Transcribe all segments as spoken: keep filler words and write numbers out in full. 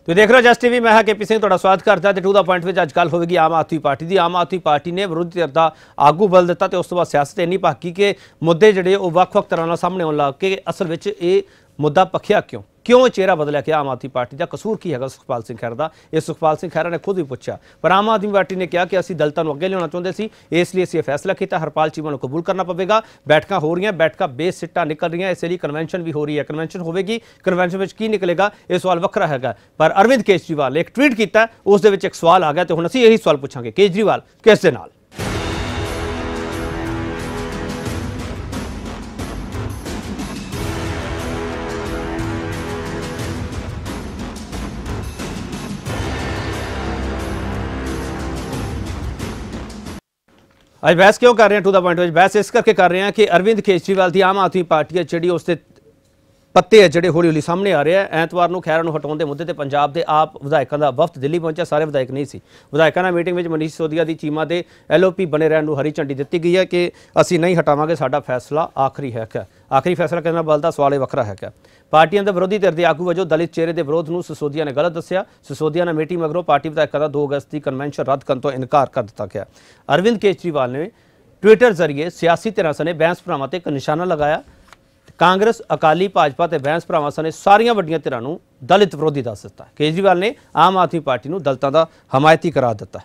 तो देख रहे हो जस्ट टीवी, मैं हाँ के पी सिंह, स्वागत करता है। टू द पॉइंट में अज गल होगी आम आदमी पार्टी की। आम आदमी पार्टी ने विरोधी धिर का आगू बल दिता तो उस तो बाद सियासत इन्नी भागी कि मुद्दे जोड़े वक् वक् तरह सामने आने लग के असल में ये मुद्दा पखिया क्यों क्यों चेहरा बदलिया कि आम आदमी पार्टी का कसूर की है सुखपाल सिंह खैर का। ये सुखपाल सिंह खैर ने खुद भी पूछा, पर आम आदमी पार्टी ने कहा कि असं दलितों को अगे लिया चाहते सी, इसलिए असं फैसला किया हरपाल चीमा को कबूल करना पवेगा। बैठक हो रही, बैठक बेसिट्टा निकल रही, इसलिए कन्वेंशन भी हो रही है। कन्वेंशन होगी, कन्वेंशन में की निकलेगा ये सवाल वक्रा है। पर अरविंद केजरीवाल एक ट्वीट किया, उस एक सवाल आ गया, तो हम असीं यही सवाल पूछांगे, केजरीवाल किस दे नाल? अज बहस क्यों कर रहे हैं टू द पॉइंट में? बहस इस करके कर रहे हैं कि अरविंद केजरीवाल की आम आदमी पार्टी है जी उसके पत्ते है जोड़े हौली हौली सामने आ रहे हैं। एतवार को खैर हटाने के मुद्दे पर पंजाब के आप विधायकों का वफद दिल्ली पहुंचा, सारे विधायक नहीं सी। विधायकों की मीटिंग में मनीष सिसोदिया की चीमा के एल ओ पी बने रहने को हरी झंडी दी गई है कि असी नहीं हटावांगे, साडा फैसला आखिरी है क्या। आखिरी फैसला करने बलदा सवाल वखरा है क्या। पार्टियों के विरोधी धिर के आगू वजों दलित चेहरे के विरोध में सिसोदिया ने गलत दसिया। सिसोदिया ने मीटिंग मगरों पार्टी विधायकों का दो अगस्त की कन्वेंशन रद्द करने तो इनकार कर दिता गया। अरविंद केजरीवाल ने ट्विटर जरिए सियासी धिरां सने बहस भरावां ते एक निशाना लगाया। कांग्रेस, अकाली, भाजपा ते बहस भरावां सने सारियां वड्डियां धिरां नूं दलित विरोधी दस दिता। केजरीवाल ने आम आदमी पार्टी नूं दलितां दा हमायती करार दिता।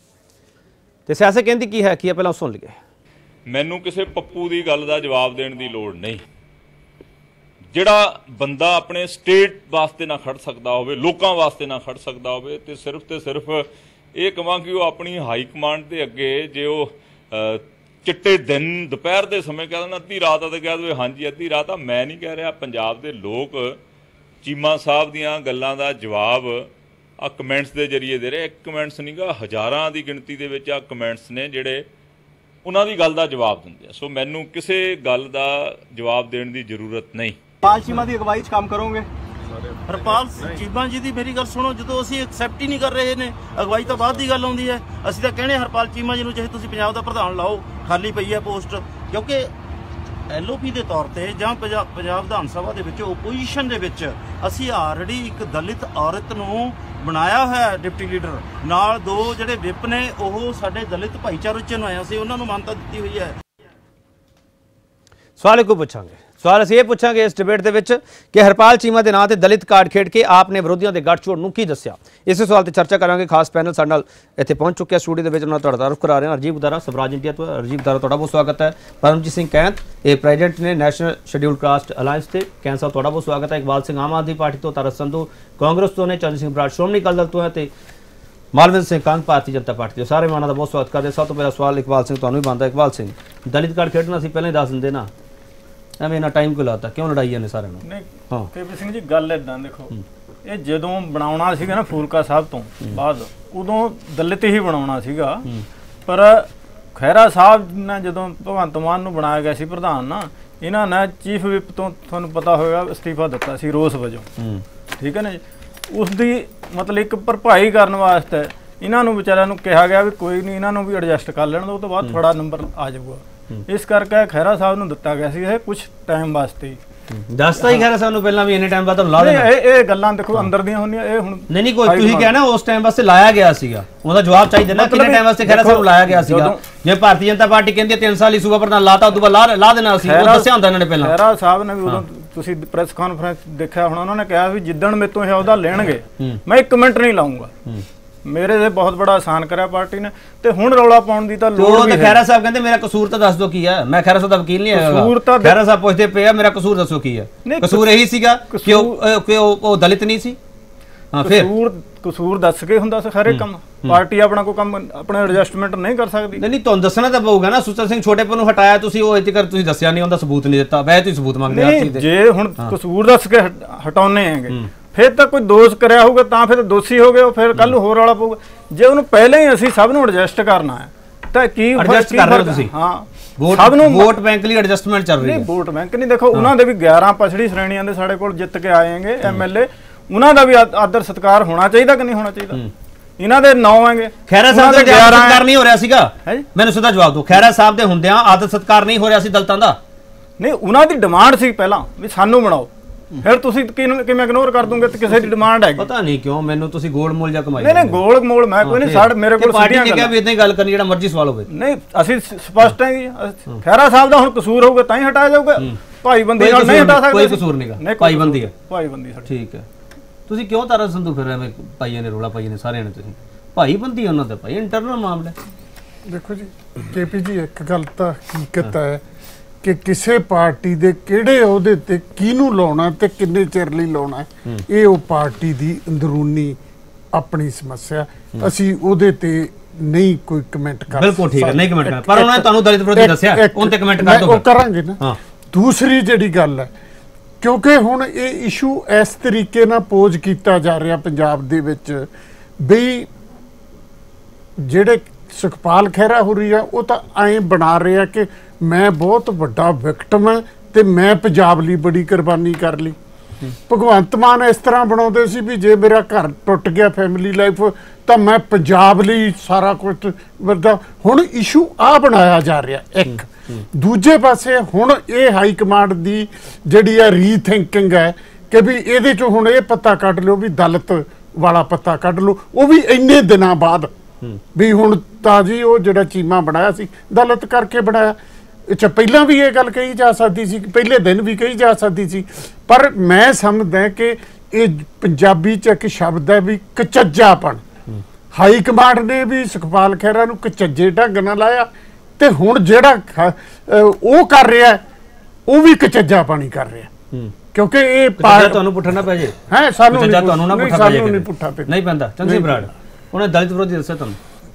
ते सियासत कहंदी की है की पहलां सुन लईए। मैनूं किसी पप्पू की गल का जवाब देने की लोड़ नहीं। जिहड़ा बंदा अपने स्टेट वास्ते ना खड़ सकता होवे, लोकां वास्ते ना खड़ सकता होवे, ते सिर्फ ते सिर्फ ये कहां कि वो अपनी हाई कमांड के अगे जे वो चिट्टे दिन दोपहर के समय कह देना अद्धी रात तो कह दे हाँ जी अद्धी रात। मैं नहीं कह रहा, पंजाब के लोग चीमा साहब दियां गल्लां दा जवाब आ कमेंट्स के जरिए दे रहे। एक कमेंट्स नहीं गा, हज़ारां की गिणती दे विच आ कमेंट्स ने जिहड़े उन्हां दी गल दा जवाब दिंदे। सो मैनूं किसी गल दा जवाब देने की जरूरत नहीं। हरपाल चीमा की अगवाई च काम करोगे? हरपाल चीमा जी की मेरी गल सुनो, जो असीं एक्सैप्ट ही नहीं कर रहे ने, अगवाई तो बाद की गल आउंदी है। असीं तां कहने हरपाल चीमा जी नूं चाहे तुसीं पंजाब दा प्रधान लाओ, खाली पई है पोस्ट, क्योंकि एल ओ पी के तौर पर जां पंजाब विधान सभा दे विच ओपोजिशन दे विच असीं ऑलरेडी एक दलित औरत नूं बनाया है डिप्टी लीडर, नाल दो जिहड़े विप ने ओह साडे दलित भाईचारे च आए, असीं उन्हां नूं मानता दित्ती होई है। सवाल को पूछांगे, सवाल असीं ये पूछांगे इस डिबेट के विच कि हरपाल चीमा के नाम से दलित कार्ड खेड के आपने विरोधियों के गठजोड़ नूं की दस्सिया। इस सवाल पर चर्चा करांगे। खास पैनल साडे नाल इत्थे पहुंच चुके स्टूडियो के विच, उन्हां दा तुहाडा तारुफ करा रहे हैं राजीव बुदारा, स्वराज इंडिया तो। राजीव बुदारा तुहाडा बहुत स्वागत है। परमजीत सिंह कैंथ ये प्रेजिडेंट ने नैशनल शेड्यूल कास्ट अलायंस से, कैंथ साहब तुहाडा बहुत स्वागत है। इकबाल सिंह आम आदमी पार्टी तो, तारक संधू कांग्रेस तो ने, चंद्र सिंह बराड़ श्रोमणी अकाली दल तो है, तो मालविंद सिंह कंग भारतीय जनता पार्टी तो। सारे मैं उन्हां दा बहुत स्वागत करते। सब तो पहला सवाल इकबाल सिंह तुहानूं ही बनदा। इकबाल सिंह, दलित कार्ड खेडना असीं पहले ही दस दिंदे ना, ਐਵੇਂ ਇੰਨਾ ਟਾਈਮ ਕਿਉਂ ਲਾਤਾ, ਕਿਉਂ ਲੜਾਈਆਂ ਨੇ ਸਾਰਿਆਂ ਨੂੰ? ਨਹੀਂ ਹਾਂ ਕੇਪੀ ਸਿੰਘ ਜੀ, ਗੱਲ ਇਦਾਂ ਦੇਖੋ, ਇਹ ਜਦੋਂ ਬਣਾਉਣਾ ਸੀਗਾ ਨਾ ਫੂਲਕਾ ਸਾਹਿਬ ਤੋਂ ਬਾਅਦ, ਉਦੋਂ ਦਲਿਤ ਹੀ ਬਣਾਉਣਾ ਸੀਗਾ। ਪਰ ਖਹਿਰਾ ਸਾਹਿਬ ਨੇ ਜਦੋਂ ਭਗਵੰਤ ਮਾਨ ਨੂੰ ਬਣਾਇਆ ਗਿਆ ਸੀ ਪ੍ਰਧਾਨ ਨਾ, ਇਹਨਾਂ ਨੇ ਚੀਫ ਵਿਪ ਤੋਂ ਤੁਹਾਨੂੰ ਪਤਾ ਹੋਵੇਗਾ ਅਸਤੀਫਾ ਦਿੱਤਾ ਸੀ ਰੋਸ ਵਜੋਂ, ਠੀਕ ਹੈ ਨਾ ਜੀ। ਉਸ ਦੀ ਮਤਲਬ ਇੱਕ ਭਰਪਾਈ ਕਰਨ ਵਾਸਤੇ ਇਹਨਾਂ ਨੂੰ ਵਿਚਾਰਿਆਂ ਨੂੰ ਕਿਹਾ ਗਿਆ ਵੀ ਕੋਈ ਨਹੀਂ, ਇਹਨਾਂ ਨੂੰ ਵੀ ਐਡਜਸਟ ਕਰ ਲੈਣ, ਉਹ ਤੋਂ ਬਾਅਦ ਥੋੜਾ ਨੰਬਰ ਆ ਜਾਊਗਾ। इस करके खैरा साहब नूं दिता गया सी कुछ टाइम वास्ते दसता ही खैरा साहब नूं पहलां भी इन्ने टाइम बाद ला देना। ਇਹ ਇਹ ਗੱਲਾਂ ਦੇਖੋ ਅੰਦਰ ਦੀਆਂ ਹੁੰਦੀਆਂ, ਇਹ ਹੁਣ नहीं नहीं कोई ਤੁਸੀਂ कहना उस टाइम वास्ते लाया गया ਸੀਗਾ, ਉਹਦਾ ਜਵਾਬ ਚਾਹੀਦਾ ਨਾ ਕਿੰਨੇ ਟਾਈਮ ਵਾਸਤੇ ਖੈਰਾ ਸਾਹਿਬ ਨੂੰ ਲਾਇਆ ਗਿਆ ਸੀਗਾ। ਜੇ ਭਾਰਤੀ ਜਨਤਾ ਪਾਰਟੀ ਕਹਿੰਦੀ ਹੈ ਤਿੰਨ ਸਾਲ ਹੀ ਸੂਬਾ ਪ੍ਰਧਾਨ ਲਾਤਾ, ਉਦੋਂ ਬਾਅਦ ਲਾ ਦੇਣਾ ਸੀ, ਉਹ ਦੱਸਿਆ ਹੁੰਦਾ ਇਹਨਾਂ ਨੇ ਪਹਿਲਾਂ। ਖੈਰਾ ਸਾਹਿਬ ਨੇ ਵੀ ਉਦੋਂ ਤੁਸੀਂ ਪ੍ਰੈਸ ਕਾਨਫਰੰਸ ਦੇਖਿਆ ਹੁਣ, ਉਹਨਾਂ ਨੇ ਕਿਹਾ ਵੀ ਜਿੱਦਣ ਮੇਰੇ ਤੋਂ ਇਹ ਅਹੁਦਾ ਲੈਣਗੇ ਮੈਂ ਇੱਕ ਮਿੰਟ ਨਹੀਂ ਲਾਉਂਗਾ। मेरे से बहुत बड़ा आसान करा पार्टी ने, ते हुण रौला पाउण दी तां लोड़ भी है। खैरा साहब कहंदे मेरा कसूर तो दस दो की है, मैं खैरा साहब दा वकील नहीं है। खैरा साहब पुछदे पे मेरा कसूर दसो की है। कसूर यही सीगा कि ओ दलित नहीं सी। हां फिर कसूर कसूर दस के हुंदा सी सारे काम, पार्टी अपना कोई काम अपने एडजस्टमेंट नहीं कर सकदी। नहीं तुहानू दसना तां पऊगा ना, सुचल सिंह छोटे पर नूं हटाया तुसीं, ओ इत्ते कर तुसीं दस्सिया नहीं, उहदा सबूत नहीं दित्ता, वैसे तुसीं सबूत मंगदे हर चीज़ दे। जे हुण कसूर दस के हटाउने हैगे, फिर तो कोई दोष कराया होगा तां फिर दोषी हो गए, फिर कल होर वाला पऊगा। जे उन्होंने पहले ही असीं सब नूं एडजस्ट करना है तो की एडजस्ट कर रहे हो तुसीं? हाँ सब नूं वोट बैंक लई एडजस्टमेंट चल रही है। वोट बैंक नहीं, देखो उन्हां दे भी ग्यारह पछड़ी श्रेणियां दे साडे कोल जित के आएंगे एम एल ए, उन्हां दा भी आदर सत्कार होना चाहिए कि नहीं होना चाहिए। इन्हां दे नौ हैगे। खैरा साहब दा आदर सत्कार नहीं हो रहा सीगा, मैनूं सीधा जवाब दो। खैरा साहब दे हुंदियां आदर सत्कार नहीं हो रहा सी दलितां दा? नहीं, उन्हां दी डिमांड सी पहलां भी सानूं बनाओ, ਫਿਰ ਤੁਸੀਂ ਕਿਵੇਂ ਕਿਵੇਂ ਇਗਨੋਰ ਕਰ ਦੋਗੇ ਤੇ ਕਿਸੇ ਦੀ ਡਿਮਾਂਡ ਹੈਗੀ? ਪਤਾ ਨਹੀਂ ਕਿਉਂ ਮੈਨੂੰ ਤੁਸੀਂ ਗੋਲ ਮੋਲ ਜਾਂ ਕਮਾਈ ਨਹੀਂ ਨਹੀਂ ਗੋਲ ਮੋਲ ਮੈਂ ਕੋਈ ਨਹੀਂ, ਸਾਡੇ ਮੇਰੇ ਕੋਲ ਪਾਰਟੀ ਨੇ ਕਿਹਾ ਵੀ ਇਦਾਂ ਹੀ ਗੱਲ ਕਰਨੀ, ਜਿਹੜਾ ਮਰਜ਼ੀ ਸਵਾਲ ਹੋਵੇ। ਨਹੀਂ ਅਸੀਂ ਸਪਸ਼ਟ ਹੈ ਜੀ, ਖਹਿਰਾ ਸਾਹਿਬ ਦਾ ਹੁਣ ਕਸੂਰ ਹੋਊਗਾ ਤਾਂ ਹੀ ਹਟਾਇਆ ਜਾਊਗਾ, ਭਾਈਬੰਦੀ ਨਾਲ ਨਹੀਂ ਹਟਾ ਸਕਦੇ। ਕੋਈ ਕਸੂਰ ਨਹੀਂਗਾ, ਭਾਈਬੰਦੀ ਹੈ, ਭਾਈਬੰਦੀ ਠੀਕ ਹੈ। ਤੁਸੀਂ ਕਿਉਂ ਤਾਰਾ ਸੰਧੂ ਫਿਰ ਐਵੇਂ ਭਾਈਆਂ ਨੇ ਰੋਲਾ ਪਾਈਆਂ ਨੇ ਸਾਰਿਆਂ ਨੇ, ਤੁਸੀਂ ਭਾਈਬੰਦੀ ਉਹਨਾਂ ਦਾ ਭਾਈ ਇੰਟਰਨਲ ਮਾਮਲਾ। ਦੇਖੋ ਜੀ ਕੇਪੀ ਜੀ, ਇੱਕ ਗੱਲ ਤਾਂ ਹਕੀਕਤ ਹੈ ਕਿ ਕਿਸੇ ਪਾਰਟੀ ਦੇ ਕਿਹੜੇ ਅਹੁਦੇ ਤੇ ਕਿਹਨੂੰ ਲਾਉਣਾ ਤੇ ਕਿੰਨੇ ਚਿਰ ਲਈ ਲਾਉਣਾ, ਇਹ ਉਹ ਪਾਰਟੀ ਦੀ ਅੰਦਰੂਨੀ ਆਪਣੀ ਸਮੱਸਿਆ, ਅਸੀਂ ਉਹਦੇ ਤੇ ਨਹੀਂ ਕੋਈ ਕਮੈਂਟ ਕਰ ਸਕਦੇ। ਬਿਲਕੁਲ ਠੀਕ ਹੈ, ਨਹੀਂ ਕਮੈਂਟ ਕਰਨਾ, ਪਰ ਉਹਨਾਂ ਨੇ ਤੁਹਾਨੂੰ ਦਲਿਤ ਵਿਰੋਧੀ ਦੱਸਿਆ, ਉਹਨਾਂ ਤੇ ਕਮੈਂਟ ਕਰ ਦਿਓ। ਉਹ ਕਰਾਂਗੇ ਨਾ। ਦੂਸਰੀ ਜਿਹੜੀ ਗੱਲ ਹੈ, ਕਿਉਂਕਿ ਹੁਣ ਇਹ ਇਸ਼ੂ ਇਸ ਤਰੀਕੇ ਨਾਲ ਪੋਜ ਕੀਤਾ ਜਾ ਰਿਹਾ ਪੰਜਾਬ ਦੇ ਵਿੱਚ ਬਈ ਜਿਹੜੇ ਸੁਖਪਾਲ ਖਹਿਰਾ ਹੋ ਰਹੀ ਆ ਉਹ ਤਾਂ ਐਂ ਬਣਾ ਰਿਹਾ ਕਿ ਮੈਂ ਬਹੁਤ ਵੱਡਾ ਵਿਕਟਮ ਹੈ ਤੇ ਮੈਂ ਪੰਜਾਬ ਲਈ ਬੜੀ ਕੁਰਬਾਨੀ ਕਰ ਲਈ। ਭਗਵੰਤ ਮਾਨ ਇਸ ਤਰ੍ਹਾਂ ਬਣਾਉਂਦੇ ਸੀ ਵੀ ਜੇ ਮੇਰਾ ਘਰ ਟੁੱਟ ਗਿਆ ਫੈਮਿਲੀ ਲਾਈਫ ਤਾਂ ਮੈਂ ਪੰਜਾਬ ਲਈ ਸਾਰਾ ਕੁਝ ਵਰਦਾ। ਹੁਣ ਇਸ਼ੂ ਆ ਬਣਾਇਆ ਜਾ ਰਿਹਾ ਇੱਕ। ਦੂਜੇ ਪਾਸੇ ਹੁਣ ਇਹ ਹਾਈ ਕਮਾਂਡ ਦੀ ਜਿਹੜੀ ਆ ਰੀਥਿੰਕਿੰਗ ਹੈ ਕਿ ਵੀ ਇਹਦੇ ਚੋਂ ਹੁਣ ਇਹ ਪਤਾ ਕੱਢ ਲਿਓ ਵੀ ਦਲਿਤ ਵਾਲਾ ਪਤਾ ਕੱਢ ਲਓ, ਉਹ ਵੀ ਇੰਨੇ ਦਿਨਾਂ ਬਾਅਦ ਵੀ ਹੁਣ ਤਾਂ ਜੀ ਉਹ ਜਿਹੜਾ ਚੀਮਾ ਬਣਾਇਆ ਸੀ ਦਲਿਤ ਕਰਕੇ ਬਣਾਇਆ। ਅੱਛਾ ਪਹਿਲਾਂ ਵੀ ਇਹ ਗੱਲ ਕਹੀ ਜਾ ਸਕਦੀ ਸੀ, ਪਹਿਲੇ ਦਿਨ ਵੀ ਕਹੀ ਜਾ ਸਕਦੀ ਸੀ, ਪਰ ਮੈਂ ਸਮਝਦਾ ਕਿ ਇਹ ਪੰਜਾਬੀ 'ਚ ਇੱਕ ਸ਼ਬਦ ਹੈ ਵੀ ਕਚੱਜਾਪਣ। ਹਾਈ ਕਮਾਂਡ ਨੇ ਵੀ ਸੁਖਪਾਲ ਖਹਿਰਾ ਨੂੰ ਕਚੱਜੇ ਢੰਗ ਨਾਲ ਲਾਇਆ ਤੇ ਹੁਣ ਜਿਹੜਾ ਉਹ ਕਰ ਰਿਹਾ ਉਹ ਵੀ ਕਚੱਜਾਪਣ ਹੀ ਕਰ ਰਿਹਾ, ਕਿਉਂਕਿ ਇਹ ਤੁਹਾਨੂੰ ਪੁੱਠਣਾ ਪੈ ਜੇ ਹੈ ਸਾਨੂੰ ਤੁਹਾਨੂੰ ਨਾ ਪੁੱਠਾ ਪੈ ਨਹੀਂ ਪੈਂਦਾ। ਚੰਗੀ ਬਰਾੜ ਉਹਨੇ ਦਲਿਤ ਵਿਰੋਧੀ ਦੱਸਿਆ ਤੁਹਾਨੂੰ,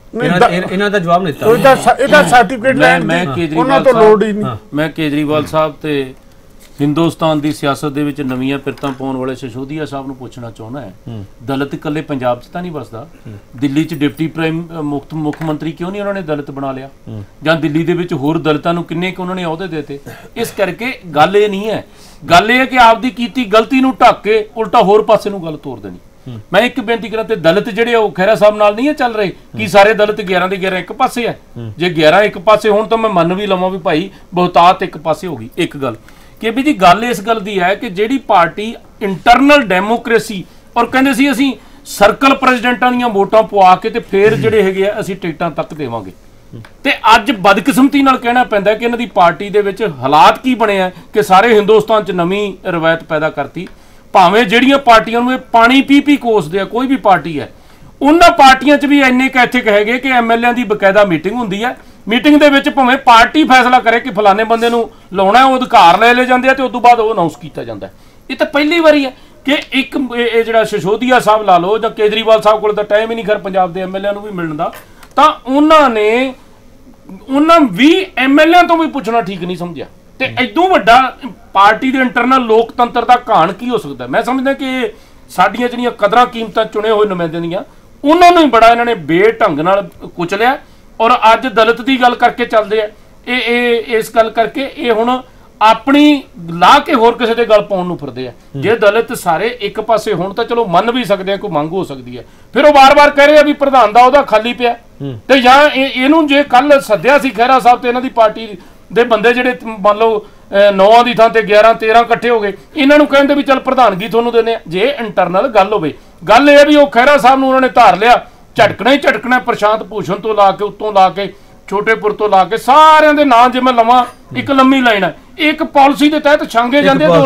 ਇਹਨਾਂ ਦਾ ਜਵਾਬ ਨਹੀਂ ਦਿੱਤਾ। ਇਹਦਾ ਸਰਟੀਫਿਕੇਟ ਲੈਣ ਮੈਂ ਉਹਨਾਂ ਤੋਂ ਲੋੜ ਹੀ ਨਹੀਂ। ਮੈਂ ਕੇਜਰੀਵਾਲ ਸਾਹਿਬ ਤੇ ਹਿੰਦੁਸਤਾਨ ਦੀ ਸਿਆਸਤ ਦੇ ਵਿੱਚ ਨਵੀਆਂ ਪਿਰਤਾਂ ਪਾਉਣ ਵਾਲੇ ਸਿਸੋਦੀਆ ਸਾਹਿਬ ਨੂੰ ਪੁੱਛਣਾ ਚਾਹੁੰਦਾ ਹੈ, ਦਲਿਤ ਇਕੱਲੇ ਪੰਜਾਬ 'ਚ ਤਾਂ ਨਹੀਂ ਵਸਦਾ, ਦਿੱਲੀ 'ਚ ਡਿਪਟੀ ਪ੍ਰਾਈਮ ਮੁੱਖ ਮੁੱਖ ਮੰਤਰੀ ਕਿਉਂ ਨਹੀਂ ਉਹਨਾਂ ਨੇ ਦਲਿਤ ਬਣਾ ਲਿਆ, ਜਾਂ ਦਿੱਲੀ ਦੇ ਵਿੱਚ ਹੋਰ ਦਲਿਤਾਂ ਨੂੰ ਕਿੰਨੇ ਕੁ ਉਹਨਾਂ ਨੇ ਅਹੁਦੇ ਦਿੱਤੇ। ਇਸ ਕਰਕੇ ਗੱਲ ਇਹ ਨਹੀਂ ਹੈ, ਗੱਲ ਇਹ ਹੈ ਕਿ ਆਪਦੀ ਕੀਤੀ ਗਲਤੀ ਨੂੰ ਢੱਕ ਕੇ ਉਲਟਾ ਹੋਰ ਪਾਸੇ ਨੂੰ ਗੱਲ ਤੋਰ ਦੇਣੀ। ਮੈਂ ਇੱਕ ਬੇਨਤੀ ਕਰਾਂ ਤੇ ਦਲਿਤ ਜਿਹੜੇ ਉਹ ਖਹਿਰਾ ਸਾਹਿਬ ਨਾਲ ਨਹੀਂ ਚੱਲ ਰਹੇ ਕਿ ਸਾਰੇ ਦਲਿਤ ਗਿਆਰਾਂ ਦੇ ਗਿਆਰਾਂ ਇੱਕ ਪਾਸੇ ਹੈ। ਜੇ ਗਿਆਰਾਂ ਇੱਕ ਪਾਸੇ ਹੋਣ ਤਾਂ ਮੈਂ ਮੰਨ ਵੀ ਲਵਾਂ ਵੀ ਭਾਈ ਬਹੁਤਾਤ ਇੱਕ ਪਾਸੇ ਹੋ ਗਈ। ਇੱਕ ਗੱਲ ਕਿ ਵੀ ਜੀ ਗੱਲ ਇਸ ਗੱਲ ਦੀ ਹੈ ਕਿ ਜਿਹੜੀ ਪਾਰਟੀ ਇੰਟਰਨਲ ਡੈਮੋਕ੍ਰੇਸੀ ਔਰ ਕਹਿੰਦੇ ਸੀ ਅਸੀਂ ਸਰਕਲ ਪ੍ਰੈਜ਼ੀਡੈਂਟਾਂ ਦੀਆਂ ਵੋਟਾਂ ਪਵਾ ਕੇ ਤੇ ਫਿਰ ਜਿਹੜੇ ਹੈਗੇ ਆ ਅਸੀਂ ਟਿਕਟਾਂ ਤੱਕ ਦੇਵਾਂਗੇ, ਤੇ ਅੱਜ ਬਦਕਿਸਮਤੀ ਨਾਲ ਕਹਿਣਾ ਪੈਂਦਾ ਕਿ ਇਹਨਾਂ ਦੀ ਪਾਰਟੀ ਦੇ ਵਿੱਚ ਹਾਲਾਤ ਕੀ ਬਣੇ ਆ ਕਿ ਸਾਰੇ ਹਿੰਦੁਸਤਾਨ 'ਚ ਨਵੀਂ ਰਵਾਇਤ ਪੈਦਾ ਕਰਤੀ। ਭਾਵੇਂ ਜਿਹੜੀਆਂ ਪਾਰਟੀਆਂ ਨੂੰ ਇਹ ਪਾਣੀ ਪੀ ਪੀ ਕੋਸਦੇ ਆ, ਕੋਈ ਵੀ ਪਾਰਟੀ ਹੈ, ਉਹਨਾਂ ਪਾਰਟੀਆਂ 'ਚ ਵੀ ਇੰਨੇ ਕੁ ਇੱਥੇ ਹੈਗੇ ਕਿ ਐਮਐਲਏਆਂ ਦੀ ਬਕਾਇਦਾ ਮੀਟਿੰਗ ਹੁੰਦੀ ਹੈ। ਮੀਟਿੰਗ ਦੇ ਵਿੱਚ ਭਾਵੇਂ ਪਾਰਟੀ ਫੈਸਲਾ ਕਰੇ ਕਿ ਫਲਾਣੇ ਬੰਦੇ ਨੂੰ ਲਾਉਣਾ, ਉਹ ਅਧਿਕਾਰ ਲੈ ਲਏ ਜਾਂਦੇ ਆ ਤੇ ਉਸ ਤੋਂ ਬਾਅਦ ਉਹ ਅਨਾਉਂਸ ਕੀਤਾ ਜਾਂਦਾ। ਇਹ ਤਾਂ ਪਹਿਲੀ ਵਾਰੀ ਹੈ ਕਿ ਇੱਕ ਇਹ ਜਿਹੜਾ ਸਿਸੋਦੀਆ ਸਾਹਿਬ ਲਾ ਲਓ ਜਾਂ ਕੇਜਰੀਵਾਲ ਸਾਹਿਬ ਕੋਲ ਤਾਂ ਟਾਈਮ ਹੀ ਨਹੀਂ ਖੈਰ ਪੰਜਾਬ ਦੇ ਐਮਐਲਏਆਂ ਨੂੰ ਵੀ ਮਿਲਣ ਦਾ, ਤਾਂ ਉਹਨਾਂ ਨੇ ਉਹਨਾਂ ਵੀ ਐਮਐਲਏਆਂ ਤੋਂ ਵੀ ਪੁੱਛਣਾ ਠੀਕ ਨਹੀਂ ਸਮਝਿਆ। ਤੇ ਇਦੋਂ ਵੱਡਾ ਪਾਰਟੀ ਦੇ ਇੰਟਰਨਲ ਲੋਕਤੰਤਰ ਦਾ ਘਾਣ ਕੀ ਹੋ ਸਕਦਾ। ਮੈਂ ਸਮਝਦਾ ਕਿ ਸਾਡੀਆਂ ਜਿਹੜੀਆਂ ਕਦਰਾਂ ਕੀਮਤਾਂ ਚੁਣੇ ਹੋਏ ਨੁਮਾਇੰਦਿਆਂ ਦੀਆਂ ਉਹਨਾਂ ਨੂੰ ਹੀ ਬੜਾ ਇਹਨਾਂ ਨੇ ਬੇਢੰਗ ਨਾਲ ਕੁਚਲਿਆ, ਔਰ ਅੱਜ ਦਲਿਤ ਦੀ ਗੱਲ ਕਰਕੇ ਚੱਲਦੇ ਆ। ਇਹ ਇਹ ਇਸ ਗੱਲ ਕਰਕੇ ਇਹ ਹੁਣ ਆਪਣੀ ਲਾ ਕੇ ਹੋਰ ਕਿਸੇ ਦੇ ਗੱਲ ਪਾਉਣ ਨੂੰ ਫਿਰਦੇ ਆ। ਜੇ ਦਲਿਤ ਸਾਰੇ ਇੱਕ ਪਾਸੇ ਹੋਣ ਤਾਂ ਚਲੋ ਮੰਨ ਵੀ ਸਕਦੇ ਆ, ਕੋਈ ਮੰਗ ਹੋ ਸਕਦੀ ਹੈ। ਫਿਰ ਉਹ ਵਾਰ-ਵਾਰ ਕਹਿ ਰਹੇ ਆ ਵੀ ਪ੍ਰਧਾਨ ਦਾ ਉਹਦਾ ਖਾਲੀ ਪਿਆ, ਤੇ ਜਾਂ ਇਹਨੂੰ ਜੇ ਕੱਲ ਸੱਦਿਆ ਸੀ ਖਹਿਰਾ ਸਾਹਿਬ ਤੇ ਇਹਨਾਂ ਦੀ ਪਾਰਟੀ ਦੇ ਬੰਦੇ ਜਿਹੜੇ ਮੰਨ ਲਓ ਨੌਂ ਦੀ ਥਾਂ ਤੇ ਗਿਆਰਾਂ ਤੇਰਾਂ ਇਕੱਠੇ ਹੋ ਗਏ, ਇਹਨਾਂ ਨੂੰ ਕਹਿੰਦੇ ਵੀ ਚੱਲ ਪ੍ਰਧਾਨਗੀ ਤੁਹਾਨੂੰ ਦਿੰਦੇ ਆ। ਜੇ ਇੰਟਰਨਲ ਗੱਲ ਹੋਵੇ, ਗੱਲ ਇਹ ਵੀ ਉਹ ਖਹਿਰਾ ਸਾਹਿਬ ਨੂੰ ਉਹਨਾਂ ਨੇ ਧਾਰ ਲਿਆ, ਝਟਕਣਾ ਹੀ ਝਟਕਣਾ, ਪ੍ਰਸ਼ਾਂਤ ਭੂਸ਼ਣ ਤੋਂ ਲਾ ਕੇ ਉੱਤੋਂ ਲਾ ਕੇ ਛੋਟੇਪੁਰ ਤੋਂ ਲਾ ਕੇ ਸਾਰਿਆਂ ਦੇ ਨਾਂ ਜੇ ਮੈਂ ਲਵਾਂ ਇੱਕ ਲੰਮੀ ਲਾਈਨ ਹੈ, ਇੱਕ ਪਾਲਿਸੀ ਦੇ ਤਹਿਤ ਛਾਂਗੇ ਜਾਂਦੇ ਆ।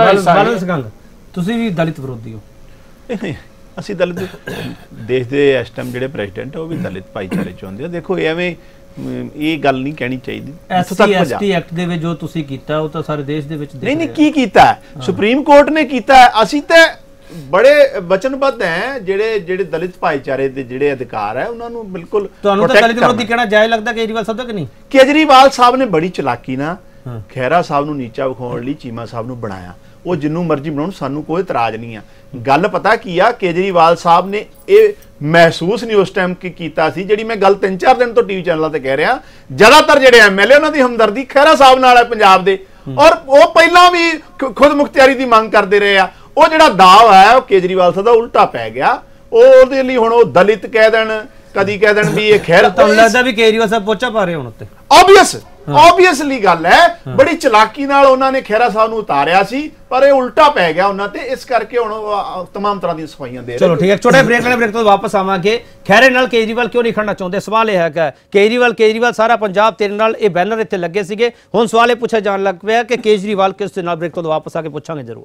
ਤੁਸੀਂ ਵੀ ਦਲਿਤ ਵਿਰੋਧੀ ਹੋ? ਅਸੀਂ ਦਲਿਤ ਦੇਸ਼ ਦੇ ਇਸ ਟਾਈਮ ਜਿਹੜੇ ਪ੍ਰੈਜ਼ੀਡੈਂਟ ਉਹ ਵੀ ਦਲਿਤ ਭਾਈਚਾਰੇ ਚ ਆਉਂਦੇ ਆ। ਦੇਖੋ ਐਵੇਂ ਇਹ ਗੱਲ ਨਹੀਂ ਕਹਿਣੀ ਚਾਹੀਦੀ। ਐਸਸੀ ਐਸਟੀ ਐਕਟ ਦੇ ਵਿੱਚ ਜੋ ਤੁਸੀਂ ਕੀਤਾ ਉਹ ਤਾਂ ਸਾਰੇ ਦੇਸ਼ ਦੇ ਵਿੱਚ ਨਹੀਂ ਨਹੀਂ ਕੀ ਕੀਤਾ, ਸੁਪਰੀਮ ਕੋਰਟ ਨੇ ਕੀਤਾ। ਅਸੀਂ ਤਾਂ ਬੜੇ ਵਚਨਬੱਧ ਹੈ, ਜਿਹੜੇ ਜਿਹੜੇ ਦਲਿਤ ਭਾਈਚਾਰੇ ਦੇ ਜਿਹੜੇ ਅਧਿਕਾਰ ਹੈ ਉਹਨਾਂ ਨੂੰ ਬਿਲਕੁਲ। ਤੁਹਾਨੂੰ ਤਾਂ ਦਲਿਤ ਵਿਰੋਧੀ ਕਹਿਣਾ ਜਾਇਜ਼ ਲੱਗਦਾ ਕੇਜਰੀਵਾਲ ਸਾਹਿਬ ਦਾ ਕਿ ਨਹੀਂ? ਕੇਜਰੀਵਾਲ ਸਾਹਿਬ ਨੇ ਬੜੀ ਚਲਾਕੀ ਨਾਲ ਖਹਿਰਾ ਸਾਹਿਬ ਨੂੰ ਨੀਚਾ ਵਿਖਾਉਣ ਲਈ ਚੀਮਾ ਸਾਹਿਬ ਨੂੰ ਬਣਾਇਆ। ਉਹ ਜਿੰਨੂੰ ਮਰਜ਼ੀ ਬਣਾਉਣ, ਸਾਨੂੰ ਕੋਈ ਇਤਰਾਜ਼ ਨਹੀਂ ਆ। ਗੱਲ ਪਤਾ ਕੀ ਆ, ਕੇਜਰੀਵਾਲ ਸਾਹਿਬ ਨੇ ਇਹ ਮਹਿਸੂਸ ਨਹੀਂ ਉਸ ਟਾਈਮ ਕੀ ਕੀਤਾ ਸੀ, ਜਿਹੜੀ ਮੈਂ ਗੱਲ ਤਿੰਨ ਚਾਰ ਦਿਨ ਤੋਂ ਟੀਵੀ ਚੈਨਲਾਂ ਤੇ ਕਹਿ ਰਿਹਾ, ਜ਼ਿਆਦਾਤਰ ਜਿਹੜੇ ਐਮਐਲਏ ਉਹਨਾਂ ਦੀ ਹਮਦਰਦੀ ਖਹਿਰਾ ਸਾਹਿਬ ਨਾਲ ਹੈ ਪੰਜਾਬ ਦੇ, ਔਰ ਉਹ ਪਹਿਲਾਂ ਵੀ ਖੁਦ ਮੁਖਤਿਆਰੀ ਦੀ ਮੰਗ ਕਰਦੇ ਰਹੇ ਆ। ਉਹ ਜਿਹੜਾ ਦਾਅ ਹੈ ਉਹ ਕੇਜਰੀਵਾਲ ਸਾਹਿਬ ਦਾ ਉਲਟਾ ਪੈ ਗਿਆ। ਉਹ ਉਹਦੇ ਲਈ ਹੁਣ ਉਹ ਦਲਿਤ ਕਹਿ ਦੇਣ, ਕਦੀ ਕਹਿ ਦੇਣ ਵੀ ਇਹ ਖੈਰ। ਤੁਹਾਨੂੰ ਲੱਗਦਾ ਵੀ ਕੇਜਰੀਵਾਲ ਸਾਹਿਬ ਪੋਚਾ ਪਾ ਰਹੇ ਹੁਣ ਉੱਤੇ? ਆਬਵੀਅਸ ਆਬਵੀਅਸਲੀ ਗੱਲ ਹੈ, ਬੜੀ ਚਲਾਕੀ ਨਾਲ ਉਹਨਾਂ ਨੇ ਖਹਿਰਾ ਸਾਹਿਬ ਨੂੰ ਉਤਾਰਿਆ ਸੀ, ਪਰ ਇਹ ਉਲਟਾ ਪੈ ਗਿਆ ਉਹਨਾਂ ਤੇ, ਇਸ ਕਰਕੇ ਹੁਣ ਉਹ तमाम ਤਰ੍ਹਾਂ ਦੀਆਂ ਸਫਾਈਆਂ ਦੇ ਰਹੇ। ਚਲੋ ਠੀਕ ਹੈ, ਛੋਟੇ ਬ੍ਰੇਕ ਵਾਲੇ ਬ੍ਰੇਕ ਤੋਂ ਵਾਪਸ ਆਵਾਂਗੇ। ਖੈਰੇ ਨਾਲ ਕੇਜਰੀਵਾਲ ਕਿਉਂ ਨਹੀਂ ਖੜਨਾ ਚਾਹੁੰਦੇ? ਸਵਾਲ ਇਹ ਹੈਗਾ ਕੇਜਰੀਵਾਲ ਕੇਜਰੀਵਾਲ ਸਾਰਾ ਪੰਜਾਬ ਤੇਰੇ ਨਾਲ, ਇਹ ਬੈਨਰ ਇੱਥੇ ਲੱਗੇ ਸੀਗੇ। ਹੁਣ ਸਵਾਲ ਇਹ ਪੁੱਛਿਆ ਜਾਣ ਲੱਗ ਪਿਆ ਕਿ ਕੇਜਰੀਵਾਲ ਕਿਸ ਦੇ ਨਾਲ? ਬ੍ਰੇਕ ਤੋਂ ਵਾਪਸ ਆ ਕੇ ਪੁੱਛਾਂਗੇ ਜ਼ਰੂਰ।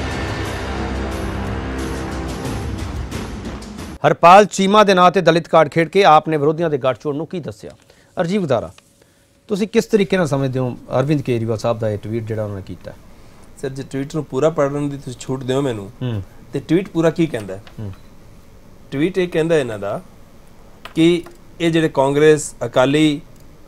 ਹਰਪਾਲ ਚੀਮਾ ਦੇ ਨਾਂ ਤੇ ਦਲਿਤ ਕਾਰਡ ਖੇਡ ਕੇ ਆਪ ਨੇ ਵਿਰੋਧੀਆਂ ਦੇ ਗੱਠਜੋੜ ਨੂੰ ਕੀ ਦੱਸਿਆ? ਅਰਜੀਵ ਗਦਾਰਾ, ਤੁਸੀਂ ਕਿਸ ਤਰੀਕੇ ਨਾਲ ਸਮਝਦੇ ਹੋ ਅਰਵਿੰਦ ਕੇਜਰੀਵਾਲ ਸਾਹਿਬ ਦਾ ਇਹ ਟਵੀਟ ਜਿਹੜਾ ਉਹਨਾਂ ਨੇ ਕੀਤਾ? ਸਰ ਜੇ ਟਵੀਟ ਨੂੰ ਪੂਰਾ ਪੜ੍ਹਨ ਦੀ ਤੁਸੀਂ ਛੂਟ ਦਿਓ ਮੈਨੂੰ, ਤੇ ਟਵੀਟ ਪੂਰਾ ਕੀ ਕਹਿੰਦਾ? ਟਵੀਟ ਇਹ ਕਹਿੰਦਾ ਇਹਨਾਂ ਦਾ ਕਿ ਇਹ ਜਿਹੜੇ ਕਾਂਗਰਸ, ਅਕਾਲੀ,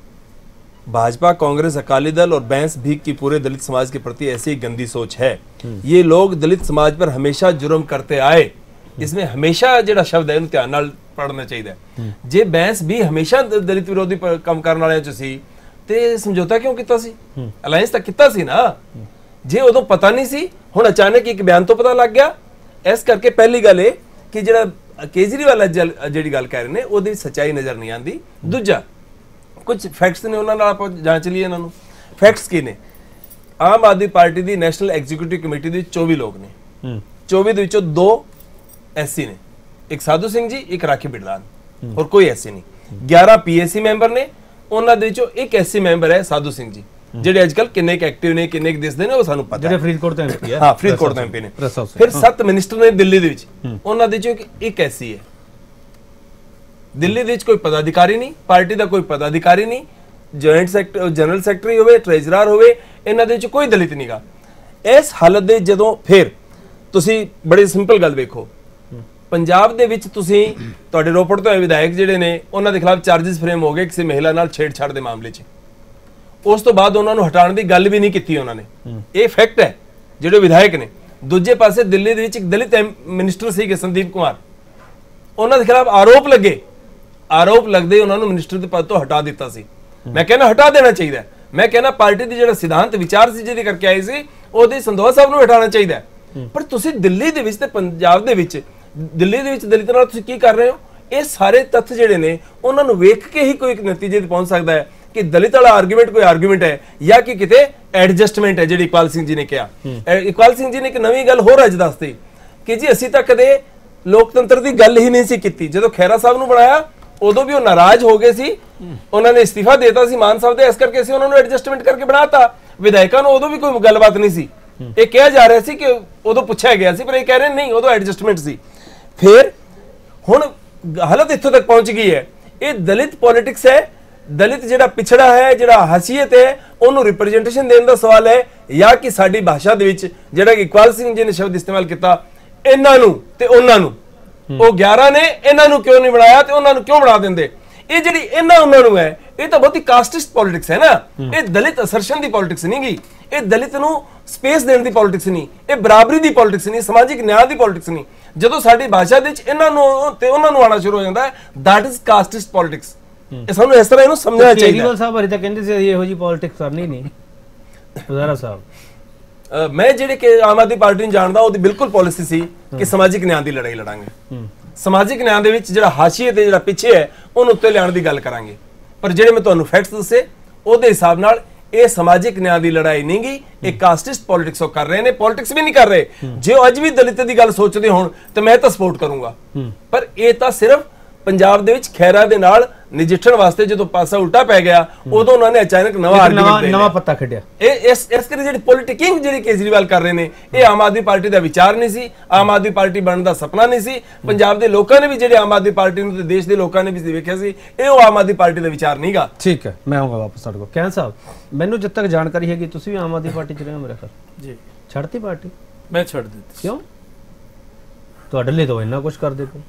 भाजपा, कांग्रेस, अकाली दल और बैंस भीख की पूरे दलित समाज के प्रति ऐसी गंदी सोच है। ये लोग दलित समाज पर हमेशा जुर्म करते आए। इसमें हमेशा जिहड़ा शब्द है इहनूं ध्यान नाल पढ़ना चाहिए। जे बैंस भी हमेशा दलित विरोधी काम करने वाले च सी ते समझौता क्यों कीता सी? अलायंस तां कीता सी ना। जे उदों पता नहीं सी, हुण अचानक एक बयान तो पता लग गया। इस करके पहली गल ये कि जिहड़ा केजरीवाल जिहड़ी गल कह रहे ने उहदी सच्चाई नज़र नहीं आती। दूजा कुछ फैक्ट्स ने उन्होंने आप जांच लिए इन्होंने। फैक्ट्स की ने आम आदमी पार्टी की नैशनल एग्जीक्यूटिव कमेटी के चौबीस लोग ने, चौबीस के विचों दो एससी ने, एक साधु सिंह जी, एक राखी बिडलान और कोई एससी नहीं। ग्यारह पीएसी मैंबर ने, उन्होंने विचों एक एससी मैंबर है साधु सिंह जी, ਜਿਹੜੇ ਅੱਜ ਕੱਲ ਕਿੰਨੇ ਕ ਐਕਟਿਵ ਨੇ ਕਿੰਨੇ ਕ ਦਿਸਦੇ ਨੇ ਉਹ ਸਾਨੂੰ ਪਤਾ ਹੈ। ਜਿਹੜੇ ਫਰੀਦਕੋਟ ਤੋਂ ਐਮਪੀ ਹੈ। ਹਾਂ ਫਰੀਦਕੋਟ ਤੋਂ ਐਮਪੀ ਨੇ। ਫਿਰ ਸੱਤ ਮਿਨਿਸਟਰ ਨੇ ਦਿੱਲੀ ਦੇ ਵਿੱਚ, ਉਹਨਾਂ ਦੇ ਵਿੱਚੋਂ ਇੱਕ ਐਸਸੀ ਹੈ। ਦਿੱਲੀ ਦੇ ਵਿੱਚ ਕੋਈ ਪਦਾਧਿਕਾਰੀ ਨਹੀਂ, ਪਾਰਟੀ ਦਾ ਕੋਈ ਪਦਾਧਿਕਾਰੀ ਨਹੀਂ, ਜੁਆਇੰਟ ਸੈਕਟਰ ਜਨਰਲ ਸੈਕਟਰੀ ਹੋਵੇ, ਟ੍ਰੇਜਰਰ ਹੋਵੇ, ਇਹਨਾਂ ਦੇ ਵਿੱਚ ਕੋਈ ਦਲਿਤ ਨਹੀਂਗਾ। ਇਸ ਹਾਲਤ ਦੇ ਜਦੋਂ ਫਿਰ ਤੁਸੀਂ ਬੜੀ ਸਿੰਪਲ ਗੱਲ ਵੇਖੋ, ਪੰਜਾਬ ਦੇ ਵਿੱਚ ਤੁਸੀਂ ਤੁਹਾਡੇ ਰੋਪੜ ਤੋਂ ਵਿਧਾਇਕ ਜਿਹੜੇ ਨੇ ਉਹਨਾਂ ਦੇ ਖਿਲਾਫ ਚਾਰजेस ਫਰੇਮ ਹੋ ਗਏ ਕਿਸੇ ਮਹਿਲਾ ਨਾਲ ਛੇੜਛਾੜ ਦੇ ਮਾਮਲੇ 'ਚ। ਉਸ ਤੋਂ ਬਾਅਦ ਉਹਨਾਂ ਨੂੰ ਹਟਾਉਣ ਦੀ ਗੱਲ ਵੀ ਨਹੀਂ ਕੀਤੀ ਉਹਨਾਂ ਨੇ। ਇਹ ਫੈਕਟ ਹੈ ਜਿਹੜੇ ਵਿਧਾਇਕ ਨੇ। ਦੂਜੇ ਪਾਸੇ ਦਿੱਲੀ ਦੇ ਵਿੱਚ ਇੱਕ ਦਲਿਤ ਮਿਨਿਸਟਰ ਸੀਗੇ ਸੰਦੀਪ ਕੁਮਾਰ, ਉਹਨਾਂ ਦੇ ਖਿਲਾਫ ਆਰੋਪ ਲੱਗੇ, ਆਰੋਪ ਲੱਗਦੇ ਉਹਨਾਂ ਨੂੰ ਮਿਨਿਸਟਰ ਦੇ ਪਦ ਤੋਂ ਹਟਾ ਦਿੱਤਾ ਸੀ। ਮੈਂ ਕਹਿੰਦਾ ਹਟਾ ਦੇਣਾ ਚਾਹੀਦਾ। ਮੈਂ ਕਹਿੰਦਾ ਪਾਰਟੀ ਦੀ ਜਿਹੜਾ ਸਿਧਾਂਤ ਵਿਚਾਰ ਸੀ ਜਿਹਦੇ ਕਰਕੇ ਆਈ ਸੀ ਉਹਦੇ ਸੰਧਵਾ ਸਾਹਿਬ ਨੂੰ ਹਟਾਉਣਾ ਚਾਹੀਦਾ। ਪਰ ਤੁਸੀਂ ਦਿੱਲੀ ਦੇ ਵਿੱਚ ਤੇ ਪੰਜਾਬ ਦੇ ਵਿੱਚ, ਦਿੱਲੀ ਦੇ ਵਿੱਚ ਦਲਿਤ ਨਾਲ ਤੁਸੀਂ ਕੀ ਕਰ ਰਹੇ ਹੋ? ਇਹ ਸਾਰੇ ਤੱਥ ਜਿਹੜੇ ਨੇ ਉਹਨਾਂ ਨੂੰ ਵੇਖ ਕੇ ਹੀ ਕੋਈ ਇੱਕ ਨਤੀਜੇ ਤੇ ਪਹੁੰਚ ਸਕਦਾ ਹੈ कि दलित वाला आर्गूमेंट कोई आर्गूमेंट है या कि किते एडजस्टमेंट है। जिहड़ी इकबाल सिंह जी ने कहा, इकबाल सिंह जी ने एक नवी गल होर अज दसती कि जी असीं तां कदे लोकतंत्र की गल ही नहीं सी कीती। जदों खैरा साहब नूं बनाया उदों भी वो नाराज हो गए सी, उन्होंने इस्तीफा देता सी मान साहब दे, इस करके असीं उन्हां नूं एडजस्टमेंट करके बनाता। विधायकों नूं उदों भी कोई गलबात नहीं सी, ये कहा जा रहा सी कि उदों पुछया गया सी, पर ये कह रहे नहीं उदों एडजस्टमेंट सी। फिर हुण हालत इत्थों तक पहुंच गई है, ये दलित पॉलिटिक्स है। दलित जिहड़ा पिछड़ा है, जिहड़ा हसीयत है, उन्होंने रिप्रेजेंटेशन देने का सवाल है या कि साडी भाषा दे विच जिहड़ा इकबाल सिंह जी ने शब्द इस्तेमाल किया इन्हां नूं ते उन्हां नूं, वो ग्यारह ने इन्हां नूं क्यों नहीं बनाया ते उन्हां नूं क्यों बना दिंदे? ये जिहड़ी इन्हां उन्हां नूं है ये तो बहुत ही कास्टिस्ट पॉलिटिक्स है ना। ये दलित असर्शन की पॉलिटिक्स नहीं गी, ये दलित नूं स्पेस देने की पॉलिटिक्स नहीं, ये बराबरी की पॉलिटिक्स नहीं, समाजिक न्याय की पॉलिटिक्स नहीं। जदों साडी भाषा दे विच इन्हां नूं ते उन्हां नूं आना शुरू हो जाता है, दैट इज कास्टिस्ट पॉलिटिक्स। ਸਾਨੂੰ ਇਸ ਤਰ੍ਹਾਂ ਇਹਨੂੰ ਸਮਝਣਾ ਚਾਹੀਦਾ। ਕੇਜਰੀਵਾਲ ਸਾਹਿਬ ਹਰੀ ਤਾਂ ਕਹਿੰਦੇ ਸੀ ਇਹੋ ਜੀ ਪੋਲਿਟਿਕਸ ਕਰਨੀ ਨਹੀਂ। ਗੁਜ਼ਾਰਾ ਸਾਹਿਬ, ਮੈਂ ਜਿਹੜੇ ਕਿ ਆਮ ਆਦਮੀ ਪਾਰਟੀ ਨੂੰ ਜਾਣਦਾ ਉਹਦੀ ਬਿਲਕੁਲ ਪਾਲਿਸੀ ਸੀ ਕਿ ਸਮਾਜਿਕ ਨਿਆਂ ਦੀ ਲੜਾਈ ਲੜਾਂਗੇ। ਸਮਾਜਿਕ ਨਿਆਂ ਦੇ ਵਿੱਚ ਜਿਹੜਾ ਹਾਸ਼ੀਏ ਤੇ ਜਿਹੜਾ ਪਿੱਛੇ ਹੈ ਉਹਨੂੰ ਉੱਤੇ ਲਿਆਉਣ ਦੀ ਗੱਲ ਕਰਾਂਗੇ। ਪਰ ਜਿਹੜੇ ਮੈਂ ਤੁਹਾਨੂੰ ਫੈਕਟਸ ਦੱਸੇ ਉਹਦੇ ਹਿਸਾਬ ਨਾਲ ਇਹ ਸਮਾਜਿਕ ਨਿਆਂ ਦੀ ਲੜਾਈ ਨਹੀਂ ਗੀ, ਇਹ ਕਾਸਟਿਸਟ ਪੋਲਿਟਿਕਸ ਉਹ ਕਰ ਰਹੇ ਨੇ। ਪੋਲਿਟਿਕਸ ਵੀ ਨਹੀਂ ਕਰ ਰਹੇ। ਜੇ ਉਹ ਅੱਜ ਵੀ ਦਲਿਤ ਦੀ ਗੱਲ ਸੋਚਦੇ ਹੋਣ ਤਾਂ ਮੈਂ ਤਾਂ ਸਪੋਰਟ ਕਰੂੰਗਾ, ਪਰ ਇਹ ਤਾਂ ਸਿਰਫ ਪੰਜਾਬ ਦੇ ਵਿੱਚ ਖੈਰਾ ਦੇ ਨਾਲ ਨਜਿੱਠਣ ਵਾਸਤੇ ਜਦੋਂ ਪਾਸਾ ਉਲਟਾ ਪੈ ਗਿਆ ਉਦੋਂ ਉਹਨਾਂ ਨੇ ਅਚਾਨਕ ਨਵਾਂ ਨਵਾਂ ਨਵਾਂ ਪੱਤਾ ਖੱਡਿਆ। ਇਹ ਇਸ ਇਸ ਕਰੀ ਜਿਹੜੀ ਪੋਲਿਟਿਕਿੰਗ ਜਿਹੜੀ ਕੇਜਰੀਵਾਲ ਕਰ ਰਹੇ ਨੇ ਇਹ ਆਮ ਆਦਮੀ ਪਾਰਟੀ ਦਾ ਵਿਚਾਰ ਨਹੀਂ ਸੀ, ਆਮ ਆਦਮੀ ਪਾਰਟੀ ਬਣਨ ਦਾ ਸੁਪਨਾ ਨਹੀਂ ਸੀ। ਪੰਜਾਬ ਦੇ ਲੋਕਾਂ ਨੇ ਵੀ ਜਿਹੜੇ ਆਮ ਆਦਮੀ ਪਾਰਟੀ ਨੂੰ ਤੇ ਦੇਸ਼ ਦੇ ਲੋਕਾਂ ਨੇ ਵੀ ਵੇਖਿਆ ਸੀ, ਇਹ ਉਹ ਆਮ ਆਦਮੀ ਪਾਰਟੀ ਦਾ ਵਿਚਾਰ ਨਹੀਂਗਾ। ਠੀਕ ਹੈ, ਮੈਂ ਆਉਂਗਾ ਵਾਪਸ ਤੁਹਾਡੇ ਕੋਲ। ਕਹਿਣ ਸਾਹਿਬ, ਮੈਨੂੰ ਜਦ ਤੱਕ ਜਾਣਕਾਰੀ ਹੈਗੀ ਤੁਸੀਂ ਵੀ ਆਮ ਆਦਮੀ ਪਾਰਟੀ ਚ ਰਹੇ ਹੋ ਮੇਰੇ ਖਿਆਲ ਜੀ। ਛੱਡਤੀ ਪਾਰਟੀ? ਮੈਂ ਛੱਡ ਦਿੱਤੀ। ਕਿਉਂ? ਤੁਹਾਡੇ ਲਈ ਤਾਂ ਇੰਨਾ ਕੁਝ ਕਰਦੇ ਪਏ,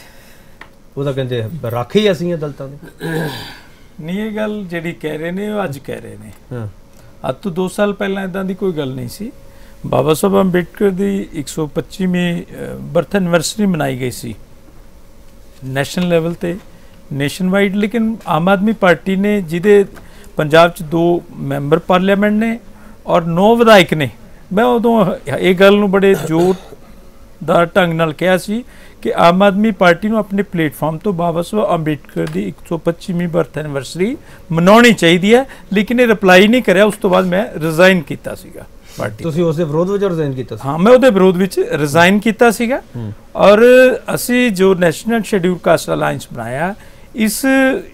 ਉਹ ਤਾਂ ਕਹਿੰਦੇ ਰਾਖੀ ਅਸੀਂ ਦਲਤਾਂ ਦੇ। ਨਹੀਂ, ਇਹ ਗੱਲ ਜਿਹੜੀ ਕਹਿ ਰਹੇ ਨੇ ਉਹ ਅੱਜ ਕਹਿ ਰਹੇ ਨੇ। ਹਾਂ, ਅੱਜ ਤੋਂ ਦੋ ਸਾਲ ਪਹਿਲਾਂ ਇਦਾਂ ਦੀ ਕੋਈ ਗੱਲ ਨਹੀਂ ਸੀ। ਬਾਬਾ ਸਾਹਿਬ ਅੰਬੇਡਕਰ ਦੀ ਇੱਕ ਸੌ ਪੱਚੀਵੀਂ ਬਰਥ ਐਨਵਰਸਰੀ ਮਨਾਈ ਗਈ ਸੀ ਨੈਸ਼ਨਲ ਲੈਵਲ ਤੇ, ਨੇਸ਼ਨ ਵਾਈਡ। ਲੇਕਿਨ ਆਮ ਆਦਮੀ ਪਾਰਟੀ ਨੇ ਜਿਹਦੇ ਪੰਜਾਬ 'ਚ ਦੋ ਮੈਂਬਰ ਪਾਰਲੀਮੈਂਟ ਨੇ ਔਰ ਨੌ ਵਿਧਾਇਕ ਨੇ, ਮੈਂ ਉਦੋਂ ਇਹ ਗੱਲ ਨੂੰ ਬੜੇ ਜ਼ੋਰਦਾਰ ਢੰਗ ਨਾਲ ਕਿਹਾ ਸੀ ਕਿ ਆਮ ਆਦਮੀ ਪਾਰਟੀ ਨੂੰ ਆਪਣੇ ਪਲੇਟਫਾਰਮ ਤੋਂ ਬਾਬਾ ਸਾਹਿਬ ਅੰਬੇਡਕਰ ਦੀ ਇੱਕ ਸੌ ਪੱਚੀਵੀਂ ਬਰਥ ਐਨਵਰਸਰੀ ਮਨਾਉਣੀ ਚਾਹੀਦੀ ਹੈ। ਲੇਕਿਨ ਇਹ ਰਿਪਲਾਈ ਨਹੀਂ ਕਰਿਆ। ਉਸ ਤੋਂ ਬਾਅਦ ਮੈਂ ਰਿਜ਼ਾਈਨ ਕੀਤਾ ਸੀਗਾ। ਪਾਰਟੀ। ਤੁਸੀਂ ਉਸ ਦੇ ਵਿਰੋਧ ਵਿੱਚ ਰਿਜ਼ਾਈਨ ਕੀਤਾ ਸੀ? ਹਾਂ, ਮੈਂ ਉਹਦੇ ਵਿਰੋਧ ਵਿੱਚ ਰਿਜ਼ਾਈਨ ਕੀਤਾ ਸੀਗਾ ਔਰ ਅਸੀਂ ਜੋ ਨੈਸ਼ਨਲ ਸ਼ੈਡਿਊਲ ਕਾਸਟ ਅਲਾਈਅੰਸ ਬਣਾਇਆ, ਇਸ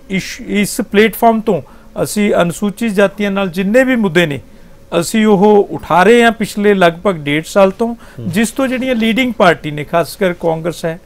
ਇਸ ਪਲੇਟਫਾਰਮ ਤੋਂ ਅਸੀਂ ਅਨੁਸੂਚਿਤ ਜਾਤੀਆਂ ਨਾਲ ਜਿੰਨੇ ਵੀ ਮੁੱਦੇ ਨੇ ਅਸੀਂ ਉਹ ਉਠਾ ਰਹੇ ਹਾਂ ਪਿਛਲੇ ਲਗਭਗ ਡੇਢ ਸਾਲ ਤੋਂ, ਜਿਸ ਤੋਂ ਜਿਹੜੀਆਂ ਲੀਡਿੰਗ ਪਾਰਟੀ ਨੇ ਖਾਸ ਕਰ ਕਾਂਗਰਸ ਹੈ,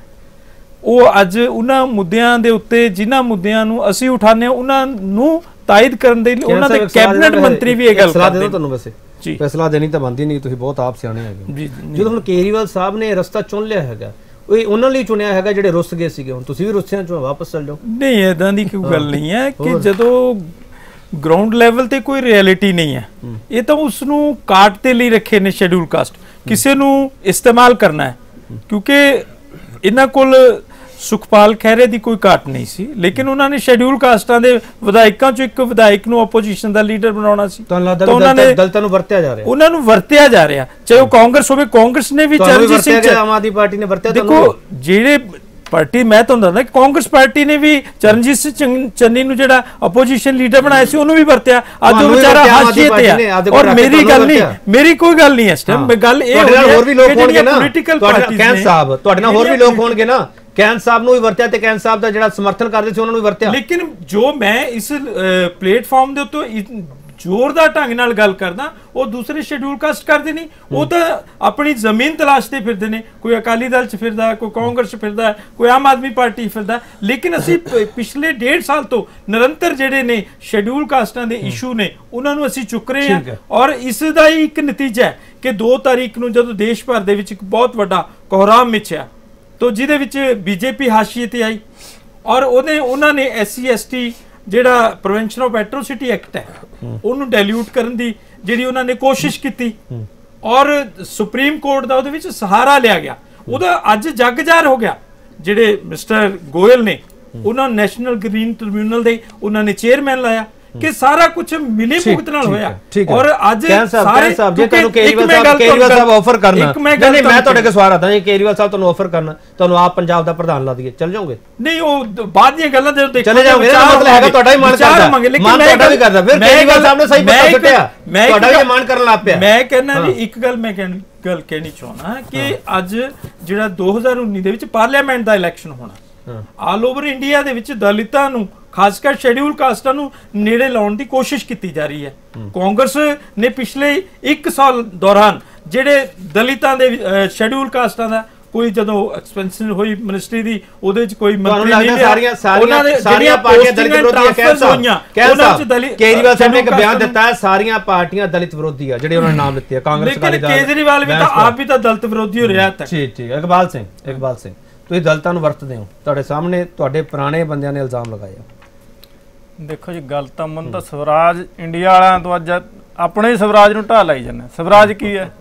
ਉਹ ਅੱਜ ਉਹਨਾਂ ਮੁੱਦਿਆਂ ਦੇ ਉੱਤੇ ਜਿਨ੍ਹਾਂ ਮੁੱਦਿਆਂ ਨੂੰ ਅਸੀਂ ਉਠਾਉਂਦੇ ਹਾਂ ਉਹਨਾਂ ਨੂੰ ਤਾਇਦ ਕਰਨ ਦੇ ਲਈ ਉਹਨਾਂ ਦੇ ਕੈਬਨਿਟ ਮੰਤਰੀ ਵੀ ਇਹ ਗੱਲ ਕਰਦੇ ਨੇ। ਤੁਹਾਨੂੰ ਵੈਸੇ ਜੀ ਫੈਸਲਾ ਦੇਣੀ ਤਾਂ ਬਣਦੀ ਨਹੀਂ, ਤੁਸੀਂ ਬਹੁਤ ਆਪ ਸਿਆਣੇ ਹੈਗੇ। ਜੀ, ਜਦੋਂ ਹੁਣ ਕੇਜਰੀਵਾਲ ਸਾਹਿਬ ਨੇ ਰਸਤਾ ਚੁਣ ਲਿਆ ਹੈਗਾ, ਉਹ ਉਹਨਾਂ ਲਈ ਚੁਣਿਆ ਹੈਗਾ ਜਿਹੜੇ ਰੁੱਸ ਗਏ ਸੀਗੇ, ਹੁਣ ਤੁਸੀਂ ਵੀ ਰੁੱਸਿਆਂ ਚੋਂ ਵਾਪਸ ਚੱਲ ਜਾਓ। ਨਹੀਂ, ਇਦਾਂ ਦੀ ਕੋਈ ਗੱਲ ਨਹੀਂ ਹੈ ਕਿ ਜਦੋਂ ਗਰਾਊਂਡ ਲੈਵਲ ਤੇ ਕੋਈ ਰਿਐਲਿਟੀ ਨਹੀਂ ਹੈ, ਇਹ ਤਾਂ ਉਸ ਨੂੰ ਕਾਟ ਦੇ ਲਈ ਰੱਖੇ ਨੇ ਸ਼ੈਡਿਊਲ ਕਾਸਟ, ਕਿਸੇ ਨੂੰ ਇਸਤੇਮਾਲ ਕਰਨਾ ਹੈ, ਕਿਉਂਕਿ ਇਹਨਾਂ ਕੋਲ ਸੁਖਪਾਲ ਖਹਿਰੇ ਦੀ ਕੋਈ ਘਾਟ ਨਹੀਂ ਸੀ, ਲੇਕਿਨ ਉਹਨਾਂ ਨੇ ਸ਼ੈਡਿਊਲ ਕਾਸਟਾਂ ਦੇ ਵਿਧਾਇਕਾਂ ਚੋਂ ਇੱਕ ਵਿਧਾਇਕ ਨੂੰ ਆਪੋਜੀਸ਼ਨ ਦਾ ਲੀਡਰ ਬਣਾਉਣਾ ਸੀ। ਤਾਂ ਉਹਨਾਂ ਨੇ ਦਲਤਾਂ ਨੂੰ ਵਰਤਿਆ ਜਾ ਰਿਹਾ, ਉਹਨਾਂ ਨੂੰ ਵਰਤਿਆ ਜਾ ਰਿਹਾ, ਚਾਹੇ ਉਹ ਕਾਂਗਰਸ ਹੋਵੇ, ਕਾਂਗਰਸ ਨੇ ਵੀ ਚਰਨਜੀਤ ਸਿੰਘ, ਆਮ ਆਦਮੀ ਪਾਰਟੀ ਨੇ ਵਰਤਿਆ। ਦੇਖੋ ਜਿਹੜੇ ਪਾਰਟੀ, ਮੈਂ ਤੁਹਾਨੂੰ ਦੱਸਦਾ ਕਾਂਗਰਸ ਪਾਰਟੀ ਨੇ ਵੀ ਚਰਨਜੀਤ ਸਿੰਘ ਚੰਨੀ ਨੂੰ ਜਿਹੜਾ ਆਪੋਜੀਸ਼ਨ ਲੀਡਰ ਬਣਾਇਆ ਸੀ ਉਹਨੂੰ ਵੀ ਵਰਤਿਆ। ਅੱਜ ਉਹ ਵਿਚਾਰਾ ਹਾਸ਼ੀਏ ਤੇ ਆ, ਔਰ ਮੇਰੀ ਗੱਲ ਨਹੀਂ, ਮੇਰੀ ਕੋਈ ਗੱਲ ਨਹੀਂ ਇਸ ਟਾਈਮ, ਗੱਲ ਇਹ ਹੋਰ ਵੀ ਲੋਕ ਹੋਣਗੇ ਨਾ ਪੋਲੀਟੀਕਲ ਪਾਰਟੀਆਂ, ਕੈਨ ਸਾਹਿਬ ਤੁਹਾਡੇ ਨਾਲ ਹੋਰ ਵੀ ਲੋਕ ਹੋਣਗੇ ਨਾ, ਕੈਨ ਸਾਹਿਬ ਨੂੰ ਵੀ ਵਰਤਿਆ ਤੇ ਕੈਨ ਸਾਹਿਬ ਦਾ ਜਿਹੜਾ ਸਮਰਥਨ ਕਰਦੇ ਸੀ ਉਹਨਾਂ ਨੂੰ ਵੀ ਵਰਤਿਆ। ਲੇਕਿਨ ਜੋ ਮੈਂ ਇਸ ਪਲੇਟਫਾਰਮ ਦੇ ਉੱਤੇ ਜ਼ੋਰਦਾਰ ਢੰਗ ਨਾਲ ਗੱਲ ਕਰਦਾ, ਉਹ ਦੂਸਰੇ ਸ਼ੈਡਿਊਲ ਕਾਸਟ ਕਰਦੇ ਨਹੀਂ, ਉਹ ਤਾਂ ਆਪਣੀ ਜ਼ਮੀਨ ਤਲਾਸ਼ਦੇ ਫਿਰਦੇ ਨੇ, ਕੋਈ ਅਕਾਲੀ ਦਲ ਚ ਫਿਰਦਾ, ਕੋਈ ਕਾਂਗਰਸ ਚ ਫਿਰਦਾ, ਕੋਈ ਆਮ ਆਦਮੀ ਪਾਰਟੀ ਫਿਰਦਾ। ਲੇਕਿਨ ਅਸੀਂ ਪਿਛਲੇ ਡੇਢ ਸਾਲ ਤੋਂ ਨਿਰੰਤਰ ਜਿਹੜੇ ਨੇ ਸ਼ੈਡਿਊਲ ਕਾਸਟਾਂ ਦੇ ਇਸ਼ੂ ਨੇ ਉਹਨਾਂ ਨੂੰ ਅਸੀਂ ਚੁੱਕ ਰਹੇ ਹਾਂ, ਔਰ ਇਸ ਦਾ ਹੀ ਇੱਕ ਨਤੀਜਾ ਹੈ ਕਿ ਦੋ ਤਾਰੀਖ ਨੂੰ ਜਦੋਂ ਦੇਸ਼ ਭਰ ਦੇ ਵਿੱਚ ਇੱਕ ਬਹੁਤ ਵੱਡਾ ਕੋਹਰਾਮ ਮਿਚਿਆ, ਤੋ ਜਿਹਦੇ ਵਿੱਚ ਬੀਜੇਪੀ ਹਾਸ਼ੀਏ ਤੇ ਆਈ, ਔਰ ਉਹਨੇ ਉਹਨਾਂ ਨੇ ਐਸ ਸੀ ਐਸ ਟੀ ਜਿਹੜਾ ਪ੍ਰੀਵੈਂਸ਼ਨ ਆਫ ਐਟਰੋਸਿਟੀ ਐਕਟ ਹੈ ਉਹਨੂੰ ਡਾਇਲੂਟ ਕਰਨ ਦੀ ਜਿਹੜੀ ਉਹਨਾਂ ਨੇ ਕੋਸ਼ਿਸ਼ ਕੀਤੀ, ਔਰ ਸੁਪਰੀਮ ਕੋਰਟ ਦਾ ਉਹਦੇ ਵਿੱਚ ਸਹਾਰਾ ਲਿਆ ਗਿਆ। ਉਹਦਾ ਅੱਜ ਜੱਗ ਜ਼ਾਹਰ ਹੋ ਗਿਆ, ਜਿਹੜੇ ਮਿਸਟਰ ਗੋਇਲ ਨੇ ਉਹਨਾਂ ਨੈਸ਼ਨਲ ਗ੍ਰੀਨ ਟ੍ਰਿਬਿਊਨਲ ਦੇ ਉਹਨਾਂ ਨੇ ਚੇਅਰਮੈਨ ਲਾਇਆ ਕਿ ਸਾਰਾ ਕੁਝ ਮਿਲੀ ਭੁਗਤ ਨਾਲ ਹੋਇਆ। ਔਰ ਅੱਜ ਸਾਰੇ ਸਾਹਿਬ ਜੇ ਤੁਹਾਨੂੰ ਕੇਜਰੀਵਾਲ ਸਾਹਿਬ ਕੇਜਰੀਵਾਲ ਸਾਹਿਬ ਆਫਰ ਕਰਨਾ, ਨਹੀਂ ਮੈਂ ਤੁਹਾਡੇ ਕੋਲ ਸਵਾਲ ਆਦਾ, ਜੇ ਕੇਜਰੀਵਾਲ ਸਾਹਿਬ ਤੁਹਾਨੂੰ ਆਫਰ ਕਰਨਾ, ਤੁਹਾਨੂੰ ਆਪ ਪੰਜਾਬ ਦਾ ਪ੍ਰਧਾਨ ਲਾ ਦਈਏ, ਚੱਲ ਜਾਓਗੇ? ਨਹੀਂ, ਉਹ ਬਾਅਦ ਦੀਆਂ ਗੱਲਾਂ ਜਦੋਂ ਦੇਖੋ ਚਲੇ ਜਾਓਗੇ, ਇਹਦਾ ਮਤਲਬ ਹੈਗਾ ਤੁਹਾਡਾ ਹੀ ਮਨ ਕਰਦਾ, ਮਨ ਤੁਹਾਡਾ ਵੀ ਕਰਦਾ, ਫਿਰ ਕੇਜਰੀਵਾਲ ਸਾਹਿਬ ਨੇ ਸਹੀ ਪਤਾ ਸੁੱਟਿਆ, ਤੁਹਾਡਾ ਵੀ ਮਨ ਕਰਨ ਲੱਗ ਪਿਆ। ਮੈਂ ਕਹਿੰਦਾ ਵੀ ਇੱਕ ਗੱਲ ਮੈਂ ਕਹਿਣੀ ਗੱਲ ਕਹਿਣੀ ਚਾਹੁੰਦਾ ਕਿ ਅੱਜ ਜਿਹੜਾ ਦੋ ਹਜ਼ਾਰ ਉੱਨੀ ਦੇ ਵਿੱਚ ਪਾਰਲੀਮੈਂਟ ਦਾ ਇਲੈਕਸ਼ਨ ਹੋਣਾ, ਆਲ ਓਵਰ ਇੰਡੀਆ ਦੇ ਵਿੱਚ ਦਲਿਤਾਂ ਨੂੰ ਖਾਸ ਕਰ ਸ਼ੈਡਿਊਲ ਕਾਸਟਾਂ ਨੂੰ ਨੇੜੇ ਲਾਉਣ ਦੀ ਕੋਸ਼ਿਸ਼ ਕੀਤੀ ਜਾ ਰਹੀ ਹੈ। ਕਾਂਗਰਸ ਨੇ ਪਿਛਲੇ ਇੱਕ ਸਾਲ ਦੌਰਾਨ ਜਿਹੜੇ ਦਲਿਤਾਂ ਦੇ ਸ਼ੈਡਿਊਲ ਕਾਸਟਾਂ ਦਾ ਕੋਈ ਜਦੋਂ ਐਕਸਪੈਂਸ਼ਨ ਹੋਈ ਮਿਨਿਸਟਰੀ ਦੀ, ਉਹਦੇ ਚ ਕੋਈ ਮੰਤਰੀ ਨਹੀਂ ਲਿਆ, ਸਾਰੀਆਂ ਸਾਰੀਆਂ ਸਾਰੀਆਂ ਪਾਰਟੀਆਂ ਦਲਿਤ ਵਿਰੋਧੀ ਕਹਿ ਸਕਦੇ ਉਹਨਾਂ ਚ ਦਲਿਤ। ਕੇਜਰੀਵਾਲ ਸਾਹਿਬ ਨੇ ਇੱਕ ਬਿਆਨ ਦਿੱਤਾ ਹੈ, ਸਾਰੀਆਂ ਪਾਰਟੀਆਂ ਦਲਿਤ ਵਿਰੋਧੀ ਆ, ਜਿਹੜੇ ਉਹਨਾਂ ਨੇ ਨਾਮ ਦਿੱਤੇ ਆ ਕਾਂਗਰਸ ਅਕਾਲੀ ਦਲ। ਕੇਜਰੀਵਾਲ ਵੀ ਤਾਂ ਆਪ ਵੀ ਤਾਂ ਦਲਿਤ ਵਿਰੋਧੀ ਹੋ ਰਿਹਾ ਤੱਕ। ਠੀਕ ਠੀਕ ਇਕਬਾਲ ਸਿੰਘ ਇਕਬਾਲ ਸਿੰਘ ਤੁਸੀਂ ਦਲਿਤਾਂ ਨੂੰ ਵਰਤਦੇ ਹੋ, ਤੁਹਾਡੇ ਸਾਹਮਣੇ ਤੁਹਾਡੇ ਪੁਰਾਣੇ ਬੰਦਿਆਂ ਨੇ ਇਲਜ਼ਾਮ ਲਗਾਇਆ। ਦੇਖੋ ਜੀ, ਗੱਲ ਤਾਂ ਮਨ ਤਾਂ ਸਵਰਾਜ ਇੰਡੀਆ ਵਾਲਿਆਂ ਤੋਂ ਅੱਜ ਆਪਣੇ ਹੀ ਸਵਰਾਜ ਨੂੰ ਢਾਹ ਲਾਈ ਜਾਂਦੇ। ਸਵਰਾਜ ਕੀ ਹੈ?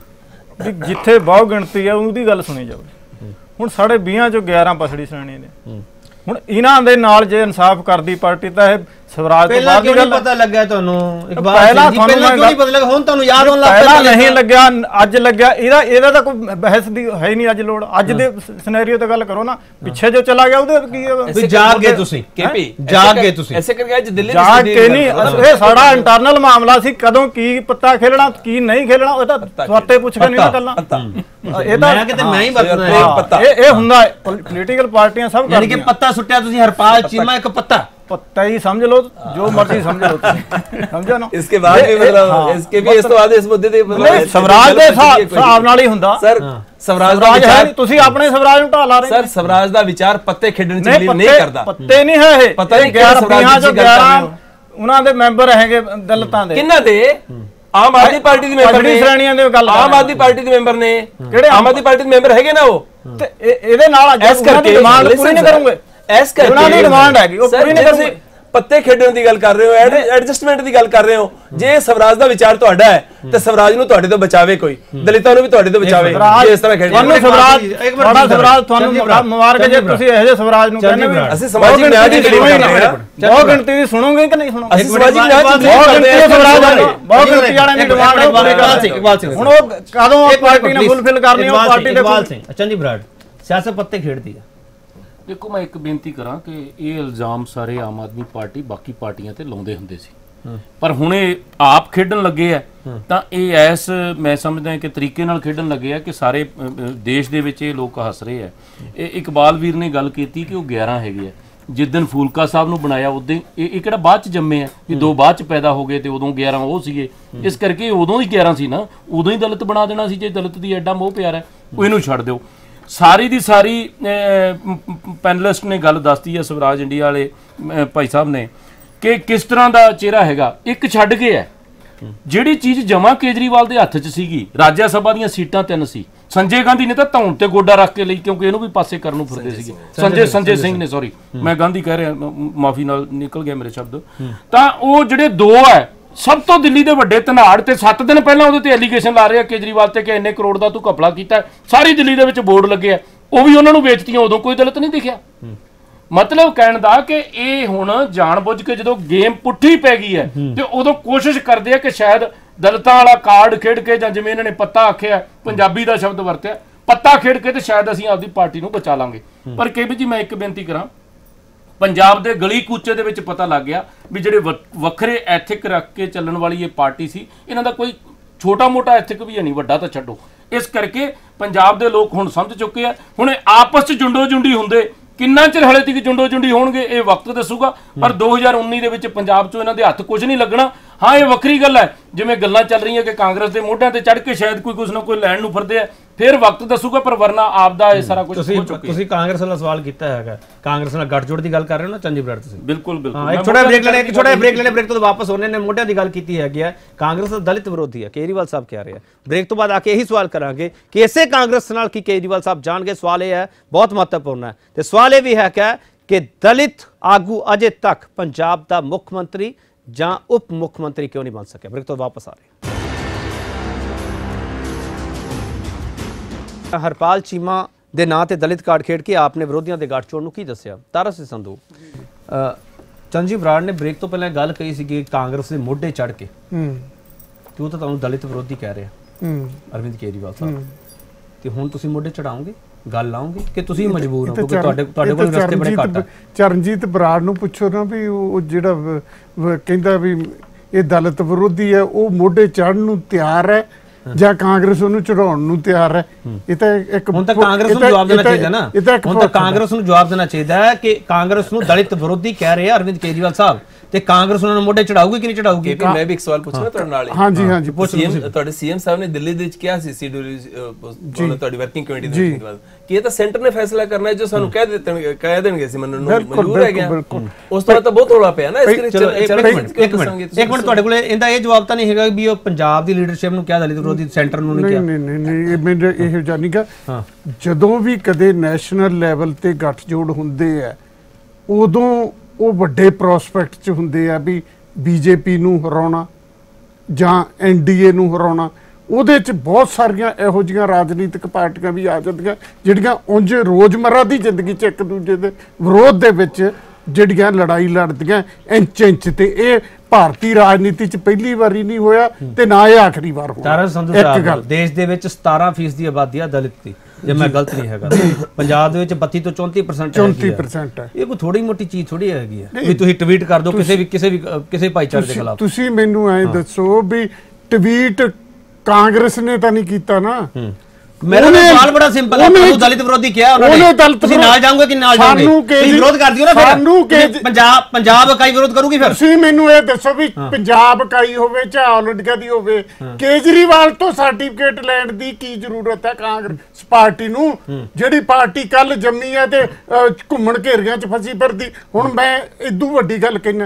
ਵੀ ਜਿੱਥੇ ਬਹੁ ਗਿਣਤੀ ਹੈ ਉਹਦੀ ਗੱਲ ਸੁਣੀ ਜਾਵੇ। ਹੁਣ ਸਾਡੇ ਵੀਹਾਂ ਚੋਂ ਗਿਆਰਾਂ ਪਸੜੀ ਸ਼੍ਰੇਣੀ ਨੇ, ਹੁਣ ਇਹਨਾਂ ਦੇ ਨਾਲ ਜੇ ਇਨਸਾਫ ਕਰਦੀ ਪਾਰਟੀ ਤਾਂ ਇਹ ਸਵਰਾਜ ਤੋਂ ਬਾਅਦ ਦੀ ਗੱਲ ਪਤਾ ਲੱਗਿਆ ਤੁਹਾਨੂੰ ਇਕਬਾਲ ਪਹਿਲਾਂ ਸਿੰਘ ਜੀ, ਪਹਿਲਾਂ ਕਿਉਂ ਨਹੀਂ ਪਤਾ ਲੱਗਾ? ਹੁਣ ਤੁਹਾਨੂੰ ਯਾਦ ਹੋਣ ਲੱਗ ਪਿਆ? ਪਹਿਲਾਂ ਨਹੀਂ ਲੱਗਿਆ, ਅੱਜ ਲੱਗਿਆ। ਇਹਦਾ ਇਹਦਾ ਤਾਂ ਕੋਈ ਬਹਿਸ ਦੀ ਹੈ ਹੀ ਨਹੀਂ ਅੱਜ ਲੋੜ। ਅੱਜ ਦੇ ਸਿਨੈਰੀਓ ਤੇ ਗੱਲ ਕਰੋ ਨਾ, ਪਿੱਛੇ ਜੋ ਚਲਾ ਗਿਆ ਉਹਦੇ ਕੀ ਵੀ ਜਾਗ ਗਏ ਤੁਸੀਂ? ਕੇਪੀ ਜਾਗ ਗਏ ਤੁਸੀਂ? ਐਸੇ ਕਰਕੇ ਅੱਜ ਦਿੱਲੀ ਜਾਗ ਕੇ ਨਹੀਂ, ਇਹ ਸਾਡਾ ਇੰਟਰਨਲ ਮਾਮਲਾ ਸੀ, ਕਦੋਂ ਕੀ ਪੱਤਾ ਖੇਲਣਾ ਕੀ ਨਹੀਂ ਖੇਲਣਾ ਉਹ ਤਾਂ ਸਵਾਤੇ ਪੁੱਛ ਕੇ ਨਹੀਂ ਨਾ ਕਰਨਾ। ਇਹ ਤਾਂ ਮੈਂ ਕਿਤੇ ਮੈਂ ਹੀ ਵਰਤਣਾ, ਇਹ ਇਹ ਹੁੰਦਾ ਪੋਲੀਟੀਕਲ ਪਾਰਟੀਆਂ ਸਭ ਕਰਦੀਆਂ। ਯਾਨੀ ਕਿ ਪੱਤਾ ਸੁੱਟਿਆ ਤੁਸੀਂ, ਹਰਪਾਲ ਚੀਮਾ ਇੱਕ ਪੱਤਾ पत्ता ही समझ लो, जो मर्जी समझ लो, समझा ना। इसके बाद भी मतलब इसके भी इस तो आधे इस मुद्दे ते मतलब स्वराज ਦੇ ਹਿਸਾਬ ਨਾਲ ਹੀ ਹੁੰਦਾ ਸਰ। ਸਵਰਾਜ ਦਾ ਵਿਚਾਰ ਤੁਸੀਂ ਆਪਣੇ ਸਵਰਾਜ ਨੂੰ ਢਾਲਾ ਰਹੇ ਸਰ। ਸਵਰਾਜ ਦਾ ਵਿਚਾਰ ਪੱਤੇ ਖੇਡਣ ਚ ਬਿਲੀਵ ਨਹੀਂ ਕਰਦਾ। ਪੱਤੇ ਨਹੀਂ ਹੈ ਇਹ, ਪਤਾ ਨਹੀਂ ਕਿਹੜਾ ਸਵਰਾਜ ਦੀ ਗੱਲ ਕਰ ਰਹੇ ਹੋ। ਉਹਨਾਂ ਦੇ ਮੈਂਬਰ ਹੈਗੇ ਦਲਿਤਾਂ ਦੇ। ਕਿੰਨਾਂ ਦੇ? ਆਮ ਆਦਮੀ ਪਾਰਟੀ ਦੇ ਮੈਂਬਰ ਨੇ, ਸ਼੍ਰੇਣੀਆਂ ਦੇ ਗੱਲ ਆਮ ਆਦਮੀ ਪਾਰਟੀ ਦੇ ਮੈਂਬਰ ਨੇ, ਕਿਹੜੇ ਆਮ ਆਦਮੀ ਪਾਰਟੀ ਦੇ ਮੈਂਬਰ ਹੈਗੇ ਨਾ ਉਹ। ਤੇ ਇਹਦੇ ਨਾਲ ਅੱਜ ਉਹਨਾਂ ਦੀ ਡਿਮਾਂਡ ਪੂਰੀ ਨਹੀਂ ਕਰੋਗੇ। ਐਸ ਕਰਕੇ ਉਹਨਾਂ ਦੀ ਡਿਮਾਂਡ ਹੈਗੀ ਉਹ ਪੂਰੀ ਨਹੀਂ ਕਰੋਗੇ। ਪੱਤੇ ਖੇਡਣ ਦੀ ਗੱਲ ਕਰ ਰਹੇ ਹੋ, ਐਡਜਸਟਮੈਂਟ ਦੀ ਗੱਲ ਕਰ ਰਹੇ ਹੋ। ਜੇ ਸਵਰਾਜ ਦਾ ਵਿਚਾਰ ਤੁਹਾਡਾ ਹੈ ਤੇ ਸਵਰਾਜ ਨੂੰ ਤੁਹਾਡੇ ਤੋਂ ਬਚਾਵੇ, ਕੋਈ ਦਲਿਤਾਂ ਨੂੰ ਵੀ ਤੁਹਾਡੇ ਤੋਂ ਬਚਾਵੇ। ਜੇ ਇਸ ਤਰ੍ਹਾਂ ਖੇਡਦੇ ਤੁਹਾਨੂੰ ਸਵਰਾਜ ਤੁਹਾਡਾ ਸਵਰਾਜ ਤੁਹਾਨੂੰ ਮੁਬਾਰਕ ਜੇ ਤੁਸੀਂ ਇਹੋ ਜਿਹੇ ਸਵਰਾਜ ਨੂੰ ਕਹਿੰਦੇ ਵੀ ਅਸੀਂ ਸਮਾਜਿਕ ਨਿਆਂ ਦੀ ਬਿਲੀਵ ਕਰਦੇ ਹਾਂ। ਬਹੁਤ ਗਿਣਤੀ ਦੀ ਸੁਣੋਗੇ ਕਿ ਨਹੀਂ ਸੁਣੋਗੇ? ਅਸੀਂ ਸਮਾਜਿਕ ਨਿਆਂ ਦੀ ਬਹੁਤ ਗਿਣਤੀ ਦੇ ਸਵਰਾਜ ਆਉਂਦੇ, ਬਹੁਤ ਗਿਣਤੀ ਵਾਲਿਆਂ ਦੀ ਡਿਮਾਂਡ ਪੂਰੀ ਕਰਦੇ। ਹੁਣ ਉਹ ਕਦੋਂ ਪਾਰਟੀ ਨੇ ਫੁੱਲਫਿਲ ਕਰਨੀ ਉਹ ਪਾਰਟੀ ਦੇ ਇਕਬਾਲ ਸਿੰਘ ਚੰਨੀ ਬਰਾੜ ਸਿਆਸਤ ਪੱਤੇ ਖੇਡਦੀ ਹੈ। ਦੇਖੋ, ਮੈਂ ਇੱਕ ਬੇਨਤੀ ਕਰਾਂ ਕਿ ਇਹ ਇਲਜ਼ਾਮ ਸਾਰੇ ਆਮ ਆਦਮੀ ਪਾਰਟੀ ਬਾਕੀ ਪਾਰਟੀਆਂ ਤੇ ਲਾਉਂਦੇ ਹੁੰਦੇ ਸੀ। ਪਰ ਹੁਣ ਇਹ ਆਪ ਖੇਡਣ ਲੱਗੇ ਆ ਤਾਂ ਇਹ ਐਸ ਮੈਂ ਸਮਝਦਾ ਕਿ ਤਰੀਕੇ ਨਾਲ ਖੇਡਣ ਲੱਗੇ ਆ ਕਿ ਸਾਰੇ ਅ, ਅ, ਦੇਸ਼ ਦੇ ਵਿੱਚ ਇਹ ਲੋਕ ਹੱਸ ਰਹੇ ਆ। ਇਹ ਇਕਬਾਲ ਵੀਰ ਨੇ ਗੱਲ ਕੀਤੀ ਕਿ ਉਹ ਗਿਆਰਾਂ ਹੈਗੇ ਆ, ਜਿੱਦਣ ਫੂਲਕਾ ਸਾਹਿਬ ਨੂੰ ਬਣਾਇਆ ਉਦੋਂ ਇਹ ਇਹ ਕਿਹੜਾ ਬਾਅਦ ਚ ਜੰਮੇ ਆ ਕਿ ਦੋ ਬਾਅਦ ਚ ਪੈਦਾ ਹੋ ਗਏ ਤੇ ਉਦੋਂ ਗਿਆਰਾਂ ਉਹ ਸੀਗੇ, ਇਸ ਕਰਕੇ ਉਦੋਂ ਹੀ ਗਿਆਰਾਂ ਸੀ ਨਾ, ਉਦੋਂ ਹੀ ਦਲਿਤ ਬਣਾ ਦੇਣਾ ਸੀ। ਜੇ ਦਲਿਤ ਦੀ ਐਡਾ ਮੋਹ ਪਿਆਰ ਹੈ ਉਹ ਇਹਨੂੰ ਛੱਡ ਦਿਓ। ਸਾਰੀ ਦੀ ਸਾਰੀ ਪੈਨਲਿਸਟ ਨੇ ਗੱਲ ਦੱਸਤੀ ਹੈ ਸਵਰਾਜ ਇੰਡੀਆ ਵਾਲੇ ਅਹ, ਭਾਈ ਸਾਹਿਬ ਨੇ ਕਿ ਕਿਸ ਤਰ੍ਹਾਂ ਦਾ ਚਿਹਰਾ ਹੈਗਾ। ਇੱਕ ਛੱਡ ਕੇ ਹੈ ਜਿਹੜੀ ਚੀਜ਼ ਜਮਾ ਕੇਜਰੀਵਾਲ ਦੇ ਹੱਥ 'ਚ ਸੀਗੀ, ਰਾਜ ਸਭਾ ਦੀਆਂ ਸੀਟਾਂ ਤਿੰਨ ਸੀ, ਸੰਜੇ ਗਾਂਧੀ ਨੇ ਤਾਂ ਧੌਣ ਤੇ ਗੋਡਾ ਰੱਖ ਕੇ ਲਈ ਕਿਉਂਕਿ ਇਹਨੂੰ ਵੀ ਪਾਸੇ ਕਰਨ ਨੂੰ ਫਿਰਦੇ ਸੀਗੇ। ਸੰਜੇ ਸੰਜੇ ਸਿੰਘ ਨੇ, ਸੌਰੀ ਮੈਂ ਗਾਂਧੀ ਕਹਿ ਰਿਹਾ, ਮਾਫੀ ਨਾਲ ਨਿਕਲ ਗਿਆ ਮੇਰੇ ਸ਼ਬਦ। ਤਾਂ ਉਹ ਜਿਹੜੇ ਦੋ ਹੈ ਸਭ ਤੋਂ ਦਿੱਲੀ ਦੇ ਵੱਡੇ ਧਨਾੜ ਤੇ ਸੱਤ ਦਿਨ ਪਹਿਲਾਂ ਉਹਦੇ ਤੇ ਐਲੀਗੇਸ਼ਨ ਲਾ ਰਹੇ ਆ ਕੇਜਰੀਵਾਲ ਤੇ ਕਿ ਇੰਨੇ ਕਰੋੜ ਦਾ ਤੂੰ ਘਪਲਾ ਕੀਤਾ, ਸਾਰੀ ਦਿੱਲੀ ਦੇ ਵਿੱਚ ਬੋਰਡ ਲੱਗੇ ਆ, ਉਹ ਵੀ ਉਹਨਾਂ ਨੂੰ ਵੇਚਤੀਆਂ, ਉਦੋਂ ਕੋਈ ਦਲਿਤ ਨਹੀਂ ਦਿਖਿਆ। ਮਤਲਬ ਕਹਿਣ ਦਾ ਕਿ ਇਹ ਹੁਣ ਜਾਣਬੁੱਝ ਕੇ ਜਦੋਂ ਗੇਮ ਪੁੱਠੀ ਪੈ ਗਈ ਹੈ ਤੇ ਉਦੋਂ ਕੋਸ਼ਿਸ਼ ਕਰਦੇ ਆ ਕਿ ਸ਼ਾਇਦ ਦਲਿਤਾਂ ਵਾਲਾ ਕਾਰਡ ਖੇਡ ਕੇ, ਜਾਂ ਜਿਵੇਂ ਇਹਨਾਂ ਨੇ ਪੱਤਾ ਆਖਿਆ, ਪੰਜਾਬੀ ਦਾ ਸ਼ਬਦ ਵਰਤਿਆ, ਪੱਤਾ ਖੇਡ ਕੇ ਤੇ ਸ਼ਾਇਦ ਅਸੀਂ ਆਪਦੀ ਪਾਰਟੀ ਨੂੰ ਬਚਾ ਲਾਂਗੇ। ਪਰ ਕੇਵੀ ਜੀ ਮੈਂ ਇੱਕ ਬੇਨਤੀ ਕਰਾਂ, ਪੰਜਾਬ ਦੇ ਗਲੀ ਕੂਚੇ ਦੇ ਵਿੱਚ ਪਤਾ ਲੱਗ ਗਿਆ ਵੀ ਜਿਹੜੇ ਵੱਖਰੇ ਐਥਿਕ ਰੱਖ ਕੇ ਚੱਲਣ ਵਾਲੀ ਇਹ ਪਾਰਟੀ ਸੀ, ਇਹਨਾਂ ਦਾ ਕੋਈ ਛੋਟਾ ਮੋਟਾ ਐਥਿਕ ਵੀ ਹੈ ਨਹੀਂ, ਵੱਡਾ ਤਾਂ ਛੱਡੋ। ਇਸ ਕਰਕੇ ਪੰਜਾਬ ਦੇ ਲੋਕ ਹੁਣ ਸਮਝ ਚੁੱਕੇ ਆ, ਹੁਣ ਆਪਸ 'ਚ ਜੁੰਡੋ ਜੁੰਡੀ ਹੁੰਦੇ ਕਿੰਨਾ ਚਿਰ ਹਲੇ ਤੱਕ ਜੁੰਡੋ ਜੁੰਡੀ ਹੋਣਗੇ ਇਹ ਵਕਤ ਦੱਸੂਗਾ। ਪਰ ਦੋ ਹਜ਼ਾਰ ਉੱਨੀ ਦੇ ਵਿੱਚ ਪੰਜਾਬ 'ਚੋਂ ਇਹਨਾਂ ਦੇ ਹੱਥ ਕੁਝ ਨਹੀਂ ਲੱਗਣਾ। ਹਾਂ, ਇਹ ਵੱਖਰੀ ਗੱਲ ਹੈ ਜਿਵੇਂ ਗੱਲਾਂ ਚੱਲ ਰਹੀਆਂ ਕਿ ਕਾਂਗਰਸ ਦੇ ਮੋਢਿਆਂ ਤੇ ਚੜ੍ਹ ਕੇ ਸ਼ਾਇਦ ਕੋਈ ਕੁਝ ਨਾ ਕੋਈ ਲੈਣ ਨੂੰ ਫਿਰਦੇ ਆ, ਫਿਰ ਵਕਤ ਦੱਸੂਗਾ, ਪਰ ਵਰਨਾ ਆਪਦਾ ਇਹ ਸਾਰਾ ਕੁਝ ਹੋ ਚੁੱਕਿਆ। ਤੁਸੀਂ ਕਾਂਗਰਸ ਨਾਲ ਸਵਾਲ ਕੀਤਾ ਹੈਗਾ, ਕਾਂਗਰਸ ਨਾਲ ਗੱਠਜੋੜ ਦੀ ਗੱਲ ਕਰ ਰਹੇ ਹੋ ਨਾ ਚੰਜੀ ਬਰਾੜ ਤੁਸੀਂ? ਬਿਲਕੁਲ ਬਿਲਕੁਲ। ਹਾਂ, ਇੱਕ ਛੋਟਾ ਬ੍ਰੇਕ ਲੈਣੇ ਇੱਕ ਛੋਟਾ ਬ੍ਰੇਕ ਲੈਣੇ ਬ੍ਰੇਕ ਤੋਂ ਵਾਪਸ ਹੋਣੇ ਨੇ ਮੋਢਿਆਂ ਦੀ ਗੱਲ ਕੀਤੀ ਹੈਗੀ ਹੈ। ਕਾਂਗਰਸ ਦਾ ਦਲਿਤ ਵਿਰੋਧੀ ਹੈ ਕੇਜਰੀਵਾਲ ਸਾਹਿਬ ਕਹਿ ਰਹੇ ਆ। ਬ੍ਰੇਕ ਤੋਂ ਬਾਅਦ ਆ ਕੇ ਇਹੀ ਸਵਾਲ ਕਰਾਂਗੇ ਕਿ ਇਸੇ ਕਾਂਗਰਸ ਨਾਲ ਕੀ ਕੇਜਰੀਵਾਲ ਸਾਹਿਬ ਜਾਣਗੇ। ਸਵਾਲ ਇਹ ਹੈ, ਬਹੁਤ ਮਹੱਤਵਪੂਰਨ ਹੈ, ਤੇ ਸਵਾਲ ਇਹ ਵੀ ਹੈ ਕਿ ਦਲਿਤ ਆਗੂ ਅਜੇ ਤੱਕ ਪੰਜਾਬ ਦਾ ਮੁੱਖ ਮੰਤਰੀ ਜਾਂ ਉਪ ਮੁੱਖ ਮੰਤਰੀ ਕਿਉਂ ਨਹੀਂ ਬਣ ਸਕਿਆ। ਬ੍ਰੇਕ ਤੋਂ ਵਾਪਸ ਆ ਰਹੇ ਹਰਪਾਲ ਚੀਮਾ ਦੇ ਨਾਂ ਤੇ ਦਲਿਤ ਕਾਰਡ ਖੇਡ ਕੇ ਆਪਨੇ ਵਿਰੋਧੀਆਂ ਦੇ ਗੱਠਜੋੜ ਨੂੰ ਕੀ ਦੱਸਿਆ। ਤਾਰਾ ਸਿੰਘ ਸੰਧੂ, ਚੰਜੀ ਬਰਾੜ ਨੇ ਬ੍ਰੇਕ ਤੋਂ ਪਹਿਲਾਂ ਗੱਲ ਕਹੀ ਸੀ ਕਿ ਕਾਂਗਰਸ ਦੇ ਮੋਢੇ ਚੜ ਕੇ ਕਿ ਉਹ ਤਾਂ ਤੁਹਾਨੂੰ ਦਲਿਤ ਵਿਰੋਧੀ ਕਹਿ ਰਿਹਾ ਅਰਵਿੰਦ ਕੇਜਰੀਵਾਲ ਸਾਹਿਬ, ਤੇ ਹੁਣ ਤੁਸੀਂ ਮੋਢੇ ਚੜਾਓਗੇ, ਗੱਲ ਲਾਓਗੇ ਕਿ ਤੁਸੀਂ ਮਜਬੂਰ ਹੋ ਕਿਉਂਕਿ ਤੁਹਾਡੇ ਤੁਹਾਡੇ ਕੋਲ ਰਸਤੇ ਬੜੇ ਘੱਟ ਆ। ਚਰਨਜੀਤ ਬਰਾੜ ਨੂੰ ਪੁੱਛੋ ਨਾ ਵੀ ਉਹ ਜਿਹੜਾ ਕਹਿੰਦਾ ਵੀ ਇਹ ਦਲਿਤ ਵਿਰੋਧੀ ਹੈ, ਉਹ ਮੋਢੇ ਚੜਨ ਨੂੰ ਤਿਆਰ ਹੈ ਜਾਂ ਕਾਂਗਰਸ ਉਹਨੂੰ ਚੜਾਉਣ ਨੂੰ ਤਿਆਰ ਹੈ। ਇਹ ਤਾਂ ਇੱਕ ਹੁਣ ਤਾਂ ਕਾਂਗਰਸ ਨੂੰ ਜਵਾਬ ਦੇਣਾ ਚਾਹੀਦਾ ਨਾ, ਹੁਣ ਤਾਂ ਕਾਂਗਰਸ ਨੂੰ ਜਵਾਬ ਦੇਣਾ ਚਾਹੀਦਾ ਹੈ ਕਿ ਕਾਂਗਰਸ ਨੂੰ ਦਲਿਤ ਵਿਰੋਧੀ ਕਹਿ ਰਹੇ ਆ ਅਰਵਿੰਦ ਕੇਜਰੀਵਾਲ ਸਾਹਿਬ, ਤੇ ਕਾਂਗਰਸ ਉਹਨਾਂ ਨੂੰ ਮੋਢੇ ਚੜਾਊਗੀ ਕਿ ਨਹੀਂ ਚੜਾਊਗੀ। ਮੈਂ ਵੀ ਇੱਕ ਸਵਾਲ ਪੁੱਛਣਾ ਤੁਹਾਡੇ ਨਾਲ। ਹਾਂਜੀ ਹਾਂਜੀ, ਤੁਹਾਡੇ ਸੀਐਮ ਸਾਹਿਬ ਨੇ ਦਿੱਲੀ ਦੇ ਵਿੱਚ ਕਿਹਾ ਸੀ ਸੀਡਿਊਲ ਤੁਹਾਡੀ ਵਰਕਿੰਗ ਕਮੇਟੀ ਦੇ ਮੀਟਿੰਗ ਬਾਅਦ ਕਿ ਇਹ ਤਾਂ ਸੈਂਟਰ ਨੇ ਫੈਸਲਾ ਕਰਨਾ ਹੈ, ਜੋ ਸਾਨੂੰ ਕਹਿ ਦਿੱਤੇ ਕਹਿ ਦੇਣਗੇ ਸੀ ਮੰਨਣ ਨੂੰ ਮਜਬੂਰ ਹੈ ਗਿਆ। ਉਸ ਤੋਂ ਬਾਅਦ ਤਾਂ ਬਹੁਤ ਰੌਲਾ ਪਿਆ ਨਾ। ਇਸ ਕਰਕੇ ਇੱਕ ਮਿੰਟ ਇੱਕ ਮਿੰਟ ਤੁਹਾਡੇ ਕੋਲ ਇਹਦਾ ਇਹ ਜਵਾਬ ਤਾਂ ਨਹੀਂ ਹੈਗਾ ਵੀ ਉਹ ਪੰਜਾਬ ਦੀ ਲੀਡਰਸ਼ਿਪ ਨੂੰ ਕਿਹਾ ਦਲਿਤ ਵਿਰੋਧੀ, ਸੈਂਟਰ ਨੂੰ ਨਹੀਂ ਕਿਹਾ? ਨਹੀਂ ਨਹੀਂ ਨਹੀਂ, ਮੈਨੂੰ ਇਹੋ ਜਿਹਾ ਨਹੀਂ ਗਾ। ਜਦੋਂ ਵੀ ਕਦੇ ਨੈਸ਼ਨਲ ਲੈਵਲ ਤੇ ਗੱਠਜੋੜ ਹੁੰਦੇ ਆ ਉਦੋਂ ਉਹ ਵੱਡੇ ਪ੍ਰੋਸਪੈਕਟ 'ਚ ਹੁੰਦੇ ਆ ਵੀ ਬੀਜੇਪੀ ਨੂੰ ਹਰਾਉਣਾ ਜਾਂ ਐਨਡੀਏ ਨੂੰ ਹਰਾਉਣਾ। ਉਹਦੇ 'ਚ ਬਹੁਤ ਸਾਰੀਆਂ ਇਹੋ ਜਿਹੀਆਂ ਰਾਜਨੀਤਿਕ ਪਾਰਟੀਆਂ ਵੀ ਆ ਜਾਂਦੀਆਂ ਜਿਹੜੀਆਂ ਉਂਝ ਰੋਜ਼ਮर्रा ਦੀ ਜ਼ਿੰਦਗੀ 'ਚ ਇੱਕ ਦੂਜੇ ਦੇ ਵਿਰੋਧ ਦੇ ਵਿੱਚ ਜਿਹੜੀਆਂ ਲੜਾਈ ਲੜਦੀਆਂ ਇੰਚ ਇੰਚ ਤੇ। ਇਹ ਭਾਰਤੀ ਰਾਜਨੀਤੀ 'ਚ ਪਹਿਲੀ ਵਾਰੀ ਨਹੀਂ ਹੋਇਆ ਤੇ ਨਾ ਇਹ ਆਖਰੀ ਵਾਰ ਹੋਇਆ। ਤਾਰਾ ਸੰਧੂ ਸਾਹਿਬ, ਦੇਸ਼ ਦੇ ਵਿੱਚ ਸਤਾਰਾਂ ਫੀਸਦ ਦੀ ਆਬਾਦੀ ਆ ਦਲਿਤ ਦੀ, ਜੇ ਮੈਂ ਗਲਤ ਨਹੀਂ ਹੈਗਾ। ਪੰਜਾਬ ਦੇ ਵਿੱਚ ਬੱਤੀ ਤੋਂ ਚੌਂਤੀ ਪਰਸੈਂਟ ਚੌਂਤੀ ਪਰਸੈਂਟ ਹੈ। ਇਹ ਕੋਈ ਥੋੜੀ ਮੋਟੀ ਚੀਜ਼ ਥੋੜੀ ਹੈਗੀ ਆ ਵੀ ਤੁਸੀਂ ਟਵੀਟ ਕਰ ਦਿਓ ਕਿਸੇ ਵੀ ਕਿਸੇ ਵੀ ਕਿਸੇ ਭਾਈਚਾਰੇ ਦੇ ਖਿਲਾਫ। ਤੁਸੀਂ ਮੈਨੂੰ ਐਂ ਦੱਸੋ ਵੀ ਟਵੀਟ ਕਾਂਗਰਸ ਨੇ ਤਾਂ ਨਹੀਂ ਕੀਤਾ ਨਾ। ਮੇਰਾ ਸਵਾਲ ਬੜਾ ਸਿੰਪਲ ਹੈ, ਤੁਹਾਨੂੰ ਦਲਿਤ ਵਿਰੋਧੀ ਕਿਹਾ ਉਹਨਾਂ ਨੇ, ਤੁਸੀਂ ਨਾਲ ਜਾਓਗੇ ਕਿ ਨਾਲ ਜਾਓਗੇ? ਤੁਸੀਂ ਵਿਰੋਧ ਕਰਦੀ ਹੋ ਨਾ, ਫਿਰ ਪੰਜਾਬ ਪੰਜਾਬ ਇਕਾਈ ਵਿਰੋਧ ਕਰੂਗੀ। ਫਿਰ ਤੁਸੀਂ ਮੈਨੂੰ ਇਹ ਦੱਸੋ ਵੀ ਪੰਜਾਬ ਇਕਾਈ ਹੋਵੇ ਚਾਹੇ ਆਲ ਇੰਡੀਆ ਦੀ ਹੋਵੇ, ਕੇਜਰੀਵਾਲ ਤੋਂ ਸਰਟੀਫਿਕੇਟ ਲੈਣ ਦੀ ਕੀ ਜ਼ਰੂਰਤ ਹੈ ਕਾਂਗਰਸ ਪਾਰਟੀ ਨੂੰ, ਜਿਹੜੀ ਪਾਰਟੀ ਕੱਲ ਜੰਮੀ ਹੈ ਤੇ ਘੁੰਮਣ ਘੇਰੀਆਂ 'ਚ ਫਸੀ ਫਿਰਦੀ। ਹੁਣ ਮੈਂ ਇਦੋਂ ਵੱਡੀ ਗੱਲ ਕਹਿਣਾ,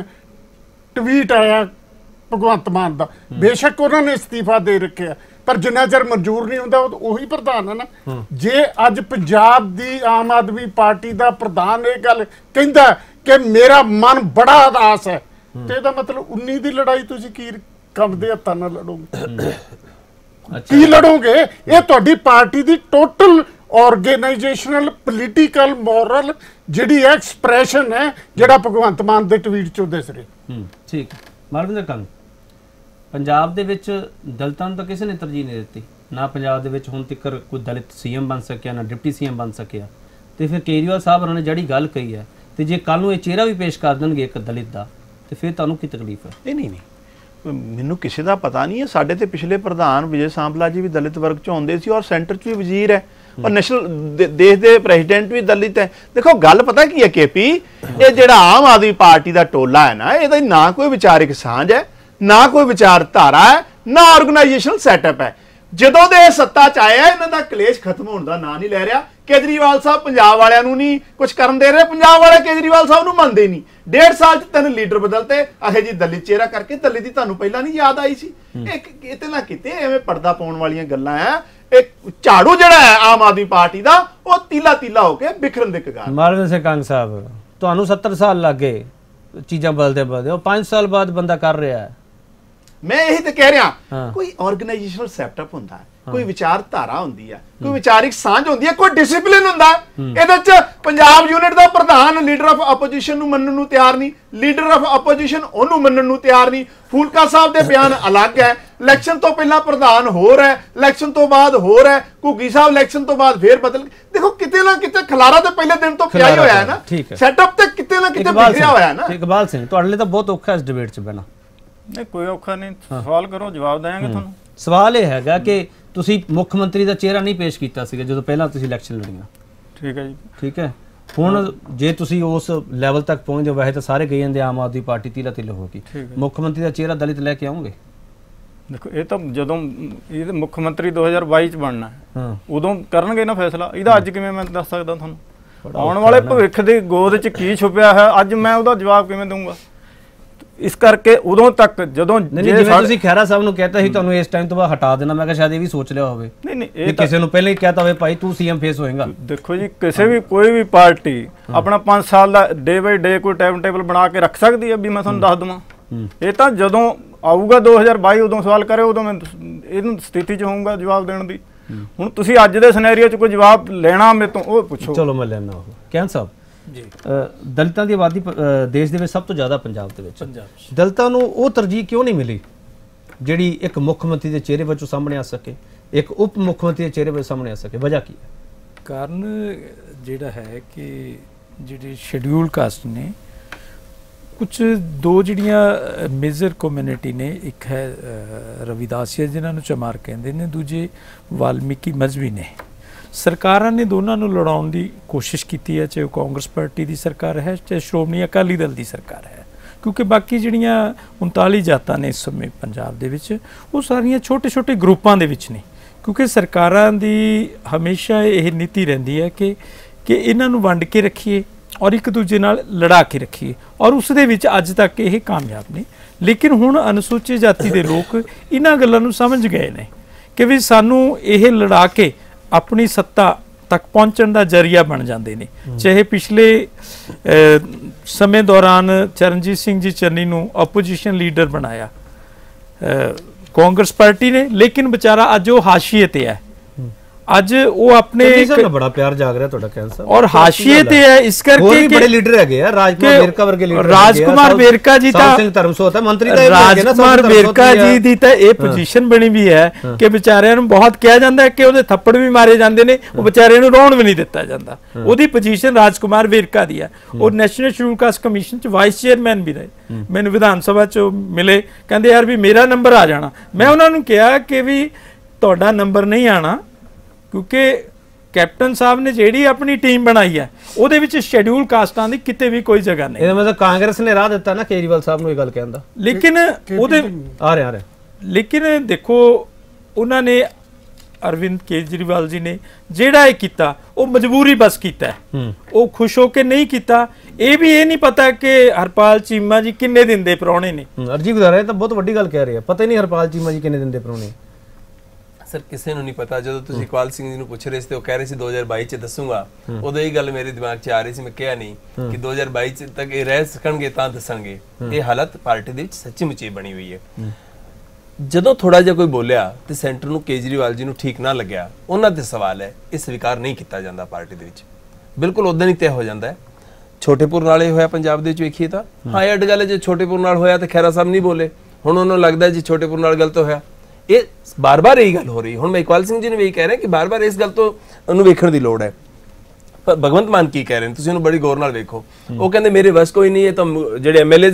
ਟਵੀਟ ਆਇਆ ਭਗਵੰਤ ਮਾਨ ਦਾ, ਬੇਸ਼ੱਕ ਉਹਨਾਂ ਨੇ ਅਸਤੀਫਾ ਦੇ ਰੱਖਿਆ ਪਰ ਜਿੰਨਾ ਚਿਰ ਮਨਜ਼ੂਰ ਨਹੀਂ ਹੁੰਦਾ ਉਹੀ ਪ੍ਰਧਾਨ ਹੈ ਨਾ। ਜੇ ਅੱਜ ਪੰਜਾਬ ਦੀ ਆਮ ਆਦਮੀ ਪਾਰਟੀ ਦਾ ਪ੍ਰਧਾਨ ਇਹ ਗੱਲ ਕਹਿੰਦਾ ਕਿ ਮੇਰਾ ਮਨ ਬੜਾ ਉਦਾਸ ਹੈ, ਤੇ ਇਹਦਾ ਮਤਲਬ ਉੱਨੀ ਦੀ ਲੜਾਈ ਤੁਸੀਂ ਕੀ ਕੰਬਦੇ ਹੱਥਾਂ ਨਾਲ ਲੜੋਗੇ? ਕੀ ਲੜੋਗੇ? ਇਹ ਤੁਹਾਡੀ ਪਾਰਟੀ ਦੀ ਟੋਟਲ ਆਰਗੇਨਾਈਜੇਸ਼ਨਲ ਪੋਲੀਟੀਕਲ ਮੋਰਲ ਜਿਹੜੀ ਐਕਸਪ੍ਰੈਸ਼ਨ ਹੈ ਜਿਹੜਾ ਭਗਵੰਤ ਮਾਨ ਦੇ ਟਵੀਟ 'ਚੋਂ ਦਿਸ ਰਿਹਾ। ਠੀਕ, ਮਾਲਵਿੰਦਰ ਕੰਗ, ਪੰਜਾਬ ਦੇ ਵਿੱਚ ਦਲਿਤਾਂ ਨੂੰ ਤਾਂ ਕਿਸੇ ਨੇ ਤਰਜੀਹ ਨਹੀਂ ਦਿੱਤੀ ਨਾ। ਪੰਜਾਬ ਦੇ ਵਿੱਚ ਹੁਣ ਤੱਕ ਕੋਈ ਦਲਿਤ ਸੀਐਮ ਬਣ ਸਕਿਆ ਨਾ ਡਿਪਟੀ ਸੀਐਮ ਬਣ ਸਕਿਆ। ਤੇ ਫਿਰ ਕੇਜਰੀਵਾਲ ਸਾਹਿਬ ਉਹਨਾਂ ਨੇ ਜਿਹੜੀ ਗੱਲ ਕਹੀ ਹੈ, ਤੇ ਜੇ ਕੱਲ ਨੂੰ ਇਹ ਚਿਹਰਾ ਵੀ ਪੇਸ਼ ਕਰ ਦੇਣਗੇ ਇੱਕ ਦਲਿਤ ਦਾ, ਤੇ ਫਿਰ ਤੁਹਾਨੂੰ ਕੀ ਤਕਲੀਫ ਹੈ? ਨਹੀਂ ਨਹੀਂ ਨਹੀਂ ਮੈਨੂੰ ਕਿਸੇ ਦਾ ਪਤਾ ਨਹੀਂ ਹੈ। ਸਾਡੇ ਤੇ ਪਿਛਲੇ ਪ੍ਰਧਾਨ ਵਿਜੇ ਸਾਂਪਲਾ ਜੀ ਵੀ ਦਲਿਤ ਵਰਗ ਚੋਂ ਆਉਂਦੇ ਸੀ, ਔਰ ਸੈਂਟਰ 'ਚ ਵੀ ਵਜ਼ੀਰ ਹੈ, ਔਰ ਨੈਸ਼ਨਲ ਦੇਸ਼ ਦੇ ਪ੍ਰੈਜ਼ੀਡੈਂਟ ਵੀ ਦਲਿਤ ਹੈ। ਦੇਖੋ ਗੱਲ ਪਤਾ ਕੀ ਹੈ ਕੇਪੀ, ਇਹ ਜਿਹੜਾ ਆਮ ਆਦਮੀ ਪਾਰਟੀ ਦਾ ਟੋਲਾ ਹੈ ਨਾ, ਇਹਦਾ ਨਾ ਕੋਈ ਵਿਚਾਰਿਕ ਸਾਂਝ ਹੈ, ਨਾ ਕੋਈ ਵਿਚਾਰਧਾਰਾ ਹੈ, ਨਾ ਆਰਗੇਨਾਈਜੇਸ਼ਨਲ ਸੈਟਅਪ ਹੈ। ਜਦੋਂ ਦੇ ਸੱਤਾ 'ਚ ਆਇਆ ਇਹਨਾਂ ਦਾ ਕਲੇਸ਼ ਖਤਮ ਹੋਣ ਦਾ ਨਾਂ ਨਹੀਂ ਲੈ ਰਿਹਾ। ਕੇਜਰੀਵਾਲ ਸਾਹਿਬ ਪੰਜਾਬ ਵਾਲਿਆਂ ਨੂੰ ਨਹੀਂ ਕੁਝ ਕਰਨ ਦੇ ਰਹੇ, ਪੰਜਾਬ ਵਾਲੇ ਕੇਜਰੀਵਾਲ ਸਾਹਿਬ ਨੂੰ ਮੰਨਦੇ ਨਹੀਂ। ਡੇਢ ਸਾਲ 'ਚ ਤਿੰਨ ਲੀਡਰ ਬਦਲਤੇ, ਅਹੇ ਜੀ ਦਲਿਤ ਚਿਹਰਾ ਕਰਕੇ। ਦਲਿਤ ਦੀ ਤੁਹਾਨੂੰ ਪਹਿਲਾਂ ਨਹੀਂ ਯਾਦ ਆਈ ਸੀ? ਇਹ ਕਿਤੇ ਨਾ ਕਿਤੇ ਐਵੇਂ ਪਰਦਾ ਪਾਉਣ ਵਾਲੀਆਂ ਗੱਲਾਂ ਆ। ਇੱਕ ਝਾੜੂ ਜਿਹੜਾ ਹੈ ਆਮ ਆਦਮੀ ਪਾਰਟੀ ਦਾ, ਉਹ ਤੀਲਾ ਤੀਲਾ ਹੋ ਕੇ ਬਿਖਰਨ ਦੇ ਕਗਾਰ। ਮਾਲਵਿੰਦਰ ਸਿੰਘ ਕੰਗ ਸਾਹਿਬ, ਤੁਹਾਨੂੰ ਸੱਤਰ ਸਾਲ ਲੱਗ ਗਏ ਚੀਜ਼ਾਂ ਬਦਲਦੇ ਬਦਲਦੇ, ਉਹ ਪੰਜ ਸਾਲ ਬਾਅਦ ਬੰਦਾ ਕਰ ਰਿਹਾ ਹੈ। ਮੈਂ ਇਹੀ ਤਾਂ ਕਹਿ ਰਿਹਾ, ਕੋਈ ਆਰਗੇਨਾਈਜੇਸ਼ਨਲ ਸੈਟਅਪ ਹੁੰਦਾ ਹੈ, ਕੋਈ ਵਿਚਾਰਧਾਰਾ ਹੁੰਦੀ ਹੈ, ਕੋਈ ਵਿਚਾਰਿਕ ਸਾਂਝ ਹੁੰਦੀ ਹੈ, ਕੋਈ ਡਿਸਪਲਿਨ ਹੁੰਦਾ ਹੈ। ਇਹਦੇ ਚ ਪੰਜਾਬ ਯੂਨਿਟ ਦਾ ਪ੍ਰਧਾਨ ਲੀਡਰ ਆਫ ਆਪੋਜੀਸ਼ਨ ਨੂੰ ਮੰਨਣ ਨੂੰ ਤਿਆਰ ਨਹੀਂ, ਲੀਡਰ ਆਫ ਆਪੋਜੀਸ਼ਨ ਉਹਨੂੰ ਮੰਨਣ ਨੂੰ ਤਿਆਰ ਨਹੀਂ। ਫੂਲਕਾ ਸਾਹਿਬ ਦੇ ਬਿਆਨ ਅਲੱਗ ਹੈ, ਇਲੈਕਸ਼ਨ ਤੋਂ ਪਹਿਲਾਂ ਪ੍ਰਧਾਨ ਹੋਰ ਹੈ, ਇਲੈਕਸ਼ਨ ਤੋਂ ਬਾਅਦ ਹੋਰ ਹੈ। ਘੁੱਗੀ ਸਾਹਿਬ ਇਲੈਕਸ਼ਨ ਤੋਂ ਬਾਅਦ ਫੇਰ ਬਦਲ। ਦੇਖੋ ਕਿਤੇ ਨਾ ਕਿਤੇ ਖਲਾਰਾ ਤੇ ਪਹਿਲੇ ਦਿਨ ਤੋਂ ਪਿਆ ਹੀ ਹੋਇਆ ਹੈ ਨਾ, ਸੈਟਅਪ ਤੇ ਕਿਤੇ ਨਾ ਕਿਤੇ ਬਿਖਰਿਆ ਹੋਇਆ ਹੈ ਨਾ। ਇਕਬਾਲ ਸਿੰਘ, ਤੁਹਾਡੇ ਲਈ ਤਾਂ ਬਹੁਤ ਔਖਾ ਇਸ ਡਿਬੇਟ 'ਚ ਬਹਿਣਾ। ਨਹੀਂ ਕੋਈ ਔਖਾ ਨਹੀਂ, ਸਵਾਲ ਕਰੋ ਜਵਾਬ ਦੇਵਾਂਗੇ ਤੁਹਾਨੂੰ। ਸਵਾਲ ਇਹ ਹੈਗਾ ਕਿ ਤੁਸੀਂ ਮੁੱਖ ਮੰਤਰੀ ਦਾ ਚਿਹਰਾ ਨਹੀਂ ਪੇਸ਼ ਕੀਤਾ ਸੀਗਾ ਜਦੋਂ ਪਹਿਲਾਂ ਤੁਸੀਂ ਇਲੈਕਸ਼ਨ ਲੜੀਆਂ, ਠੀਕ ਹੈ ਜੀ, ਠੀਕ ਹੈ। ਹੁਣ ਜੇ ਤੁਸੀਂ ਉਸ ਲੈਵਲ ਤੱਕ ਪਹੁੰਚ ਜਾਓ, ਵੈਸੇ ਤਾਂ ਸਾਰੇ ਕਹੀ ਜਾਂਦੇ ਆਮ ਆਦਮੀ ਪਾਰਟੀ ਤੀਲਾ ਤੀਲਾ ਹੋ ਗਈ, ਮੁੱਖ ਮੰਤਰੀ ਦਾ ਚਿਹਰਾ ਦਲਿਤ ਲੈ ਕੇ ਆਉਂਗੇ? ਦੇਖੋ ਇਹ ਤਾਂ ਜਦੋਂ ਇਹ ਮੁੱਖ ਮੰਤਰੀ ਦੋ ਹਜ਼ਾਰ ਬਾਈ 'ਚ ਬਣਨਾ ਹੈ, ਉਦੋਂ ਕਰਨਗੇ ਨਾ ਫੈਸਲਾ। ਇਹਦਾ ਅੱਜ ਕਿਵੇਂ ਮੈਂ ਦੱਸ ਸਕਦਾ ਤੁਹਾਨੂੰ? ਆਉਣ ਵਾਲੇ ਭਵਿੱਖ ਦੀ ਗੋਦ 'ਚ ਕੀ ਛੁਪਿਆ ਹੈ, ਅੱਜ ਮੈਂ ਉਹਦਾ ਜਵਾਬ ਕਿਵੇਂ ਦਊਂਗਾ? ਇਸ ਕਰਕੇ ਉਦੋਂ ਤੱਕ ਜਦੋਂ ਜਿਵੇਂ ਤੁਸੀਂ ਖਹਿਰਾ ਸਾਹਿਬ ਨੂੰ ਕਹਿਤਾ ਸੀ ਤੁਹਾਨੂੰ ਇਸ ਟਾਈਮ ਤੋਂ ਬਾਅਦ ਹਟਾ ਦੇਣਾ, ਮੈਂ ਕਿਹਾ ਸ਼ਾਇਦ ਇਹ ਵੀ ਸੋਚ ਲਿਆ ਹੋਵੇ। ਨਹੀਂ ਨਹੀਂ, ਇਹ ਕਿਸੇ ਨੂੰ ਪਹਿਲਾਂ ਹੀ ਕਹਿਤਾ ਹੋਵੇ ਭਾਈ ਤੂੰ ਸੀਐਮ ਫੇਸ ਹੋਏਗਾ। ਦੇਖੋ ਜੀ, ਕਿਸੇ ਵੀ ਕੋਈ ਵੀ ਪਾਰਟੀ ਆਪਣਾ ਪੰਜ ਸਾਲ ਦਾ ਡੇ ਬਾਈ ਡੇ ਕੋਈ ਟਾਈਮ ਟੇਬਲ ਬਣਾ ਕੇ ਰੱਖ ਸਕਦੀ ਹੈ ਵੀ ਮੈਂ ਤੁਹਾਨੂੰ ਦੱਸ ਦਵਾਂ। ਇਹ ਤਾਂ ਜਦੋਂ ਆਊਗਾ ਦੋ ਹਜ਼ਾਰ ਬਾਈ ਉਦੋਂ ਸਵਾਲ ਕਰੇ, ਉਦੋਂ ਮੈਂ ਇਹਨੂੰ ਸਥਿਤੀ 'ਚ ਹੋਊਗਾ ਜਵਾਬ ਦੇਣ ਦੀ। ਹੁਣ ਤੁਸੀਂ ਅੱਜ ਦੇ ਸਿਨੈਰੀਓ 'ਚ ਕੋਈ ਜਵਾਬ ਲੈਣਾ ਮੇਰੇ ਤੋਂ, ਉਹ ਪੁੱਛੋ। ਚਲੋ ਮੈਂ ਲੈਣਾ ਉਹ। ਕਹਿਣ ਸਾਹਿਬ ਜੀ, ਦਲਿਤਾਂ ਦੀ ਆਬਾਦੀ ਦੇਸ਼ ਦੇ ਵਿੱਚ ਸਭ ਤੋਂ ਜ਼ਿਆਦਾ ਪੰਜਾਬ ਦੇ ਵਿੱਚ, ਦਲਿਤਾਂ ਨੂੰ ਉਹ ਤਰਜੀਹ ਕਿਉਂ ਨਹੀਂ ਮਿਲੀ ਜਿਹੜੀ ਇੱਕ ਮੁੱਖ ਮੰਤਰੀ ਦੇ ਚਿਹਰੇ ਵਜੋਂ ਸਾਹਮਣੇ ਆ ਸਕੇ, ਇੱਕ ਉਪ ਮੁੱਖ ਮੰਤਰੀ ਦੇ ਚਿਹਰੇ ਵਜੋਂ ਸਾਹਮਣੇ ਆ ਸਕੇ? ਵਜ੍ਹਾ ਕੀ ਹੈ? ਕਾਰਨ ਜਿਹੜਾ ਹੈ ਕਿ ਜਿਹੜੇ ਸ਼ੈਡਿਊਲ ਕਾਸਟ ਨੇ, ਕੁਝ ਦੋ ਜਿਹੜੀਆਂ ਮੇਜਰ ਕਮਿਊਨਿਟੀ ਨੇ, ਇੱਕ ਹੈ ਰਵਿਦਾਸੀਆ ਜਿਨ੍ਹਾਂ ਨੂੰ ਚਮਾਰ ਕਹਿੰਦੇ ਨੇ, ਦੂਜੇ ਵਾਲਮੀਕੀ ਮਜ਼੍ਹਬੀ ਨੇ। ਸਰਕਾਰਾਂ ਨੇ ਦੋਨਾਂ ਨੂੰ ਲੜਾਉਣ ਦੀ ਕੋਸ਼ਿਸ਼ ਕੀਤੀ ਹੈ, ਚਾਹੇ ਉਹ ਕਾਂਗਰਸ ਪਾਰਟੀ ਦੀ ਸਰਕਾਰ ਹੈ, ਚਾਹੇ ਸ਼੍ਰੋਮਣੀ ਅਕਾਲੀ ਦਲ ਦੀ ਸਰਕਾਰ ਹੈ, ਕਿਉਂਕਿ ਬਾਕੀ ਜਿਹੜੀਆਂ ਉਨਤਾਲੀ ਜਾਤਾਂ ਨੇ ਇਸ ਸਮੇਂ ਪੰਜਾਬ ਦੇ ਵਿੱਚ, ਉਹ ਸਾਰੀਆਂ ਛੋਟੇ ਛੋਟੇ ਗਰੁੱਪਾਂ ਦੇ ਵਿੱਚ ਨੇ। ਕਿਉਂਕਿ ਸਰਕਾਰਾਂ ਦੀ ਹਮੇਸ਼ਾ ਇਹ ਨੀਤੀ ਰਹਿੰਦੀ ਹੈ ਕਿ ਕਿ ਇਹਨਾਂ ਨੂੰ ਵੰਡ ਕੇ ਰੱਖੀਏ ਔਰ ਇੱਕ ਦੂਜੇ ਨਾਲ ਲੜਾ ਕੇ ਰੱਖੀਏ, ਔਰ ਉਸ ਦੇ ਵਿੱਚ ਅੱਜ ਤੱਕ ਇਹ ਕਾਮਯਾਬ ਨੇ। ਲੇਕਿਨ ਹੁਣ ਅਨੁਸੂਚਿਤ ਜਾਤੀ ਦੇ ਲੋਕ ਇਹਨਾਂ ਗੱਲਾਂ ਨੂੰ ਸਮਝ ਗਏ ਨੇ ਕਿ ਵੀ ਸਾਨੂੰ ਇਹ ਲੜਾ ਕੇ ਆਪਣੀ ਸੱਤਾ ਤੱਕ ਪਹੁੰਚਣ ਦਾ ਜ਼ਰੀਆ ਬਣ ਜਾਂਦੇ ਨੇ। ਚਾਹੇ ਪਿਛਲੇ ਸਮੇਂ ਦੌਰਾਨ ਚਰਨਜੀਤ ਸਿੰਘ ਜੀ ਚੰਨੀ ਨੂੰ ਆਪੋਜੀਸ਼ਨ ਲੀਡਰ ਬਣਾਇਆ ਕਾਂਗਰਸ ਪਾਰਟੀ ਨੇ, ਲੇਕਿਨ ਵਿਚਾਰਾ ਅੱਜ ਉਹ ਹਾਸ਼ੀਏ ਤੇ ਹੈ। ਅੱਜ ਉਹ ਆਪਣੇ ਬੜਾ ਪਿਆਰ ਜਾਗ ਰਿਹਾ ਤੁਹਾਡਾ ਕਹਿਣ ਸਾਹਿਬ, ਔਰ ਹਾਸ਼ੀਏ ਤੇ ਹੈ। ਇਸ ਕਰਕੇ ਕਿ ਬੜੇ ਲੀਡਰ ਹੈਗੇ ਆ, ਰਾਜਕੁਮਾਰ ਵੇਰਕਾ ਵਰਗੇ ਲੀਡਰ, ਰਾਜਕੁਮਾਰ ਵੇਰਕਾ ਜੀ ਤਾਂ ਸਿੰਘ ਧਰਮਸੋਤ ਹੈ ਮੰਤਰੀ ਦਾ, ਰਾਜਕੁਮਾਰ ਵੇਰਕਾ ਜੀ ਦੀ ਤਾਂ ਇਹ ਪੋਜੀਸ਼ਨ ਬਣੀ ਵੀ ਹੈ ਕਿ ਵਿਚਾਰਿਆਂ ਨੂੰ ਬਹੁਤ ਕਿਹਾ ਜਾਂਦਾ ਹੈ ਕਿ ਉਹਦੇ ਥੱਪੜ ਵੀ ਮਾਰੇ ਜਾਂਦੇ ਨੇ, ਉਹ ਵਿਚਾਰਿਆਂ ਨੂੰ ਰੌਣ ਵੀ ਨਹੀਂ ਦਿੱਤਾ ਜਾਂਦਾ। ਉਹਦੀ ਪੋਜੀਸ਼ਨ ਰਾਜਕੁਮਾਰ ਵੇਰਕਾ ਦੀ ਹੈ। ਉਹ ਨੈਸ਼ਨਲ ਸ਼ੈਡਿਊਲ ਕਾਸਟ ਕਮਿਸ਼ਨ ਚ ਵਾਈਸ ਚੇਅਰਮੈਨ ਵੀ ਰਹੇ। ਮੈਨੂੰ ਵਿਧਾਨ ਸਭਾ ਚ ਮਿਲੇ, ਕਹਿੰਦੇ ਯਾਰ ਵੀ ਮੇਰਾ ਨੰਬਰ ਆ ਜਾਣਾ। ਮੈਂ ਉਹਨਾਂ ਨੂੰ ਕਿਹਾ ਕਿ ਵੀ ਤੁਹਾਡਾ ਨੰਬਰ ਨਹੀਂ ਆਣਾ, ਕਿਉਂਕਿ ਕੈਪਟਨ ਸਾਹਿਬ ਨੇ ਜਿਹੜੀ ਆਪਣੀ ਟੀਮ ਬਣਾਈ ਹੈ ਉਹਦੇ ਵਿੱਚ ਸ਼ੈਡਿਊਲ ਕਾਸਟਾਂ ਦੀ ਕਿਤੇ ਵੀ ਕੋਈ ਜਗ੍ਹਾ ਨਹੀਂ। ਇਹਦਾ ਮਤਲਬ ਕਾਂਗਰਸ ਨੇ ਰਾਹ ਦਿੱਤਾ ਨਾ ਕੇਜਰੀਵਾਲ ਸਾਹਿਬ ਨੂੰ ਇਹ ਗੱਲ ਕਹਿਣ ਦਾ। ਲੇਕਿਨ ਉਹਦੇ ਆ ਰਿਹਾ ਆ ਰਿਹਾ ਲੇਕਿਨ ਦੇਖੋ, ਉਹਨਾਂ ਨੇ ਅਰਵਿੰਦ ਕੇਜਰੀਵਾਲ ਜੀ ਨੇ ਜਿਹੜਾ ਇਹ ਕੀਤਾ ਉਹ ਮਜਬੂਰੀ ਬਸ ਕੀਤਾ ਹੈ, ਉਹ ਖੁਸ਼ ਹੋ ਕੇ ਨਹੀਂ ਕੀਤਾ। ਇਹ ਵੀ ਇਹ ਨਹੀਂ ਪਤਾ ਕਿ ਹਰਪਾਲ ਚੀਮਾ ਜੀ ਕਿੰਨੇ ਦਿਨ ਦੇ ਪ੍ਰਾਹੁਣੇ ਨੇ। ਅਰਜੀ ਗੁਜ਼ਾਰ ਰਿਹਾ ਤਾਂ ਬਹੁਤ ਵੱਡੀ ਗੱਲ ਕਹਿ ਰਹੇ ਆ, ਪਤਾ ਹੀ ਨਹੀਂ ਹਰਪਾਲ ਚੀਮਾ ਜੀ ਕਿੰਨੇ ਦਿਨ ਦੇ ਪ੍ਰਾਹੁਣੇ। ਸਰ ਕਿਸੇ ਨੂੰ ਨਹੀਂ ਪਤਾ। ਜਦੋਂ ਤੁਸੀਂ ਇਕਬਾਲ ਸਿੰਘ ਜੀ ਨੂੰ ਪੁੱਛ ਰਹੇ ਸੀ ਤੇ ਉਹ ਕਹਿ ਰਹੇ ਸੀ ਦੋ ਹਜ਼ਾਰ ਬਾਈ ਚ ਦੱਸੂਗਾ, ਉਦੋਂ ਇਹ ਗੱਲ ਮੇਰੇ ਦਿਮਾਗ 'ਚ ਆ ਰਹੀ ਸੀ। ਮੈਂ ਕਿਹਾ ਨਹੀਂ ਕਿ ਦੋ ਹਜ਼ਾਰ ਬਾਈ ਚ ਤੱਕ ਇਹ ਰਹਿ ਸਕਣਗੇ ਤਾਂ ਦੱਸਣਗੇ। ਇਹ ਹਾਲਤ ਪਾਰਟੀ ਦੇ ਵਿੱਚ ਸੱਚੀ ਮੁੱਚੀ ਬਣੀ ਹੋਈ ਹੈ। ਜਦੋਂ ਥੋੜਾ ਜਿਹਾ ਕੋਈ ਬੋਲਿਆ ਤੇ ਸੈਂਟਰ ਨੂੰ ਕੇਜਰੀਵਾਲ ਜੀ ਨੂੰ ਠੀਕ ਨਾ ਲੱਗਿਆ, ਉਹਨਾਂ ਦੇ ਸਵਾਲ ਹੈ, ਇਹ ਸਵੀਕਾਰ ਨਹੀਂ ਕੀਤਾ ਜਾਂਦਾ ਪਾਰਟੀ ਦੇ ਵਿੱਚ। ਬਿਲਕੁਲ ਉਦੋਂ ਹੀ ਤੈਅ ਹੋ ਜਾਂਦਾ ਹੈ। ਛੋਟੇਪੁਰ ਨਾਲੇ ਹੋਇਆ ਪੰਜਾਬ ਦੇ ਵਿੱਚ ਵੇਖੀਏ ਤਾਂ ਹਾਂ ਇਹ ਅੱਡ ਗੱਲ ਹੈ। ਜੇ ਛੋਟੇਪੁਰ ਨਾਲ ਹੋਇਆ ਤਾਂ ਖਹਿਰਾ ਸਾਹਿਬ ਨਹੀਂ ਬੋਲੇ, ਹੁਣ ਉਹਨਾਂ ਨੂੰ ਲੱਗਦਾ ਜੀ ਛੋਟੇਪੁਰ ਨਾਲ ਗਲਤ ਹੋਇਆ। ਇਹ ਬਾਰ-ਬਾਰ ਇਹੀ ਗੱਲ ਹੋ ਰਹੀ। ਹੁਣ ਮੈਂ ਇਕਬਾਲ ਸਿੰਘ ਜੀ ਨੂੰ ਵੀ ਕਹਿ ਰਿਹਾ ਕਿ ਬਾਰ-ਬਾਰ ਇਸ ਗੱਲ ਤੋਂ ਉਹਨੂੰ ਵੇਖਣ ਦੀ ਲੋੜ ਹੈ। ਪਰ ਭਗਵੰਤ ਮਾਨ ਕੀ ਕਹਿ ਰਹੇ ਨੇ ਤੁਸੀਂ ਉਹਨੂੰ ਬੜੀ ਗੌਰ ਨਾਲ ਵੇਖੋ। ਉਹ ਕਹਿੰਦੇ ਮੇਰੇ ਵਸ ਕੋਈ ਨਹੀਂ ਹੈ, ਤਾਂ ਜਿਹੜੇ ਐਮਐਲਏਜ਼ ਨੇ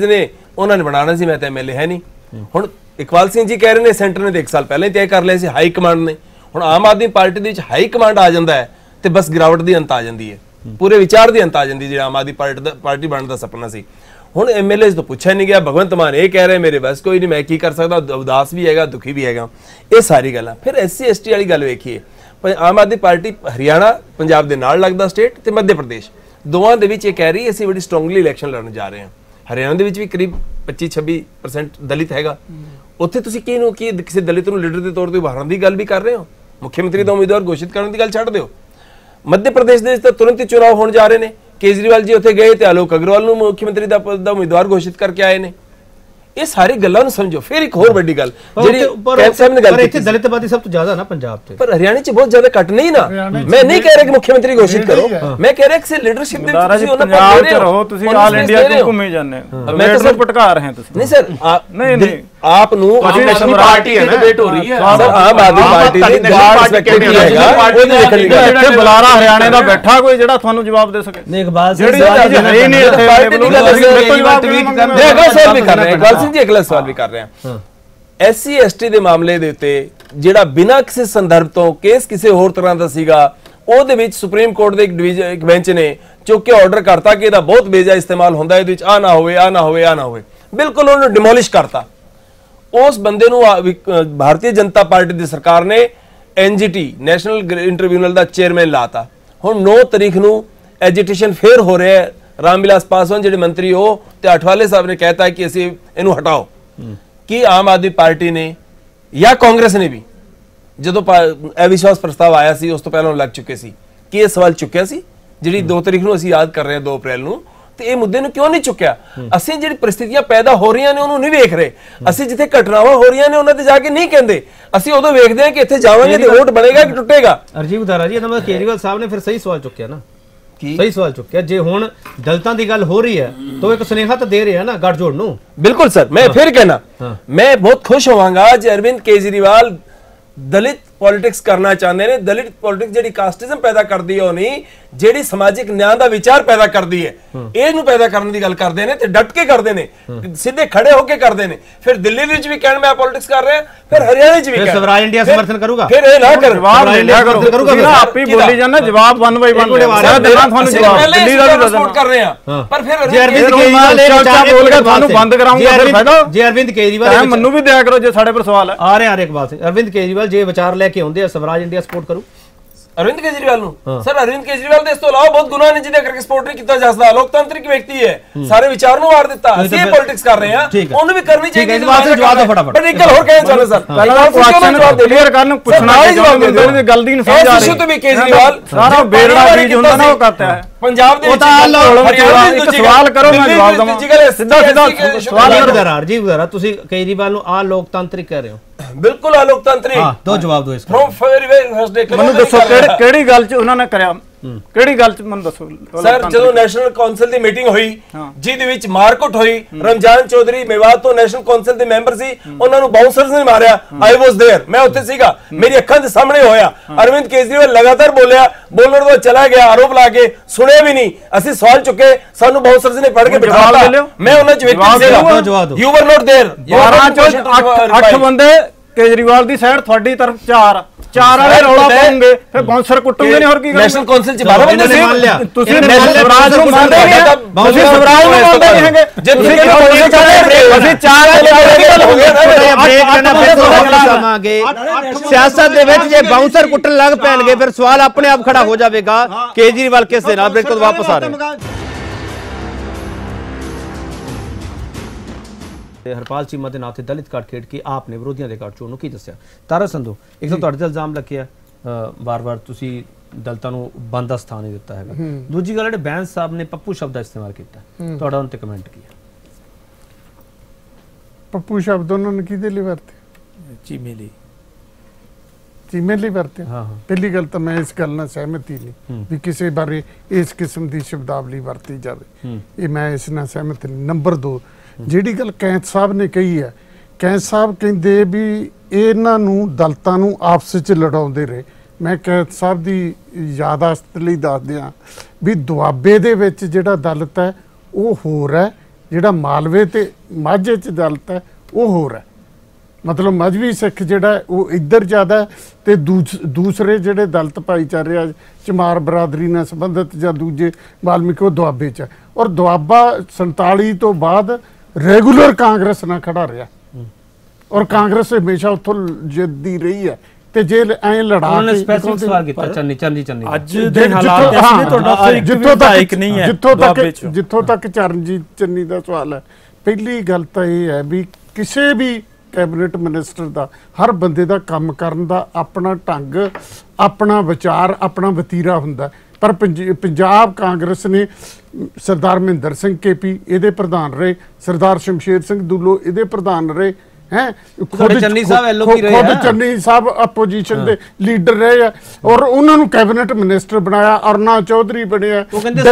ਉਹਨਾਂ ਨੇ ਬਣਾਉਣਾ ਸੀ, ਮੈਂ ਤਾਂ ਐਮਐਲਏ ਹੈ ਨਹੀਂ। ਹੁਣ ਇਕਬਾਲ ਸਿੰਘ ਜੀ ਕਹਿ ਰਹੇ ਨੇ ਸੈਂਟਰ ਨੇ ਤਾਂ ਇੱਕ ਸਾਲ ਪਹਿਲਾਂ ਹੀ ਤੈਅ ਕਰ ਲਿਆ ਸੀ ਹਾਈ ਕਮਾਂਡ ਨੇ। ਹੁਣ ਆਮ ਆਦਮੀ ਪਾਰਟੀ ਦੇ ਵਿੱਚ ਹਾਈ ਕਮਾਂਡ ਆ ਜਾਂਦਾ ਹੈ ਤੇ ਬਸ ਗਿਰਾਵਟ ਦੀ ਅੰਤ ਆ ਜਾਂਦੀ ਹੈ, ਪੂਰੇ ਵਿਚਾਰ ਦੀ ਅੰਤ ਆ ਜਾਂਦੀ ਜਿਹੜਾ ਆਮ ਆਦਮੀ ਪਾਰਟੀ ਦਾ ਪਾਰਟੀ ਬਣਨ ਦਾ ਸੁਪਨਾ ਸੀ। ਹੁਣ ਐਮਐਲਏ ਤੋਂ ਪੁੱਛਿਆ ਨਹੀਂ ਗਿਆ, ਭਗਵੰਤ ਮਾਨ ਇਹ ਕਹਿ ਰਹੇ ਮੇਰੇ ਬਸ ਕੋਈ ਨਹੀਂ, ਮੈਂ ਕੀ ਕਰ ਸਕਦਾ, ਉਦਾਸ ਵੀ ਹੈਗਾ ਦੁਖੀ ਵੀ ਹੈਗਾ, ਇਹ ਸਾਰੀ ਗੱਲਾਂ। ਫਿਰ ਐਸਸੀ ਐਸਟੀ ਵਾਲੀ ਗੱਲ ਵੇਖੀਏ, ਆਮ ਆਦਮੀ ਪਾਰਟੀ ਹਰਿਆਣਾ ਪੰਜਾਬ ਦੇ ਨਾਲ ਲੱਗਦਾ ਸਟੇਟ ਤੇ ਮੱਧ ਪ੍ਰਦੇਸ਼ ਦੋਵਾਂ ਦੇ ਵਿੱਚ ਇਹ ਕਹਿ ਰਹੀ ਅਸੀਂ ਬੜੀ ਸਟਰੋਂਗਲੀ ਇਲੈਕਸ਼ਨ ਲੜਨ ਜਾ ਰਹੇ ਹਾਂ। ਹਰਿਆਣਾ ਦੇ ਵਿੱਚ ਵੀ ਕਰੀਬ ਪੱਚੀ ਛੱਬੀ ਪਰਸੈਂਟ ਦਲਿਤ ਹੈਗਾ, ਉੱਥੇ ਤੁਸੀਂ ਕੀ ਨੂੰ ਕੀ ਕਿਸੇ ਦਲਿਤ ਨੂੰ ਲੀਡਰ ਦੇ ਤੌਰ ਤੇ ਉਭਾਰਨ ਦੀ ਗੱਲ ਵੀ ਕਰ ਰਹੇ ਹੋ, ਮੁੱਖ ਮੰਤਰੀ ਦਾ ਉਮੀਦਵਾਰ ਘੋਸ਼ਿਤ ਕਰਨ ਦੀ ਗੱਲ ਛੱਡ ਦਿਓ। ਮੱਧ ਪ੍ਰਦੇਸ਼ ਦੇ ਵਿੱਚ ਤਾਂ ਤੁਰੰਤ ਹੀ ਚੁਣਾਵ ਹੋਣ ਜਾ ਰਹੇ ਨੇ, ਕੇਜਰੀਵਾਲ ਜੀ ਉੱਥੇ ਗਏ ਤੇ ਆਲੋਕ ਅਗਰਵਾਲ ਨੂੰ ਮੁੱਖ ਮੰਤਰੀ ਦਾ ਪਦ ਦਾ ਉਮੀਦਵਾਰ ਘੋਸ਼ਿਤ ਕਰਕੇ ਆਏ ਨੇ। ਇਹ ਸਾਰੀ ਗੱਲਾਂ ਨੂੰ ਸਮਝੋ। ਫਿਰ ਇੱਕ ਹੋਰ ਵੱਡੀ ਗੱਲ ਜਿਹੜੀ ਕੈਂਪ ਸਾਹਿਬ ਨੇ ਗੱਲ ਕੀਤੀ, ਇੱਥੇ ਦਲਿਤਵਾਦੀ ਸਭ ਤੋਂ ਜ਼ਿਆਦਾ ਨਾ ਪੰਜਾਬ ਤੇ, ਪਰ ਹਰਿਆਣੇ 'ਚ ਬਹੁਤ ਜ਼ਿਆਦਾ ਘੱਟ ਨਹੀਂ ਨਾ। ਮੈਂ ਨਹੀਂ ਕਹਿ ਰਿਹਾ ਕਿ ਮੁੱਖ ਮੰਤਰੀ ਘੋਸ਼ਿਤ ਕਰੋ, ਮੈਂ ਕਹਿ ਰਿਹਾ ਕਿ ਲੀਡਰਸ਼ਿਪ ਦੇ ਵਿੱਚ ਤੁਸੀਂ ਉਹਨਾਂ ਪੰਜਾਬ 'ਚ ਰਹੋ, ਤੁਸੀਂ ਆਲ ਇੰਡੀਆ ਕਿਉਂ ਘੁੰਮੇ ਜਾਂਦੇ ਹੋ? ਮੈਂ ਤਾਂ ਸਿਰ ਪਟਕਾ ਰਹੇ ਹਾਂ ਤੁਸੀਂ। ਨਹੀਂ ਸਰ, ਨਹੀਂ ਨਹੀਂ ਆਪ ਨੂੰ ਨੈਸ਼ਨਲ ਪਾਰਟੀ ਹੈ ਨਾ, ਡਿਬੇਟ ਹੋ ਰਹੀ ਹੈ। ਸਰ ਆਮ ਆਦਮੀ ਪਾਰਟੀ ਦੇ ਗਾਰਡ ਸੈਕਟਰੀ ਹੈਗਾ, ਉਹਦੇ ਦੇਖਣ ਦੀ ਗੱਲ ਇੱਥੇ ਬੁਲਾਰਾ ਹਰਿਆਣੇ ਦਾ ਬੈਠਾ ਕੋਈ ਜਿਹੜਾ ਤੁਹਾਨੂੰ ਜਵਾਬ ਦੇ ਸਕੇ। ਨਹੀਂ ਇਕਬਾਲ ਸਿੰਘ ਜਿਹੜੀ ਹੈ ਨਹੀਂ ਇੱਥੇ ਪਾਰਟੀ ਦੀ ਗੱਲ ਅਸੀਂ ਅਗਲਾ ਸਵਾਲ ਵੀ ਕਰ ਰਹੇ ਹਾਂ, ਇਕਬਾਲ ਸਿੰਘ ਜੀ ਅਗਲਾ ਸਵਾਲ ਵੀ ਕਰ ਰਹੇ ਹਾਂ। ਐਸਸੀ ਐਸਟੀ ਦੇ ਮਾਮਲੇ ਦੇ ਉੱਤੇ ਜਿਹੜਾ ਬਿਨਾਂ ਕਿਸੇ ਸੰਦਰਭ ਤੋਂ ਕੇਸ ਕਿਸੇ ਹੋਰ ਤਰ੍ਹਾਂ ਦਾ ਸੀਗਾ, ਉਹਦੇ ਵਿੱਚ ਸੁਪਰੀਮ ਕੋਰਟ ਦੇ ਇੱਕ ਡਿਵੀਜ਼ਨ ਇੱਕ ਬੈਂਚ ਨੇ ਚੁੱਕ ਕੇ ਆਰਡਰ ਕਰਤਾ ਕਿ ਇਹਦਾ ਬਹੁਤ ਬੇਜਾ ਇਸਤੇਮਾਲ ਹੁੰਦਾ, ਇਹਦੇ ਵਿੱਚ ਆ ਨਾ ਹੋਵੇ ਆ ਨਾ ਹੋਵੇ ਆ ਨਾ ਹੋਵੇ, ਬਿਲਕੁਲ ਉਹਨੂੰ ਡਿਮੋਲਿਸ਼ ਕਰਤਾ। ਉਸ ਬੰਦੇ ਨੂੰ ਭਾਰਤੀ ਜਨਤਾ ਪਾਰਟੀ ਦੀ ਸਰਕਾਰ ਨੇ ਐਨਜੀਟੀ ਨੈਸ਼ਨਲ ਗ੍ਰੀਨ ਟ੍ਰਿਬਿਊਨਲ ਦਾ ਚੇਅਰਮੈਨ ਲਾਤਾ। ਹੁਣ ਨੌ ਤਰੀਕ ਨੂੰ ਐਜੀਟੇਸ਼ਨ ਫੇਰ ਹੋ ਰਿਹਾ ਹੈ। ਰਾਮ ਵਿਲਾਸ ਪਾਸਵਾਨ ਜਿਹੜੇ ਮੰਤਰੀ ਉਹ ਤੇ ਅਠਵਾਲੇ ਸਾਹਿਬ ਨੇ ਕਹਿਤਾ ਕਿ ਅਸੀਂ ਇਹਨੂੰ ਹਟਾਓ। ਕਿ ਆਮ ਆਦਮੀ ਪਾਰਟੀ ਨੇ ਜਾਂ ਕਾਂਗਰਸ ਨੇ ਵੀ ਜਦੋਂ ਅਵਿਸ਼ਵਾਸ ਪ੍ਰਸਤਾਵ ਆਇਆ ਸੀ ਉਸ ਤੋਂ ਪਹਿਲਾਂ ਲੱਗ ਚੁੱਕੇ ਸੀ ਕਿ ਇਹ ਸਵਾਲ ਚੁੱਕਿਆ ਸੀ, ਜਿਹੜੀ ਦੋ ਤਰੀਕ ਨੂੰ ਅਸੀਂ ਯਾਦ ਕਰ ਰਹੇ ਹਾਂ ਦੋ ਅਪ੍ਰੈਲ ਨੂੰ, ਤੇ ਇਹ ਮੁੱਦੇ ਨੂੰ ਕਿਉਂ ਨਹੀਂ ਚੁੱਕਿਆ? ਅਸੀਂ ਜਿਹੜੀ परिस्थितियां पैदा हो रही ने ਉਹਨੂੰ ਨਹੀਂ ਵੇਖ ਰਹੇ, ਅਸੀਂ ਜਿੱਥੇ ਘਟਨਾਵਾਂ ਹੋ ਰਹੀਆਂ ਨੇ ਉਹਨਾਂ ਤੇ ਜਾ ਕੇ ਨਹੀਂ ਕਹਿੰਦੇ, ਅਸੀਂ ਉਦੋਂ ਵੇਖਦੇ ਹਾਂ ਕਿ ਇੱਥੇ ਜਾਵਾਂਗੇ ਤੇ ਵੋਟ ਬਣੇਗਾ ਕਿ ਟੁੱਟੇਗਾ। ਅਰਜੀਵ ਦਾਰਾ ਜੀ, ਇਹਦਾ ਮਤਲਬ ਕੇਜਰੀਵਾਲ ਸਾਹਿਬ ਨੇ ਫਿਰ ਸਹੀ ਸਵਾਲ ਚੁੱਕਿਆ ਨਾ, ਸਹੀ ਸਵਾਲ ਚੁੱਕਿਆ। ਜੇ ਹੁਣ ਦਲਿਤਾਂ ਦੀ ਗੱਲ ਹੋ ਰਹੀ ਹੈ ਤਾਂ ਇੱਕ ਸੁਨੇਹਾ ਤਾਂ ਦੇ ਰਿਹਾ ਨਾ ਗੱਠਜੋੜ ਨੂੰ। ਬਿਲਕੁਲ ਸਰ, ਮੈਂ ਫਿਰ ਕਹਿਣਾ ਮੈਂ ਬਹੁਤ ਖੁਸ਼ ਹੋਵਾਂਗਾ ਜੇ ਅਰਵਿੰਦ ਕੇਜਰੀਵਾਲ ਦਲਿਤ ਪੋਲਿਟਿਕਸ ਕਰਨਾ ਚਾਹੁੰਦੇ ਨੇ। ਦਲਿਤ ਪੋਲਿਟਿਕਸ ਜਿਹੜੀ ਕਾਸਟਿਜ਼ਮ ਪੈਦਾ ਕਰਦੀ ਹੈ ਉਹ ਨਹੀਂ, ਜਿਹੜੀ ਸਮਾਜਿਕ ਨਿਆਂ ਦਾ ਵਿਚਾਰ ਪੈਦਾ ਕਰਦੀ ਹੈ, ਇਹਨੂੰ ਪੈਦਾ ਕਰਨ ਦੀ ਗੱਲ ਕਰਦੇ ਨੇ ਤੇ ਡਟ ਕੇ ਕਰਦੇ ਨੇ, ਸਿੱਧੇ ਖੜੇ ਹੋ ਕੇ ਕਰਦੇ ਨੇ। ਫਿਰ ਦਿੱਲੀ ਵਿੱਚ ਵੀ ਕਹਿਣ ਮੈਂ ਪੋਲਿਟਿਕਸ ਕਰ ਰਿਹਾ, ਫਿਰ ਹਰਿਆਣਾ ਵਿੱਚ ਵੀ ਕਹਿਣ ਸਵਰਾਜ ਇੰਡੀਆ ਸਮਰਥਨ ਕਰੂਗਾ। ਫਿਰ ਇਹ ਨਾ ਕਰ ਜਵਾਬ ਮਿਲਿਆ ਕਰੂਗਾ ਨਾ, ਆਪ ਹੀ ਬੋਲੀ ਜਾਂਦਾ ਜਵਾਬ ਵਨ ਬਾਈ ਵਨ ਦੇਣਾ ਤੁਹਾਨੂੰ ਜਵਾਬ। ਦਿੱਲੀ ਦਾ ਵੀ ਸਪੋਰਟ ਕਰ ਰਹੇ ਹਾਂ, ਪਰ ਫਿਰ ਜੇ ਅਰਵਿੰਦ ਕੇਜਰੀਵਾਲ ਇਹ ਵਿਚਾਰ ਬੋਲ ਕੇ ਤੁਹਾਨੂੰ ਬੰਦ ਕਰਾਉਂਗਾ ਫਿਰ ਫਾਇਦਾ। ਜੇ ਅਰਵਿੰਦ ਕੇਜਰੀਵਾਲ ਮੈਨੂੰ ਵੀ ਦਿਆ ਕਰੋ ਜੇ ਸਾਡੇ ਪਰ ਸਵਾਲ ਹੈ। ਆ ਰਹੇ ਆ ਰਹੇ ਇਕਬਾਲ ਸਿੰਘ, ਅਰਵਿੰਦ ਕੇਜਰੀਵਾਲ ਜੇ ਵਿਚਾਰ ਲੈ ਕੇ ਆਉਂਦੇ ਆ ਸਵਰਾਜ ਇੰਡੀਆ ਸਪੋਰਟ ਕਰੂ ਅਰਵਿੰਦ ਕੇਜਰੀਵਾਲ ਨੂੰ? ਸਰ ਅਰਵਿੰਦ ਕੇਜਰੀਵਾਲ ਦੇ ਇਸ ਤੋਂ ਇਲਾਵਾ ਬਹੁਤ ਗੁਨਾਹ ਨੇ ਜਿਹਦੇ ਕਰਕੇ ਸਪੋਰਟ ਨਹੀਂ ਕੀਤਾ ਜਾ ਸਕਦਾ। ਲੋਕਤੰਤਰਿਕ ਵਿਅਕਤੀ ਹੈ, ਸਾਰੇ ਵਿਚਾਰ ਨੂੰ ਵਾਰ ਦਿੱਤਾ। ਅਸੀਂ ਇਹ ਪੋਲਿਟਿਕਸ ਕਰ ਰਹੇ ਹਾਂ, ਉਹਨੂੰ ਵੀ ਕਰਨੀ ਚਾਹੀਦੀ ਹੈ। ਜਵਾਬ ਦਿਓ ਫਟਾਫਟ। ਪਰ ਇੱਕ ਗੱਲ ਹੋਰ ਕਹਿਣਾ ਚਾਹੁੰਦਾ ਸਰ, ਪਹਿਲਾਂ ਕੁਐਸਚਨ ਕਲੀਅਰ ਕਰਨ ਪੁੱਛਣਾ ਚਾਹੁੰਦੇ ਗੱਲ ਦੀ ਨਹੀਂ ਸਮਝ ਆ ਰਹੀ। ਇਸ਼ੂ ਤੇ ਵੀ ਕੇਜਰੀਵਾਲ ਸਾਰਾ ਬੇਰੜਾ ਬੀਜ ਹੁੰਦਾ ਨਾ ਉਹ ਕਰਤਾ ਹੈ ਪੰਜਾਬ ਦੇ ਵਿੱਚ। ਇੱਕ ਸਵਾਲ ਕਰੋ ਮੈਂ ਜਵਾਬ ਦਵਾਂ, ਸਿੱਧਾ ਸਿੱਧਾ ਸਵਾਲ ਕਰੋ। ਅਰਜੀਵ ਦਾਰਾ, ਤੁਸੀਂ ਕੇਜਰੀਵਾਲ ਨੂੰ ਆ ਲੋਕਤੰਤਰਿਕ ਕਹਿ ਰਹੇ ਹੋ? ਬਿਲਕੁਲ ਆ ਲੋਕਤੰਤਰਿਕ। ਹਾਂ, ਦੋ ਜਵਾਬ ਦਿਓ ਇਸ ਦਾ। ਮੈਨੂੰ ਦੱਸੋ ਕਿਹੜੀ ਗੱਲ ਚ ਉਹਨਾਂ ਨੇ ਕਰਿਆ, ਕਿਹੜੀ ਗੱਲ ਚ ਮੈਨੂੰ ਦੱਸੋ ਸਰ। ਜਦੋਂ ਨੈਸ਼ਨਲ ਕੌਂਸਲ ਦੀ ਮੀਟਿੰਗ ਹੋਈ ਜਿਹਦੇ ਵਿੱਚ ਮਾਰਕੁੱਟ ਹੋਈ, ਰਮਜ਼ਾਨ ਚੌਧਰੀ ਮੇਵਾਤ ਤੋਂ ਨੈਸ਼ਨਲ ਕੌਂਸਲ ਦੇ ਮੈਂਬਰ ਸੀ, ਉਹਨਾਂ ਨੂੰ ਬਾਉਂਸਰਸ ਨੇ ਮਾਰਿਆ। ਆਈ ਵਾਸ देयर, ਮੈਂ ਉੱਥੇ ਸੀਗਾ, ਮੇਰੀ ਅੱਖਾਂ ਦੇ ਸਾਹਮਣੇ ਹੋਇਆ। ਅਰਵਿੰਦ ਕੇਜਰੀਵਾਲ ਲਗਾਤਾਰ ਬੋਲਿਆ, ਬੋਲਣ ਤੋਂ ਚਲਾ ਗਿਆ, ਆਰੋਪ ਲਾ ਕੇ ਸੁਣਿਆ ਵੀ ਨਹੀਂ। ਅਸੀਂ ਸਵਾਲ ਚੁੱਕੇ, ਸਾਨੂੰ ਬਾਉਂਸਰਸ ਨੇ ਫੜ ਕੇ ਬਿਠਾਤਾ। ਮੈਂ ਉਹਨਾਂ ਚ ਵਿਅਕਤੀ ਸੀਗਾ, ਯੂ ਵਰ ਨਾਟ देयर। ਬਾਰਾਂ ਚੋਂ ਅੱਠ ਬੰਦੇ ਕੇਜਰੀਵਾਲ ਦੀ ਸਾਈਡ, ਤੁਹਾਡੀ ਤਰਫ ਚਾਰ ਚਾਰ ਵਾਲੇ ਰੌਲਾ ਪਾਉਂਗੇ, ਫਿਰ ਬਾਉਂਸਰ ਕੁੱਟੂਗੇ ਨਹੀਂ, ਹੋਰ ਕੀ ਕਰੋਗੇ? ਨੈਸ਼ਨਲ ਕੌਂਸਲ ਚ ਬਾਰਾਂ ਬੰਦੇ ਸੀ। ਤੁਸੀਂ ਸਵਰਾਜ ਨੂੰ ਮੰਨਦੇ ਨਹੀਂ, ਤੁਸੀਂ ਸਵਰਾਜ ਨੂੰ ਮੰਨਦੇ ਨਹੀਂ ਹੈਗੇ। ਜੇ ਤੁਸੀਂ ਕਿਹੋ ਚਾਹੇ ਅਸੀਂ ਚਾਰ ਵਾਲੇ ਹੋ ਗਏ ਸਿਆਸਤ ਦੇ ਵਿੱਚ ਜੇ ਬਾਉਂਸਰ ਕੁੱਟਣ ਲੱਗ ਪੈਣਗੇ ਫਿਰ ਸਵਾਲ ਆਪਣੇ ਆਪ ਖੜਾ ਹੋ ਜਾਵੇਗਾ ਕੇਜਰੀਵਾਲ ਕਿਸ ਦੇ ਨਾਲ। ਬ੍ਰੇਕ ਤੋਂ ਵਾਪਸ ਆ ਰਹੇ ਹਰਪਾਲ ਚੀਮਾ ਦੇ ਨਾਂ ਤੇ ਦਲਿਤ ਕਾਰਡ ਖੇਡ ਕੇ ਆਪ ਨੇ ਵਿਰੋਧੀਆਂ ਦੇ ਕਾਰਡ ਚੋਣ ਨੂੰ ਕੀ ਦੱਸਿਆ? ਤਾਰਾ ਸੰਧੂ, ਇੱਕ ਤਾਂ ਤੁਹਾਡੇ ਤੇ ਇਲਜ਼ਾਮ ਲੱਗਿਆ ਵਾਰ-ਵਾਰ ਤੁਸੀਂ ਦਲਿਤਾਂ ਨੂੰ ਬੰਦ ਦਾ ਸਥਾਨ ਹੀ ਦਿੱਤਾ ਹੈਗਾ। ਦੂਜੀ ਗੱਲ, ਜਿਹੜੇ ਬੈਂਸ ਸਾਹਿਬ ਨੇ ਪੱਪੂ ਸ਼ਬਦ ਦਾ ਇਸਤੇਮਾਲ ਕੀਤਾ, ਤੁਹਾਡਾ ਉਹਨਾਂ ਤੇ ਕਮੈਂਟ ਕੀ ਹੈ? ਪੱਪੂ ਸ਼ਬਦ ਉਹਨਾਂ ਨੇ ਕਿਹਦੇ ਲਈ ਵਰਤੇ? ਚੀਮੇ ਲਈ। ਚੀਮੇ ਲਈ ਵਰਤੇ? ਪਹਿਲੀ ਗੱਲ ਤਾਂ ਮੈਂ ਇਸ ਗੱਲ ਨਾਲ ਸਹਿਮਤ ਹੀ ਨਹੀਂ ਵੀ ਕਿਸੇ ਬਾਰੇ ਇਸ ਕਿਸਮ ਦੀ ਸ਼ਬਦਾਵਲੀ ਵਰਤੀ ਜਾਵੇ, ਇਹ ਮੈਂ ਇਸ ਨਾਲ ਸਹਿਮਤ ਨਹੀਂ। ਨੰਬਰ ਦੋ, ਜਿਹੜੀ ਗੱਲ ਕੈਂਥ ਸਾਹਿਬ ਨੇ ਕਹੀ ਹੈ, ਕੈਂਥ ਸਾਹਿਬ ਕਹਿੰਦੇ ਵੀ ਇਹਨਾਂ ਨੂੰ ਦਲਿਤਾਂ ਨੂੰ ਆਪਸ ਵਿੱਚ ਲੜਾਉਂਦੇ ਰਹੇ। ਮੈਂ ਕੈਂਥ ਸਾਹਿਬ ਦੀ ਯਾਦਾਸ਼ਤ ਲਈ ਦੱਸ ਦਿਆਂ ਵੀ ਦੁਆਬੇ ਦੇ ਵਿੱਚ ਜਿਹੜਾ ਦਲਿਤ ਹੈ ਉਹ ਹੋਰ ਹੈ ਜਿਹੜਾ ਮਾਲਵੇ ਤੇ ਮਾਝੇ 'ਚ ਦਲਿਤ ਹੈ ਉਹ ਹੋਰ ਹੈ। ਮਤਲਬ ਮਜ਼੍ਹਬੀ ਸਿੱਖ ਜਿਹੜਾ ਉਹ ਇੱਧਰ ਜ਼ਿਆਦਾ ਤੇ ਦੂਸਰੇ ਜਿਹੜੇ ਦਲਿਤ ਭਾਈਚਾਰੇ ਆ ਚਮਾਰ ਬਰਾਦਰੀ ਨਾਲ ਸੰਬੰਧਿਤ ਜਾਂ ਦੂਜੇ ਵਾਲਮੀਕੀ ਉਹ ਦੁਆਬੇ 'ਚ। ਔਰ ਦੁਆਬਾ ਸੰਤਾਲੀ ਤੋਂ ਬਾਅਦ ਰੈਗੂਲਰ ਕਾਂਗਰਸ ਨਾਲ ਖੜਾ ਰਿਹਾ ਔਰ ਕਾਂਗਰਸ ਹਮੇਸ਼ਾ ਉੱਥੋਂ ਜਿੱਤਦੀ ਰਹੀ ਹੈ। ਤੇ ਜੇ ਐ ਲੜਾ ਕੇ ਸਪੈਸੀਫਿਕ ਸਵਾਲ ਕੀਤਾ ਚੰਨੀ ਚੰਨੀ ਚੰਨੀ ਅੱਜ ਦੇ ਹਾਲਾਤ ਇਸ ਤੁਹਾਡਾ ਜਿੱਥੋਂ ਤੱਕ ਨਹੀਂ ਹੈ ਜਿੱਥੋਂ ਤੱਕ ਜਿੱਥੋਂ ਤੱਕ ਚਰਨਜੀਤ ਚੰਨੀ ਦਾ ਸਵਾਲ ਹੈ, ਪਹਿਲੀ ਗੱਲ ਤਾਂ ਇਹ ਹੈ ਵੀ ਕਿਸੇ ਵੀ ਕੈਬਨਿਟ ਮਿਨਿਸਟਰ ਦਾ ਹਰ ਬੰਦੇ ਦਾ ਕੰਮ ਕਰਨ ਦਾ ਆਪਣਾ ਢੰਗ, ਆਪਣਾ ਵਿਚਾਰ, ਆਪਣਾ ਵਤੀਰਾ ਹੁੰਦਾ। ਪਰ ਪੰਜਾਬ ਕਾਂਗਰਸ ਨੇ ਸਰਦਾਰ ਮਹਿੰਦਰ ਸਿੰਘ ਕੇਪੀ ਇਹਦੇ ਪ੍ਰਧਾਨ ਰਹੇ, ਸਰਦਾਰ ਸ਼ਮਸ਼ੇਰ ਸਿੰਘ ਦੁੱਲੋ ਇਹਦੇ ਪ੍ਰਧਾਨ ਰਹੇ ਹੈ, ਖੁਦ ਚੰਨੀ ਸਾਹਿਬ ਐਲਓਪੀ ਰਹੇ, ਖੁਦ ਚੰਨੀ ਸਾਹਿਬ ਆਪੋਜੀਸ਼ਨ ਦੇ ਲੀਡਰ ਰਹੇ ਆ ਔਰ ਉਹਨਾਂ ਨੂੰ ਕੈਬਨਿਟ ਮਿਨਿਸਟਰ ਬਣਾਇਆ। ਅਰੁਣਾ ਚੌਧਰੀ ਬਣਿਆ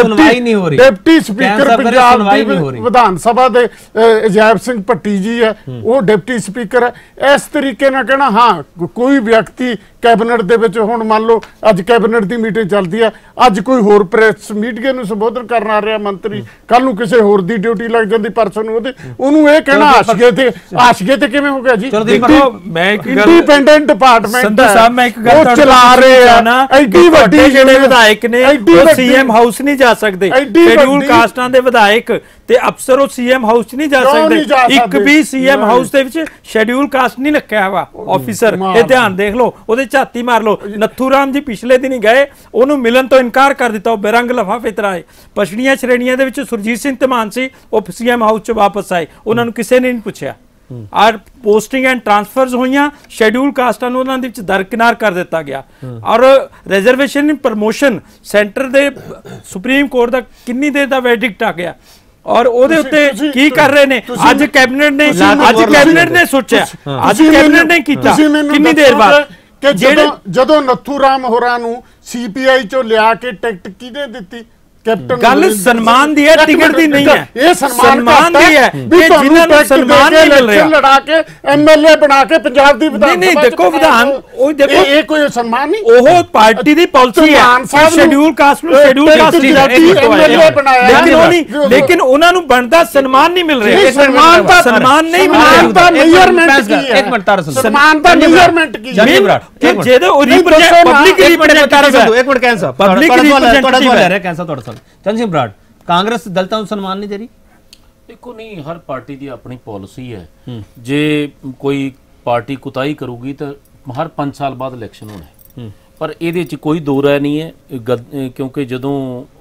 ਡਿਪਟੀ ਸਪੀਕਰ ਪੰਜਾਬ ਦੀ ਵਿਧਾਨ ਸਭਾ ਦੇ, ਅਜੈਬ ਸਿੰਘ ਭੱਟੀ ਜੀ ਹੈ ਉਹ ਡਿਪਟੀ ਸਪੀਕਰ ਹੈ। ਇਸ ਤਰੀਕੇ ਨਾਲ ਕਹਿਣਾ ਹਾਂ ਕੋਈ ਵਿਅਕਤੀ ਕੈਬਨਿਟ ਦੇ ਵਿੱਚ, ਹੁਣ ਮੰਨ ਲਓ ਅੱਜ ਕੈਬਨਿਟ ਦੀ ਮੀਟਿੰਗ ਚੱਲਦੀ ਆ, ਅੱਜ ਕੋਈ ਹੋਰ ਪ੍ਰੈਸ ਮੀਡੀਆ ਨੂੰ ਸੰਬੋਧਨ ਕਰਨ ਆ ਰਿਹਾ ਮੰਤਰੀ, ਕੱਲ ਨੂੰ ਕਿਸੇ ਹੋਰ ਦੀ ਡਿਊਟੀ ਲੱਗ ਜਾਂਦੀ ਪਰਸਨ ਨੂੰ, ਉਹਦੇ ਉਹਨੂੰ ਇਹ ਕਹਿਣਾ ਆਸ਼ਗੇ ਤੇ ਆਸ਼ਗੇ ਤੇ ਕਿਵੇਂ ਹੋ ਗਿਆ ਜੀ? ਮੈਂ ਇੱਕ ਗੱਲ ਇੰਡੀਪੈਂਡੈਂਟ ਡਿਪਾਰਟਮੈਂਟ ਸੰਧੂ ਸਾਹਿਬ ਮੈਂ ਇੱਕ ਗੱਲ ਚਲਾ ਰਹੇ ਆ ਨਾ, ਐਡੀ ਵੱਡੀ ਜਿਹੜੇ ਵਿਧਾਇਕ ਨੇ ਉਹ ਸੀਐਮ ਹਾਊਸ ਨਹੀਂ ਜਾ ਸਕਦੇ, ਸ਼ੈਡਿਊਲ ਕਾਸਟਾਂ ਦੇ ਵਿਧਾਇਕ ਤੇ ਅਫਸਰ ਉਹ ਸੀਐਮ ਹਾਊਸ ਚ ਨਹੀਂ ਜਾ ਸਕਦੇ। ਇੱਕ ਵੀ ਸੀਐਮ ਹਾਊਸ ਦੇ ਵਿੱਚ ਸ਼ੈਡਿਊਲ ਕਾਸਟ ਨਹੀਂ ਰੱਖਿਆ ਹੋਇਆ ਆਫੀਸਰ, ਇਹ ਧਿਆਨ ਦੇਖ ਲਓ, ਉਹਦੇ ਝਾਤੀ ਮਾਰ ਲਓ। ਨੱਥੂ ਰਾਮ ਜੀ ਪਿਛਲੇ ਦਿਨ ਹੀ ਗਏ, ਉਹਨੂੰ ਮਿਲਣ ਤੋਂ ਇਨਕਾਰ ਕਰ ਦਿੱਤਾ, ਉਹ ਬੇਰੰਗ ਲਿਫਾਫੇ ਤਰਾਏ। ਪਛੜੀਆਂ ਸ਼੍ਰੇਣੀਆਂ ਦੇ ਵਿੱਚ ਸੁਰਜੀਤ ਸਿੰਘ ਧਮਾਨ ਸੀ, ਉਹ ਸੀਐਮ ਹਾਊਸ ਚ ਵਾਪਸ ਆਏ, ਉਹਨਾਂ ਨੂੰ ਕਿਸੇ ਨੇ ਨਹੀਂ ਪੁੱਛਿਆ। ਔਰ ਪੋਸਟਿੰਗ ਐਂਡ ਟ੍ਰਾਂਸਫਰਸ ਹੋਈਆਂ, ਸ਼ੈਡਿਊਲ ਕਾਸਟਾਂ ਨੂੰ ਉਹਨਾਂ ਦੇ ਵਿੱਚ ਦਰਕਿਨਾਰ ਕਰ ਦਿੱਤਾ ਗਿਆ। ਔਰ ਰਿਜ਼ਰਵੇਸ਼ਨ ਪ੍ਰਮੋਸ਼ਨ ਸੈਂਟਰ ਦੇ ਸੁਪਰੀਮ ਕੋਰਟ ਦਾ ਕਿੰਨੀ ਦੇਰ ਦਾ ਵੈਰਡਿਕਟ ਆ ਗਿਆ ਔਰ ਉਹਦੇ ਉੱਤੇ ਕੀ ਕਰ ਰਹੇ ਨੇ? ਅੱਜ ਕੈਬਨਿਟ ਨੇ ਅੱਜ ਕੈਬਨਿਟ ਨੇ ਸੋਚਿਆ, ਅੱਜ ਕੈਬਨਿਟ ਨੇ ਕੀਤਾ, ਕਿੰਨੀ ਦੇਰ ਬਾਅਦ ਕਿ ਜਦੋਂ ਜਦੋਂ ਨੱਥੂ ਰਾਮ ਹੋਰਾਂ ਨੂੰ ਸੀਪੀਆਈ ਚੋਂ ਲਿਆ ਕੇ ਟਿਕਟ ਕਿਹਨੇ ਦਿੱਤੀ? ਗੱਲ ਸਨਮਾਨ ਦੀ ਹੈ, ਟਿਕਟ ਦੀ ਨਹੀਂ ਹੈ। ਇਹ ਸਨਮਾਨ ਦੀ ਹੈ ਕਿ ਜਿਨ੍ਹਾਂ ਨੂੰ ਸਨਮਾਨ ਨਹੀਂ ਮਿਲ ਰਿਹਾ, ਲੜਾ ਕੇ ਐਮਐਲਏ ਬਣਾ ਕੇ ਪੰਜਾਬ ਦੀ ਵਿਧਾਨ ਨਹੀਂ ਨਹੀਂ ਦੇਖੋ ਵਿਧਾਨ ਉਹ ਦੇਖੋ ਇਹ ਕੋਈ ਸਨਮਾਨ ਨਹੀਂ, ਉਹ ਪਾਰਟੀ ਦੀ ਪਾਲਿਸੀ ਹੈ। ਸ਼ੈਡਿਊਲ ਕਾਸਟ ਨੂੰ ਸ਼ੈਡਿਊਲ ਕਾਸਟ ਦੀ ਐਮਐਲਏ ਬਣਾਇਆ, ਲੇਕਿਨ ਉਹ ਨਹੀਂ, ਲੇਕਿਨ ਉਹਨਾਂ ਨੂੰ ਬਣਦਾ ਸਨਮਾਨ ਨਹੀਂ ਮਿਲ ਰਿਹਾ। ਸਨਮਾਨ ਦਾ ਸਨਮਾਨ ਨਹੀਂ ਮਿਲ ਰਿਹਾ, ਦਾ ਮੇਜਰਮੈਂਟ ਕੀ ਹੈ? ਇੱਕ ਮਿੰਟ ਤਾਰ ਸੁਣੋ, ਸਨਮਾਨ ਦਾ ਮੇਜਰਮੈਂਟ ਕੀ ਹੈ? ਕਿ ਜਿਹਦੇ ਉਹ ਰਿਪਰੈਜ਼ੈਂਟ ਪਬਲਿਕ ਰਿਪਰੈਜ਼ੈਂਟੇਟਿਵ ਹੈ। ਇੱਕ ਮਿੰਟ ਕੈਂਸਰ ਪਬਲਿਕ ਰਿਪਰੈਜ਼ੈਂਟੇਟਿਵ ਹੈ ਕੈਂਸਰ ਤੁਹਾਡਾ ਸਵਾਲ ਚੰਨ ਸਿੰਘ ਬਰਾੜ, ਕਾਂਗਰਸ ਦਲਿਤਾਂ ਨੂੰ ਸਨਮਾਨ ਨਹੀਂ ਦੇ ਰਹੀ? ਦੇਖੋ ਨਹੀਂ, ਹਰ ਪਾਰਟੀ ਦੀ ਆਪਣੀ ਪਾਲਿਸੀ ਹੈ। ਜੇ ਕੋਈ ਪਾਰਟੀ ਕੁਤਾਹੀ ਕਰੂਗੀ ਤਾਂ ਹਰ ਪੰਜ ਸਾਲ ਬਾਅਦ ਇਲੈਕਸ਼ਨ ਹੋਣਾ ਹੈ, ਪਰ ਇਹਦੇ 'ਚ ਕੋਈ ਦੋ ਰਾਏ ਨਹੀਂ ਹੈ। ਕਿਉਂਕਿ ਜਦੋਂ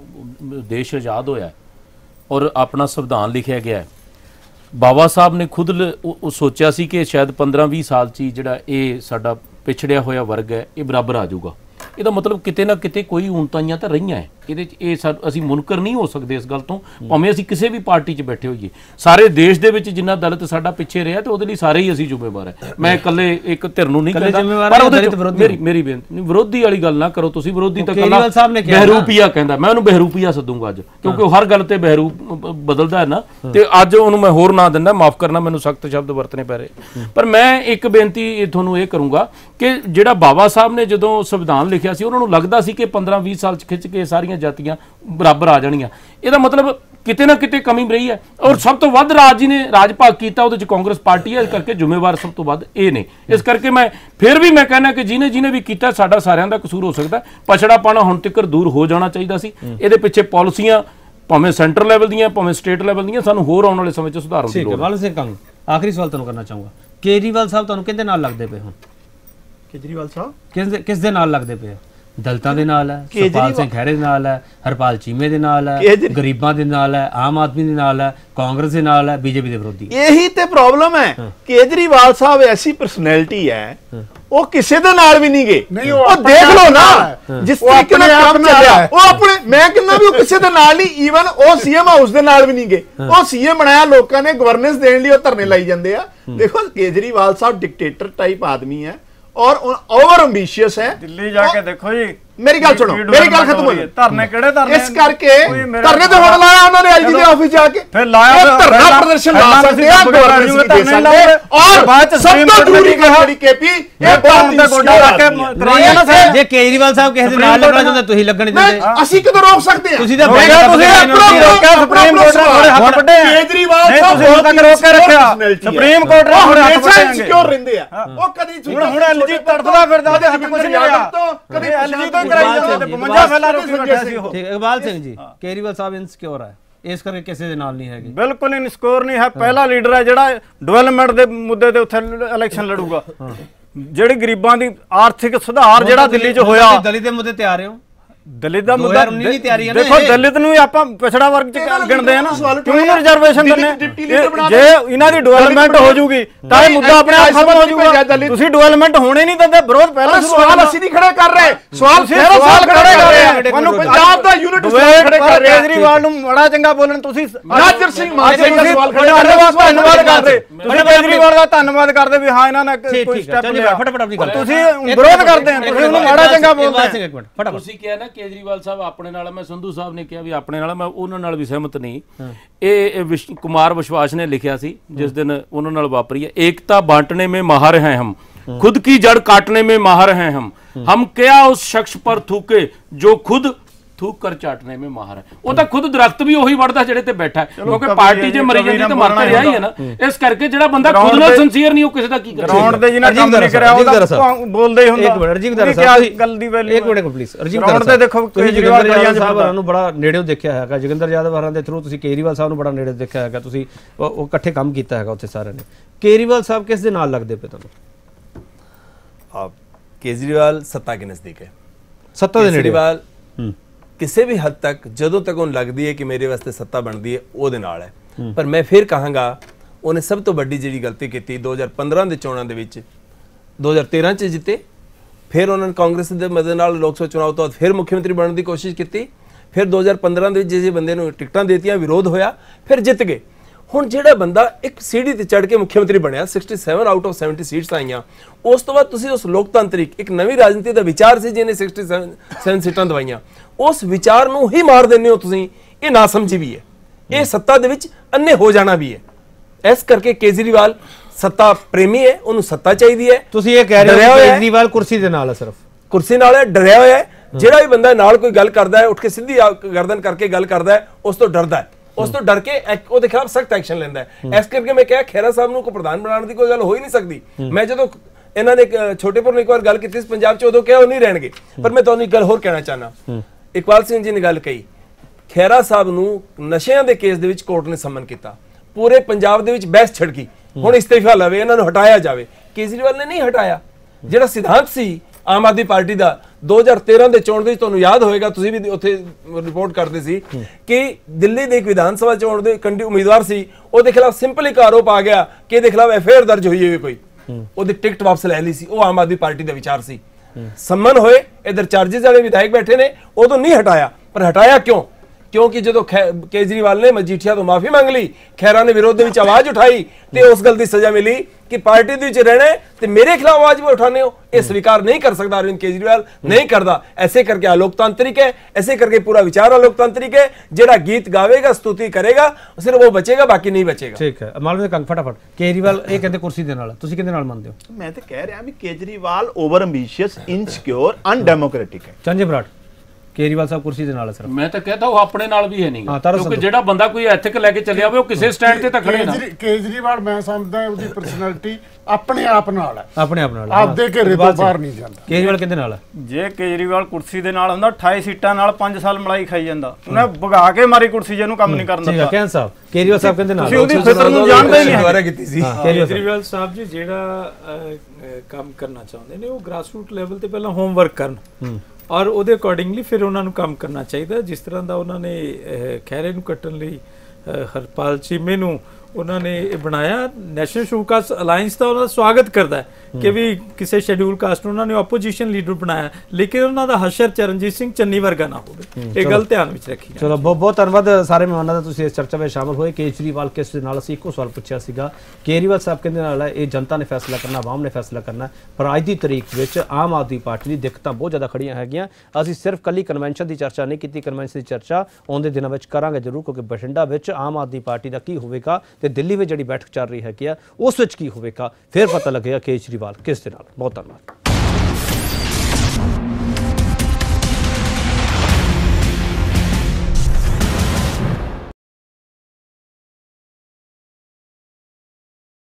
ਦੇਸ਼ ਆਜ਼ਾਦ ਹੋਇਆ ਔਰ ਆਪਣਾ ਸੰਵਿਧਾਨ ਲਿਖਿਆ ਗਿਆ, ਬਾਬਾ ਸਾਹਿਬ ਨੇ ਖੁਦ ਸੋਚਿਆ ਸੀ ਕਿ ਸ਼ਾਇਦ ਪੰਦਰਾਂ ਵੀਹ ਸਾਲ 'ਚ ਹੀ ਜਿਹੜਾ ਇਹ ਸਾਡਾ ਪਿਛੜਿਆ ਹੋਇਆ ਵਰਗ ਹੈ ਇਹ ਬਰਾਬਰ ਆ ਜਾਊਗਾ। ਇਹਦਾ ਮਤਲਬ ਕਿਤੇ ਨਾ ਕਿਤੇ ਕੋਈ ਊਣਤਾਈਆਂ ਤਾਂ ਰਹੀਆਂ ਹੈ ਇਹਦੇ 'ਚ, ਇਹ ਅਸੀਂ ਮੁਨਕਰ ਨਹੀਂ ਹੋ ਸਕਦੇ ਇਸ ਗੱਲ ਤੋਂ, ਭਾਵੇਂ ਅਸੀਂ ਕਿਸੇ ਵੀ ਪਾਰਟੀ 'ਚ ਬੈਠੇ ਹੋਈਏ। ਸਾਰੇ ਦੇਸ਼ ਦੇ ਵਿੱਚ ਜਿੰਨਾ ਦਲਿਤ ਸਾਡਾ ਪਿੱਛੇ ਰਿਹਾ ਤੇ ਉਹਦੇ ਲਈ ਸਾਰੇ ਹੀ ਅਸੀਂ ਜ਼ਿੰਮੇਵਾਰ ਹੈ। ਮੈਂ ਇਕੱਲੇ ਇੱਕ ਧਿਰ ਨੂੰ ਨਹੀਂ ਕਹਿੰਦਾ, ਪਰ ਉਹਦੇ ਮੇਰੀ ਮੇਰੀ ਬੇਨਤੀ, ਵਿਰੋਧੀ ਵਾਲੀ ਗੱਲ ਨਾ ਕਰੋ ਤੁਸੀਂ। ਵਿਰੋਧੀ ਤਾਂ ਕੱਲਾ ਬਹਿਰੂਪੀਆ ਕਹਿੰਦਾ, ਮੈਂ ਉਹਨੂੰ ਬਹਿਰੂਪੀਆ ਸੱਦੂਗਾ ਅੱਜ, ਕਿਉਂਕਿ ਉਹ ਹਰ ਗੱਲ ਤੇ ਬਹਿਰੂ ਬਦਲਦਾ ਹੈ ਨਾ, ਤੇ ਅੱਜ ਉਹਨੂੰ ਮੈਂ ਹੋਰ ਨਾਂ ਦਿੰਦਾ, ਮਾਫ ਕਰਨਾ ਮੈਨੂੰ ਸਖਤ ਸ਼ਬਦ ਵਰਤਣੇ ਪੈ ਰਹੇ। ਪਰ ਮੈਂ ਇੱਕ ਬੇਨਤੀ ਤੁਹਾਨੂੰ ਇਹ ਕਰੂੰਗਾ ਕਿ ਜਿਹੜਾ ਬਾਬਾ ਸਾਹਿਬ ਨੇ ਜਦੋਂ ਸੰਵਿਧਾਨ ਲਿਖਿਆ ਸੀ, ਉਹਨਾਂ ਨੂੰ ਲੱਗਦਾ ਸੀ ਕਿ ਪੰਦਰਾਂ ਵੀਹ ਸਾਲ 'ਚ ਖਿੱਚ ਕੇ ਸਾਰੀਆਂ ਜਾਤੀਆਂ ਬਰਾਬਰ ਆ ਜਾਣੀਆਂ। ਇਹਦਾ ਮਤਲਬ ਕਿਤੇ ਨਾ ਕਿਤੇ ਕਮੀ ਰਹੀ ਹੈ। ਔਰ ਸਭ ਤੋਂ ਵੱਧ ਰਾਜ ਜੀ ਨੇ ਰਾਜ ਭਾਗ ਕੀਤਾ, ਉਹਦੇ 'ਚ ਕਾਂਗਰਸ ਪਾਰਟੀ ਹੈ, ਇਸ ਕਰਕੇ ਜ਼ਿੰਮੇਵਾਰ ਸਭ ਤੋਂ ਵੱਧ ਇਹ ਨੇ। ਇਸ ਕਰਕੇ ਮੈਂ ਫਿਰ ਵੀ ਮੈਂ ਕਹਿੰਦਾ ਕਿ ਜਿਹਨੇ ਜਿਹਨੇ ਵੀ ਕੀਤਾ ਸਾਡਾ ਸਾਰਿਆਂ ਦਾ ਕਸੂਰ ਹੋ ਸਕਦਾ। ਪਛੜਾਪਣਾ ਹੁਣ ਤੱਕ ਦੂਰ ਹੋ ਜਾਣਾ ਚਾਹੀਦਾ ਸੀ। ਇਹਦੇ ਪਿੱਛੇ ਪਾਲਿਸੀਆਂ ਭਾਵੇਂ ਸੈਂਟਰ ਲੈਵਲ ਦੀਆਂ ਭਾਵੇਂ ਸਟੇਟ ਲੈਵਲ ਦੀਆਂ ਸਾਨੂੰ ਹੋਰ ਆਉਣ ਵਾਲੇ ਸਮੇਂ 'ਚ ਸੁਧਾਰਨ ਦੀ ਲੋੜ ਹੈ। ਬਾਲ ਸਿੰਘ ਕੰਗ, ਆਖਰੀ ਸਵਾਲ ਤੁਹਾਨੂੰ ਕਰਨਾ ਚਾਹੂੰਗਾ, ਕੇਜਰੀਵਾਲ ਸਾਹਿਬ ਤੁਹਾਨੂੰ ਕਿਹਦੇ ਨਾਲ ਲੱਗਦੇ ਪਏ? ਹੁਣ ਕੇਜਰੀਵਾਲ ਸਾਹਿਬ ਕਿਸ ਕਿਸ ਦੇ ਨਾਲ ਲੱਗਦੇ ਪਏ? ਦਲਿਤਾਂ ਦੇ ਨਾਲ ਹੈ, ਸੁਖਪਾਲ ਸਿੰਘ ਖਹਿਰੇ ਦੇ ਨਾਲ ਹੈ, ਹਰਪਾਲ ਚੀਮੇ ਦੇ ਨਾਲ ਹੈ, ਗਰੀਬਾਂ ਦੇ ਨਾਲ ਹੈ, ਆਮ ਆਦਮੀ ਦੇ ਨਾਲ ਹੈ, ਕਾਂਗਰਸ ਦੇ ਨਾਲ ਹੈ, ਬੀਜੇਪੀ ਦੇ ਵਿਰੋਧੀ। ਇਹੀ ਤੇ ਪ੍ਰੋਬਲਮ ਹੈ। ਕੇਜਰੀਵਾਲ ਸਾਹਿਬ ਐਸੀ ਪਰਸਨੈਲਿਟੀ ਹੈ, ਉਹ ਕਿਸੇ ਦੇ ਨਾਲ ਵੀ ਨਹੀਂ ਗਏ। ਉਹ ਦੇਖ ਲਓ ਨਾ ਜਿਸ ਤਰੀਕੇ ਨਾਲ ਕੰਮ ਚੱਲਿਆ, ਉਹ ਆਪਣੇ, ਮੈਂ ਕਹਿੰਦਾ ਵੀ ਉਹ ਕਿਸੇ ਦੇ ਨਾਲ ਨਹੀਂ, ਈਵਨ ਉਹ ਸੀਐਮ ਹਾਊਸ ਦੇ ਨਾਲ ਵੀ ਨਹੀਂ ਗਏ। ਉਹ ਸੀਐਮ ਬਣਾਇਆ, ਲੋਕਾਂ ਨੇ ਗਵਰਨੈਂਸ ਦੇਣ ਲਈ ਉਹ ਧਰਨੇ ਲਾਈ ਜਾਂਦੇ ਆ। ਦੇਖੋ ਕੇਜਰੀਵਾਲ ਸਾਹਿਬ ਡਿਕਟੇਟਰ ਟਾਈਪ ਆਦਮੀ ਹੈ ਔਰ ओवर एम्बिशियस है। दिल्ली जाके देखो जी, ਮੇਰੀ ਗੱਲ ਸੁਣੋ, ਮੇਰੀ ਗੱਲ ਖਤਮ ਹੋਈ। ਧਰਨੇ ਕਿਹੜੇ ਧਰਨੇ? ਇਸ ਕਰਕੇ ਧਰਨੇ ਤੇ ਹੁਣ ਲਾਇਆ ਉਹਨਾਂ ਨੇ ਆਈਜੀ ਦੇ ਆਫਿਸ ਜਾ ਕੇ, ਫਿਰ ਲਾਇਆ ਧਰਨਾ ਪ੍ਰਦਰਸ਼ਨ ਲਾ ਸਕਦੇ ਆ, ਗਵਰਨਰ ਜੀ ਦੇ ਸਕਦੇ। ਔਰ ਬਾਅਦ ਚ ਸਭ ਤੋਂ ਜ਼ਰੂਰੀ ਗੱਲ ਜਿਹੜੀ ਕੇਪੀ ਇਹ ਬਹੁਤ ਦਾ ਗੋਡਾ ਲਾ ਕੇ ਕਰਾਇਆ ਨਾ ਸਰ। ਜੇ ਕੇਜਰੀਵਾਲ ਸਾਹਿਬ ਕਿਸੇ ਦੇ ਨਾਲ ਲੱਗਣਾ ਚਾਹੁੰਦੇ ਤੁਸੀਂ ਲੱਗਣ ਨਹੀਂ ਦਿੰਦੇ, ਅਸੀਂ ਕਿਦੋਂ ਰੋਕ ਸਕਦੇ ਆ? ਤੁਸੀਂ ਤਾਂ ਤੁਸੀਂ ਰੋਕਿਆ, ਸੁਪਰੀਮ ਕੋਰਟ ਨੇ ਥੋੜੇ ਹੱਥ ਵੱਡੇ ਆ। ਕੇਜਰੀਵਾਲ ਸਾਹਿਬ ਹੁਣ ਤੱਕ ਰੋਕ ਕੇ ਰੱਖਿਆ, ਸੁਪਰੀਮ ਕੋਰਟ ਨੇ ਥੋੜੇ ਹੱਥ ਵੱਡੇ ਆ। ਸਿਕਿਉਰ ਰਹਿੰਦੇ ਆ ਉਹ ਕਦੀ ਹੁਣ ਹੁਣ ਐਲਜੀ ਤੜਫਦਾ ਫਿਰਦਾ, ਉਹਦੇ ਹੱਥ ਕੁਝ ਨਹੀਂ ਆਇਆ, ਕਦੀ ਐਲਜੀ ਤੋਂ ਹੀ ਕਰਾਈ ਜਾਂਦੇ ਤੇ ਬਵੰਜਾ ਫੈਲਾ ਰੋਕੀ ਬੈਠਾ ਸੀ ਉਹ। ਠੀਕ ਹੈ, ਇਕਬਾਲ ਸਿੰਘ ਜੀ, ਕੇਜਰੀਵਾਲ ਸਾਹਿਬ ਇਨਸਿਕਿਉਰ ਹੈ, ਇਸ ਕਰਕੇ ਕਿਸੇ ਦੇ ਨਾਲ ਨਹੀਂ ਹੈਗੇ। ਬਿਲਕੁਲ ਇਨਸਿਕਿਉਰ ਨਹੀਂ ਹੈ। ਪਹਿਲਾ ਲੀਡਰ ਹੈ ਜਿਹੜਾ ਡਿਵੈਲਪਮੈਂਟ ਦੇ ਮੁੱਦੇ ਤੇ ਉੱਥੇ ਇਲੈਕਸ਼ਨ ਲੜੂਗਾ। ਜਿਹੜੀ ਗਰੀਬਾਂ ਦੀ ਆਰਥਿਕ ਸੁਧਾਰ ਜਿਹੜਾ ਦਿੱਲੀ 'ਚ ਹੋਇਆ, ਦਲਿਤ ਦੇ ਮੁੱਦੇ ਤੇ ਆ ਰਹੇ ਹੋ, ਦਲਿਤ ਦਾ ਮੁੱਦਾ ਦੋ ਹਜ਼ਾਰ ਉੱਨੀ ਦੀ ਤਿਆਰੀ ਹੈ ਨਾ ਦੇਖੋ, ਇਹ। ਦਲਿਤ ਨੂੰ ਵੀ ਆਪਾਂ ਪਿਛੜਾ ਵਰਗ ਚ ਗਿਣਦੇ ਆ ਨਾ, ਕਿਉਂ ਇਹਨੂੰ ਰਿਜ਼ਰਵੇਸ਼ਨ ਦਿੰਨੇ? ਜੇ ਇਹਨਾਂ ਦੀ ਡਿਵੈਲਪਮੈਂਟ ਹੋ ਜੂਗੀ ਤਾਂ ਇਹ ਮੁੱਦਾ ਆਪਣੇ ਆਪ ਖਤਮ ਹੋ ਜੂਗਾ। ਤੁਸੀਂ ਡਿਵੈਲਪਮੈਂਟ ਹੋਣੇ ਨਹੀਂ ਦਿੰਦੇ, ਵਿਰੋਧ ਪਹਿਲਾਂ ਸਵਾਲ ਅਸੀਂ ਨਹੀਂ ਖੜੇ ਕਰ ਰਹੇ, ਸਵਾਲ ਸਵਾਲ ਖੜੇ ਕਰ ਰਹੇ ਆ। ਤੁਹਾਨੂੰ ਪੰਜਾਬ ਦਾ ਯੂਨਿਟ ਸਵਾਲ ਖੜੇ ਕਰ ਰਹੇ ਆ। ਕੇਜਰੀਵਾਲ ਨੂੰ ਮਾੜਾ ਚੰਗਾ ਬੋਲਣ ਤੁਸੀਂ ਨਾਜਰ ਸਿੰਘ ਮਾਨ ਸਿੰਘ ਦਾ ਸਵਾਲ ਖੜੇ ਕਰ ਰਹੇ, ਧੰਨਵਾਦ ਕਰਦੇ ਤੁਸੀਂ ਕੇਜਰੀਵਾਲ ਦਾ ਧੰਨਵਾਦ ਕਰਦੇ ਵੀ ਹਾਂ ਇਹਨਾਂ ਨੇ ਕੋਈ ਸਟੈਪ ਲਿਆ। ਫਟਾਫਟ ਆਪਣੀ ਗੱਲ, ਤੁਸੀਂ ਵਿਰੋਧ ਕਰਦੇ ਆ, ਤੁਸੀਂ ਉਹਨੂੰ ਮਾੜਾ ਚੰਗਾ ਬੋਲਦੇ ਆ। ਇੱਕ ਮਿੰਟ ਫਟਾਫਟ। ਤੁਸੀਂ ਕਿਹਾ ਨਾ ਕੇਜਰੀਵਾਲ ਸਾਹਿਬ ਆਪਣੇ ਨਾਲ, ਮੈਂ ਸੰਧੂ ਸਾਹਿਬ ਨੇ ਕਿਹਾ ਵੀ ਆਪਣੇ ਨਾਲ, ਮੈਂ ਉਹਨਾਂ ਨਾਲ ਵੀ ਸਹਿਮਤ ਨਹੀਂ। ਇਹ ਵਿਸ਼- ਕੁਮਾਰ ਵਿਸ਼ਵਾਸ ਨੇ ਲਿਖਿਆ ਸੀ ਜਿਸ ਦਿਨ ਉਹਨਾਂ ਨਾਲ ਵਾਪਰੀ ਹੈ, ਏਕਤਾ बांटने में माहिर हैं हम, खुद की जड़ काटने में माहिर हैं हम, हम क्या उस शख्स पर थूके जो खुद थूक कर चाटने में माहिर है। ਉਹ ਤਾਂ ਖੁਦ ਦਰਖਤ ਵੀ ਉਹੀ ਵੜਦਾ ਜਿਹੜੇ ਤੇ ਬੈਠਾ ਹੈ, ਕਿਉਂਕਿ ਪਾਰਟੀ ਜੇ ਮਰੀ ਜਾਂਦੀ ਤਾਂ ਮਰਦਾ ਰਿਹਾ ਹੀ ਹੈ ਨਾ। ਇਸ ਕਰਕੇ ਜਿਹੜਾ ਬੰਦਾ ਖੁਦ ਨਾਲ ਸਿੰਸੀਅਰ ਨਹੀਂ, ਉਹ ਕਿਸੇ ਦਾ ਕੀ ਕਰੇ। ਗਰਾਊਂਡ ਦੇ ਜਿਹਨਾਂ ਕੰਮ ਨਹੀਂ ਕਰਿਆ ਉਹਦਾ ਬੋਲਦੇ ਹੀ ਹੁੰਦਾ। ਇੱਕ ਮਿੰਟ ਰਜੀਵ ਦਾਰਾ ਸਾਹਿਬ, ਗੱਲ ਦੀ ਵੈਲਿਊ ਇੱਕ ਮਿੰਟ ਪਲੀਜ਼। ਰਜੀਵ ਗਰਾਊਂਡ ਤੇ ਦੇਖੋ, ਤੁਸੀਂ ਜੋਗਿੰਦਰ ਯਾਦਵ ਸਾਹਿਬ ਹੋਰਾਂ ਨੂੰ ਬੜਾ ਨੇੜਿਓਂ ਦੇਖਿਆ ਹੈਗਾ, ਜੋਗਿੰਦਰ ਯਾਦਵ ਹੋਰਾਂ ਦੇ ਥਰੂ ਤੁਸੀਂ ਕੇਜਰੀਵਾਲ ਸਾਹਿਬ ਨੂੰ ਬੜਾ ਨੇੜੇ ਦੇਖਿਆ ਹੈਗਾ, ਤੁਸੀਂ ਉਹ ਇਕੱਠੇ ਕੰਮ ਕੀਤਾ ਹੈਗਾ ਉੱਥੇ ਸਾਰਿਆਂ ਨੇ। ਕੇਜਰੀਵਾਲ ਸਾਹਿਬ ਕਿਸ ਦੇ ਨਾਲ ਲੱਗਦੇ ਪਏ ਤੁਹਾਨੂੰ? ਕੇਜਰੀਵਾਲ ਸੱਤਾ ਦੇ ਨਜ਼ਦੀਕ ਹੈ, ਸੱਤਾ ਦੇ ਨੇੜੇ। ਕੇਜਰੀਵਾਲ ਕਿਸੇ ਵੀ ਹੱਦ ਤੱਕ ਜਦੋਂ ਤੱਕ ਉਹਨੂੰ ਲੱਗਦੀ ਹੈ ਕਿ ਮੇਰੇ ਵਾਸਤੇ ਸੱਤਾ ਬਣਦੀ ਹੈ ਉਹਦੇ ਨਾਲ ਹੈ। ਪਰ ਮੈਂ ਫਿਰ ਕਹਾਂਗਾ ਉਹਨੇ ਸਭ ਤੋਂ ਵੱਡੀ ਜਿਹੜੀ ਗਲਤੀ ਕੀਤੀ ਦੋ ਹਜ਼ਾਰ ਪੰਦਰਾਂ ਦੇ ਚੋਣਾਂ ਦੇ ਵਿੱਚ, ਦੋ ਹਜ਼ਾਰ ਤੇਰਾਂ 'ਚ ਜਿੱਤੇ, ਫਿਰ ਉਹਨਾਂ ਨੇ ਕਾਂਗਰਸ ਦੇ ਮਦਦ ਨਾਲ ਲੋਕ ਸਭਾ ਚੁਣਾਵ ਤੋਂ ਬਾਅਦ ਫਿਰ ਮੁੱਖ ਮੰਤਰੀ ਬਣਨ ਦੀ ਕੋਸ਼ਿਸ਼ ਕੀਤੀ, ਫਿਰ ਦੋ ਹਜ਼ਾਰ ਪੰਦਰਾਂ ਦੇ ਵਿੱਚ ਜਿਹੇ ਬੰਦੇ ਨੂੰ ਟਿਕਟਾਂ ਦੇਤੀਆਂ, ਵਿਰੋਧ ਹੋਇਆ, ਫਿਰ ਜਿੱਤ ਗਏ। ਹੁਣ ਜਿਹੜਾ ਬੰਦਾ ਇੱਕ ਸੀੜੀ ਤੇ ਚੜ੍ਹ ਕੇ ਮੁੱਖ ਮੰਤਰੀ ਬਣਿਆ, sixty seven out of seventy seats ਆਈਆਂ, ਉਸ ਤੋਂ ਬਾਅਦ ਤੁਸੀਂ ਉਸ ਲੋਕਤੰਤਰਿਕ ਇੱਕ ਨਵੀਂ ਰਾਜਨੀਤੀ ਦਾ ਵਿਚਾਰ ਸੀ ਜਿਹਨੇ sixty-seven ਸੀਟਾਂ ਦਵਾਈਆਂ, ਉਸ ਵਿਚਾਰ ਨੂੰ ਹੀ ਮਾਰ ਦਿੰਦੇ ਹੋ ਤੁਸੀਂ। ਇਹ ਨਾ ਸਮਝੀ ਵੀ ਹੈ, ਇਹ ਸੱਤਾ ਦੇ ਵਿੱਚ ਅੰਨੇ ਹੋ ਜਾਣਾ ਵੀ ਹੈ। ਇਸ ਕਰਕੇ ਕੇਜਰੀਵਾਲ ਸੱਤਾ ਪ੍ਰੇਮੀ ਹੈ, ਉਹਨੂੰ ਸੱਤਾ ਚਾਹੀਦੀ ਹੈ। ਤੁਸੀਂ ਇਹ ਕਹਿ ਰਹੇ ਹੋ ਕਿ ਕੇਜਰੀਵਾਲ ਕੁਰਸੀ ਦੇ ਨਾਲ ਹੈ, ਸਿਰਫ ਕੁਰਸੀ ਨਾਲ ਹੈ, ਡਰਿਆ ਹੋਇਆ ਹੈ। ਜਿਹੜਾ ਵੀ ਬੰਦਾ ਨਾਲ ਕੋਈ ਗੱਲ ਕਰਦਾ ਹੈ, ਉੱਠ ਕੇ ਸਿੱਧੀ ਗਰਦਨ ਕਰਕੇ ਗੱਲ ਕਰਦਾ ਹੈ, ਉਸ ਤੋਂ ਡਰਦਾ ਹੈ, ਉਸ ਤੋਂ ਡਰ ਕੇ ਉਹਦੇ ਖਿਲਾਫ ਸਖਤ ਐਕਸ਼ਨ ਲੈਂਦਾ ਹੈ। ਇਸ ਕਰਕੇ ਮੈਂ ਕਿਹਾ ਖਹਿਰਾ ਸਾਹਿਬ ਨੂੰ ਕੋਈ ਪ੍ਰਧਾਨ ਬਣਾਉਣ ਦੀ ਕੋਈ ਗੱਲ ਹੋ ਹੀ ਨਹੀਂ ਸਕਦੀ। ਮੈਂ ਜਦੋਂ ਇਹਨਾਂ ਨੇ ਛੋਟੇਪੁਰ ਨੇ ਇੱਕ ਵਾਰ ਗੱਲ ਕੀਤੀ ਸੀ ਪੰਜਾਬ 'ਚ, ਉਦੋਂ ਕਿਹਾ ਉਹ ਨਹੀਂ ਰਹਿਣਗੇ। ਪਰ ਮੈਂ ਤੁਹਾਨੂੰ ਇੱਕ ਗੱਲ ਹੋਰ ਕਹਿਣਾ ਚਾਹਨਾ, ਇਕਬਾਲ ਸਿੰਘ ਜੀ ਨੇ ਗੱਲ ਕਹੀ, ਖਹਿਰਾ ਸਾਹਿਬ ਨੂੰ ਨਸ਼ਿਆਂ ਦੇ ਕੇਸ ਦੇ ਵਿੱਚ ਕੋਰਟ ਨੇ ਸਮਨ ਕੀਤਾ, ਪੂਰੇ ਪੰਜਾਬ ਦੇ ਵਿੱਚ ਬਹਿਸ ਛਿੜ ਗਈ, ਹੁਣ ਇਸਤੀਫਾ ਲਵੇ, ਇਹਨਾਂ ਨੂੰ ਹਟਾਇਆ ਜਾਵੇ। ਕੇਜਰੀਵਾਲ ਨੇ ਨਹੀਂ ਹਟਾਇਆ। ਜਿਹੜਾ ਸਿਧਾਂਤ ਸੀ ਆਮ ਆਦਮੀ ਪਾਰਟੀ ਦਾ ਦੋ ਹਜ਼ਾਰ ਤੇਰਾਂ ਦੇ ਚੋਣ ਦੇ ਵਿੱਚ, ਤੁਹਾਨੂੰ ਯਾਦ ਹੋਏਗਾ, ਤੁਸੀਂ ਵੀ ਉੱਥੇ ਰਿਪੋਰਟ ਕਰਦੇ ਸੀ ਕਿ ਦਿੱਲੀ ਦੇ ਇੱਕ ਵਿਧਾਨ ਸਭਾ ਚੋਣ ਦੇ ਕੰਡੀ ਉਮੀਦਵਾਰ ਸੀ, ਉਹਦੇ ਖਿਲਾਫ ਸਿੰਪਲ ਇੱਕ ਆਰੋਪ ਆ ਗਿਆ ਕਿ ਇਹਦੇ ਖਿਲਾਫ ਐਫ ਆਈ ਆਰ ਦਰਜ ਹੋਈ ਹੈ ਕੋਈ, ਉਹਦੀ ਟਿਕਟ ਵਾਪਸ ਲੈ ਲਈ ਸੀ। ਉਹ ਆਮ ਆਦਮੀ ਪਾਰਟੀ ਦਾ ਵਿਚਾਰ ਸੀ। ਸੰਮਨ ਹੋਏ, ਇਧਰ ਚਾਰजेस ਵਾਲੇ ਵਿਧਾਇਕ ਬੈਠੇ ਨੇ, ਉਦੋਂ ਨਹੀਂ ਹਟਾਇਆ। ਪਰ ਹਟਾਇਆ ਕਿਉਂ? ਕਿਉਂਕਿ ਜਦੋਂ ਕੇਜਰੀਵਾਲ ਨੇ ਮਜੀਠੀਆ ਤੋਂ ਮਾਫੀ ਮੰਗ ਲਈ, ਖਹਿਰਾ ਨੇ ਵਿਰੋਧ ਦੇ ਵਿੱਚ ਆਵਾਜ਼ ਉਠਾਈ ਤੇ ਉਸ ਗੱਲ ਦੀ ਸਜ਼ਾ ਮਿਲੀ ਕਿ ਪਾਰਟੀ ਦੇ ਵਿੱਚ ਰਹਿਣਾ ਤੇ ਮੇਰੇ ਖਿਲਾਫ ਆਵਾਜ਼ ਵੀ ਉਠਾਣੇ ਹੋ, ਇਹ स्वीकार नहीं कर सकता अरविंद केजरीवाल, नहीं करता। ऐसे करके अलोकतांत्रिक है, ऐसे करके पूरा विचार अलोकतांत्रिक है। जेड़ा गीत गावेगा, स्तुति करेगा, सिर्फ वो बचेगा, बाकी नहीं बचेगा। ठीक है, मालूम है फटाफट केजरीवाल ये कहते कुर्सी दे नाल, तुसी किहदे नाल मानदे हो? मैं तो कह रहा भी Kejriwal over ambitious, insecure, undemocratic है। संजय बराड़ केजरीवाल साहब कुर्सी ਦੇ ਨਾਲ ਸਿਰਫ ਮੈਂ ਤਾਂ ਕਹਿੰਦਾ ਉਹ ਆਪਣੇ ਨਾਲ ਵੀ ਹੈ ਨਹੀਂਗਾ, ਕਿਉਂਕਿ ਜਿਹੜਾ ਬੰਦਾ ਕੋਈ ਐਥਿਕ ਲੈ ਕੇ ਚੱਲਿਆ ਹੋਵੇ ਉਹ ਕਿਸੇ ਸਟੈਂਡ ਤੇ ਤਾਂ ਖੜੇ ਨਾ। ਕੇਜਰੀਵਾਲ ਮੈਂ ਸਮਝਦਾ ਉਹਦੀ ਪਰਸਨੈਲਿਟੀ ਆਪਣੇ ਆਪ ਨਾਲ ਹੈ, ਆਪਣੇ ਆਪ ਨਾਲ, ਆਪਦੇ ਘੇਰੇ ਤੋਂ ਬਾਹਰ ਨਹੀਂ ਜਾਂਦਾ। ਕੇਜਰੀਵਾਲ ਕਿਹਦੇ ਨਾਲ ਹੈ? ਜੇ ਕੇਜਰੀਵਾਲ ਕੁਰਸੀ ਦੇ ਨਾਲ ਹੁੰਦਾ ਅਠਾਈ ਸੀਟਾਂ ਨਾਲ ਪੰਜ ਸਾਲ ਮਲਾਈ ਖਾਈ ਜਾਂਦਾ, ਉਹਨੇ ਭਗਾ ਕੇ ਮਾਰੀ ਕੁਰਸੀ, ਜਿਹਨੂੰ ਕੰਮ ਨਹੀਂ ਕਰਨ ਦਿੱਤਾ। ਠੀਕ ਹੈ, ਕਹਿਣ ਸਾਹਿਬ ਕੇਜਰੀਵਾਲ ਸਾਹਿਬ ਕਹਿੰਦੇ ਨਾਲ ਤੁਸੀਂ ਉਹਦੀ ਫਿਕਰ ਨੂੰ ਜਾਣਦੇ ਹੀ ਨਹੀਂ। ਦੁਆਰਾ ਕੀਤੀ ਸੀ ਕੇਜਰੀਵਾਲ ਸਾਹਿਬ ਜੀ ਜਿਹੜਾ ਕੰਮ ਕਰਨਾ ਚਾਹੁੰਦੇ ਨੇ ਉਹ ਗ੍ਰਾਸਰੂਟ ਲੈਵਲ ਤੇ ਪਹਿਲਾਂ ਹੋਮਵਰਕ ਕਰਨ ਔਰ ਉਹਦੇ ਅਕੋਰਡਿੰਗਲੀ ਫਿਰ ਉਹਨਾਂ ਨੂੰ ਕੰਮ ਕਰਨਾ ਚਾਹੀਦਾ। ਜਿਸ ਤਰ੍ਹਾਂ ਦਾ ਉਹਨਾਂ ਨੇ ਖਹਿਰੇ ਨੂੰ ਕੱਟਣ ਲਈ ਹਰਪਾਲ ਚੀਮੇ ਨੂੰ ਉਹਨਾਂ ਨੇ ਇਹ ਬਣਾਇਆ। ਨੈਸ਼ਨਲ ਸ਼ੈਡਿਊਲ ਕਾਸਟ ਅਲਾਈਅੰਸ ਤਾਂ ਉਹਨਾਂ ਦਾ ਸਵਾਗਤ ਕਰਦਾ ਹੈ ਕਿ ਵੀ ਕਿਸੇ ਸ਼ੈਡਿਊਲ ਕਾਸਟ ਨੂੰ ਉਹਨਾਂ ਨੇ ਆਪੋਜੀਸ਼ਨ ਲੀਡਰ ਬਣਾਇਆ, ਲੇਕਿਨ ਉਹਨਾਂ ਦਾ ਹਸ਼ਰ ਚਰਨਜੀਤ ਸਿੰਘ ਚੰਨੀ ਵਰਗਾ ਨਾ ਹੋਵੇ, ਇਹ ਗੱਲ ਧਿਆਨ ਵਿੱਚ ਰੱਖੀ। ਚਲੋ ਬਹੁਤ ਬਹੁਤ ਧੰਨਵਾਦ ਸਾਰੇ ਮਹਿਮਾਨਾਂ ਦਾ, ਤੁਸੀਂ ਇਸ ਚਰਚਾ ਵਿੱਚ ਸ਼ਾਮਲ ਹੋਏ। ਕੇਜਰੀਵਾਲ ਕੇਸ ਦੇ ਨਾਲ ਅਸੀਂ ਇੱਕੋ ਸਵਾਲ ਪੁੱਛਿਆ ਸੀਗਾ, ਕੇਜਰੀਵਾਲ ਸਾਹਿਬ ਕਹਿੰਦੇ ਨਾਲ ਹੈ ਇਹ ਜਨਤਾ ਨੇ ਫੈਸਲਾ ਕਰਨਾ, ਆਵਾਮ ਨੇ ਫੈਸਲਾ ਕਰਨਾ, ਪਰ ਅੱਜ ਦੀ ਤਰੀਕ ਵਿੱਚ ਆਮ ਆਦਮੀ ਪਾਰਟੀ ਦੀ ਦਿੱਕਤਾਂ ਬਹੁਤ ਜ਼ਿਆਦਾ ਖੜੀਆਂ ਹੈਗੀਆਂ। ਅਸੀਂ ਸਿਰਫ ਕੱਲੀ ਕਨਵੈਨਸ਼ਨ ਦੀ ਚਰਚਾ ਨਹੀਂ ਕੀਤੀ, ਕਨਵੈਨਸ਼ਨ ਦੀ ਚਰਚਾ ਆਉਂਦੇ ਦਿਨਾਂ ਵਿੱਚ ਕਰਾਂਗੇ ਜ਼ਰੂਰ, ਕਿਉਂਕਿ ਬਠਿੰਡਾ ਵਿੱਚ ਆਮ ਆਦਮੀ ਪਾਰਟੀ ਦਾ ਕੀ ਹੋਵੇਗਾ ਤੇ ਦਿੱਲੀ ਵਿੱਚ ਜਿਹੜੀ ਬੈਠਕ ਚੱਲ ਰਹੀ ਹੈਗੀ ਆ ਉਸ ਵਿੱਚ ਕੀ ਹੋਵੇਗਾ, ਫਿਰ ਪਤਾ ਲੱਗੇਗਾ ਕੇਜਰੀਵਾਲ ਕਿਸ ਦੇ ਨਾਲ। ਬਹੁਤ ਧੰਨਵਾਦ।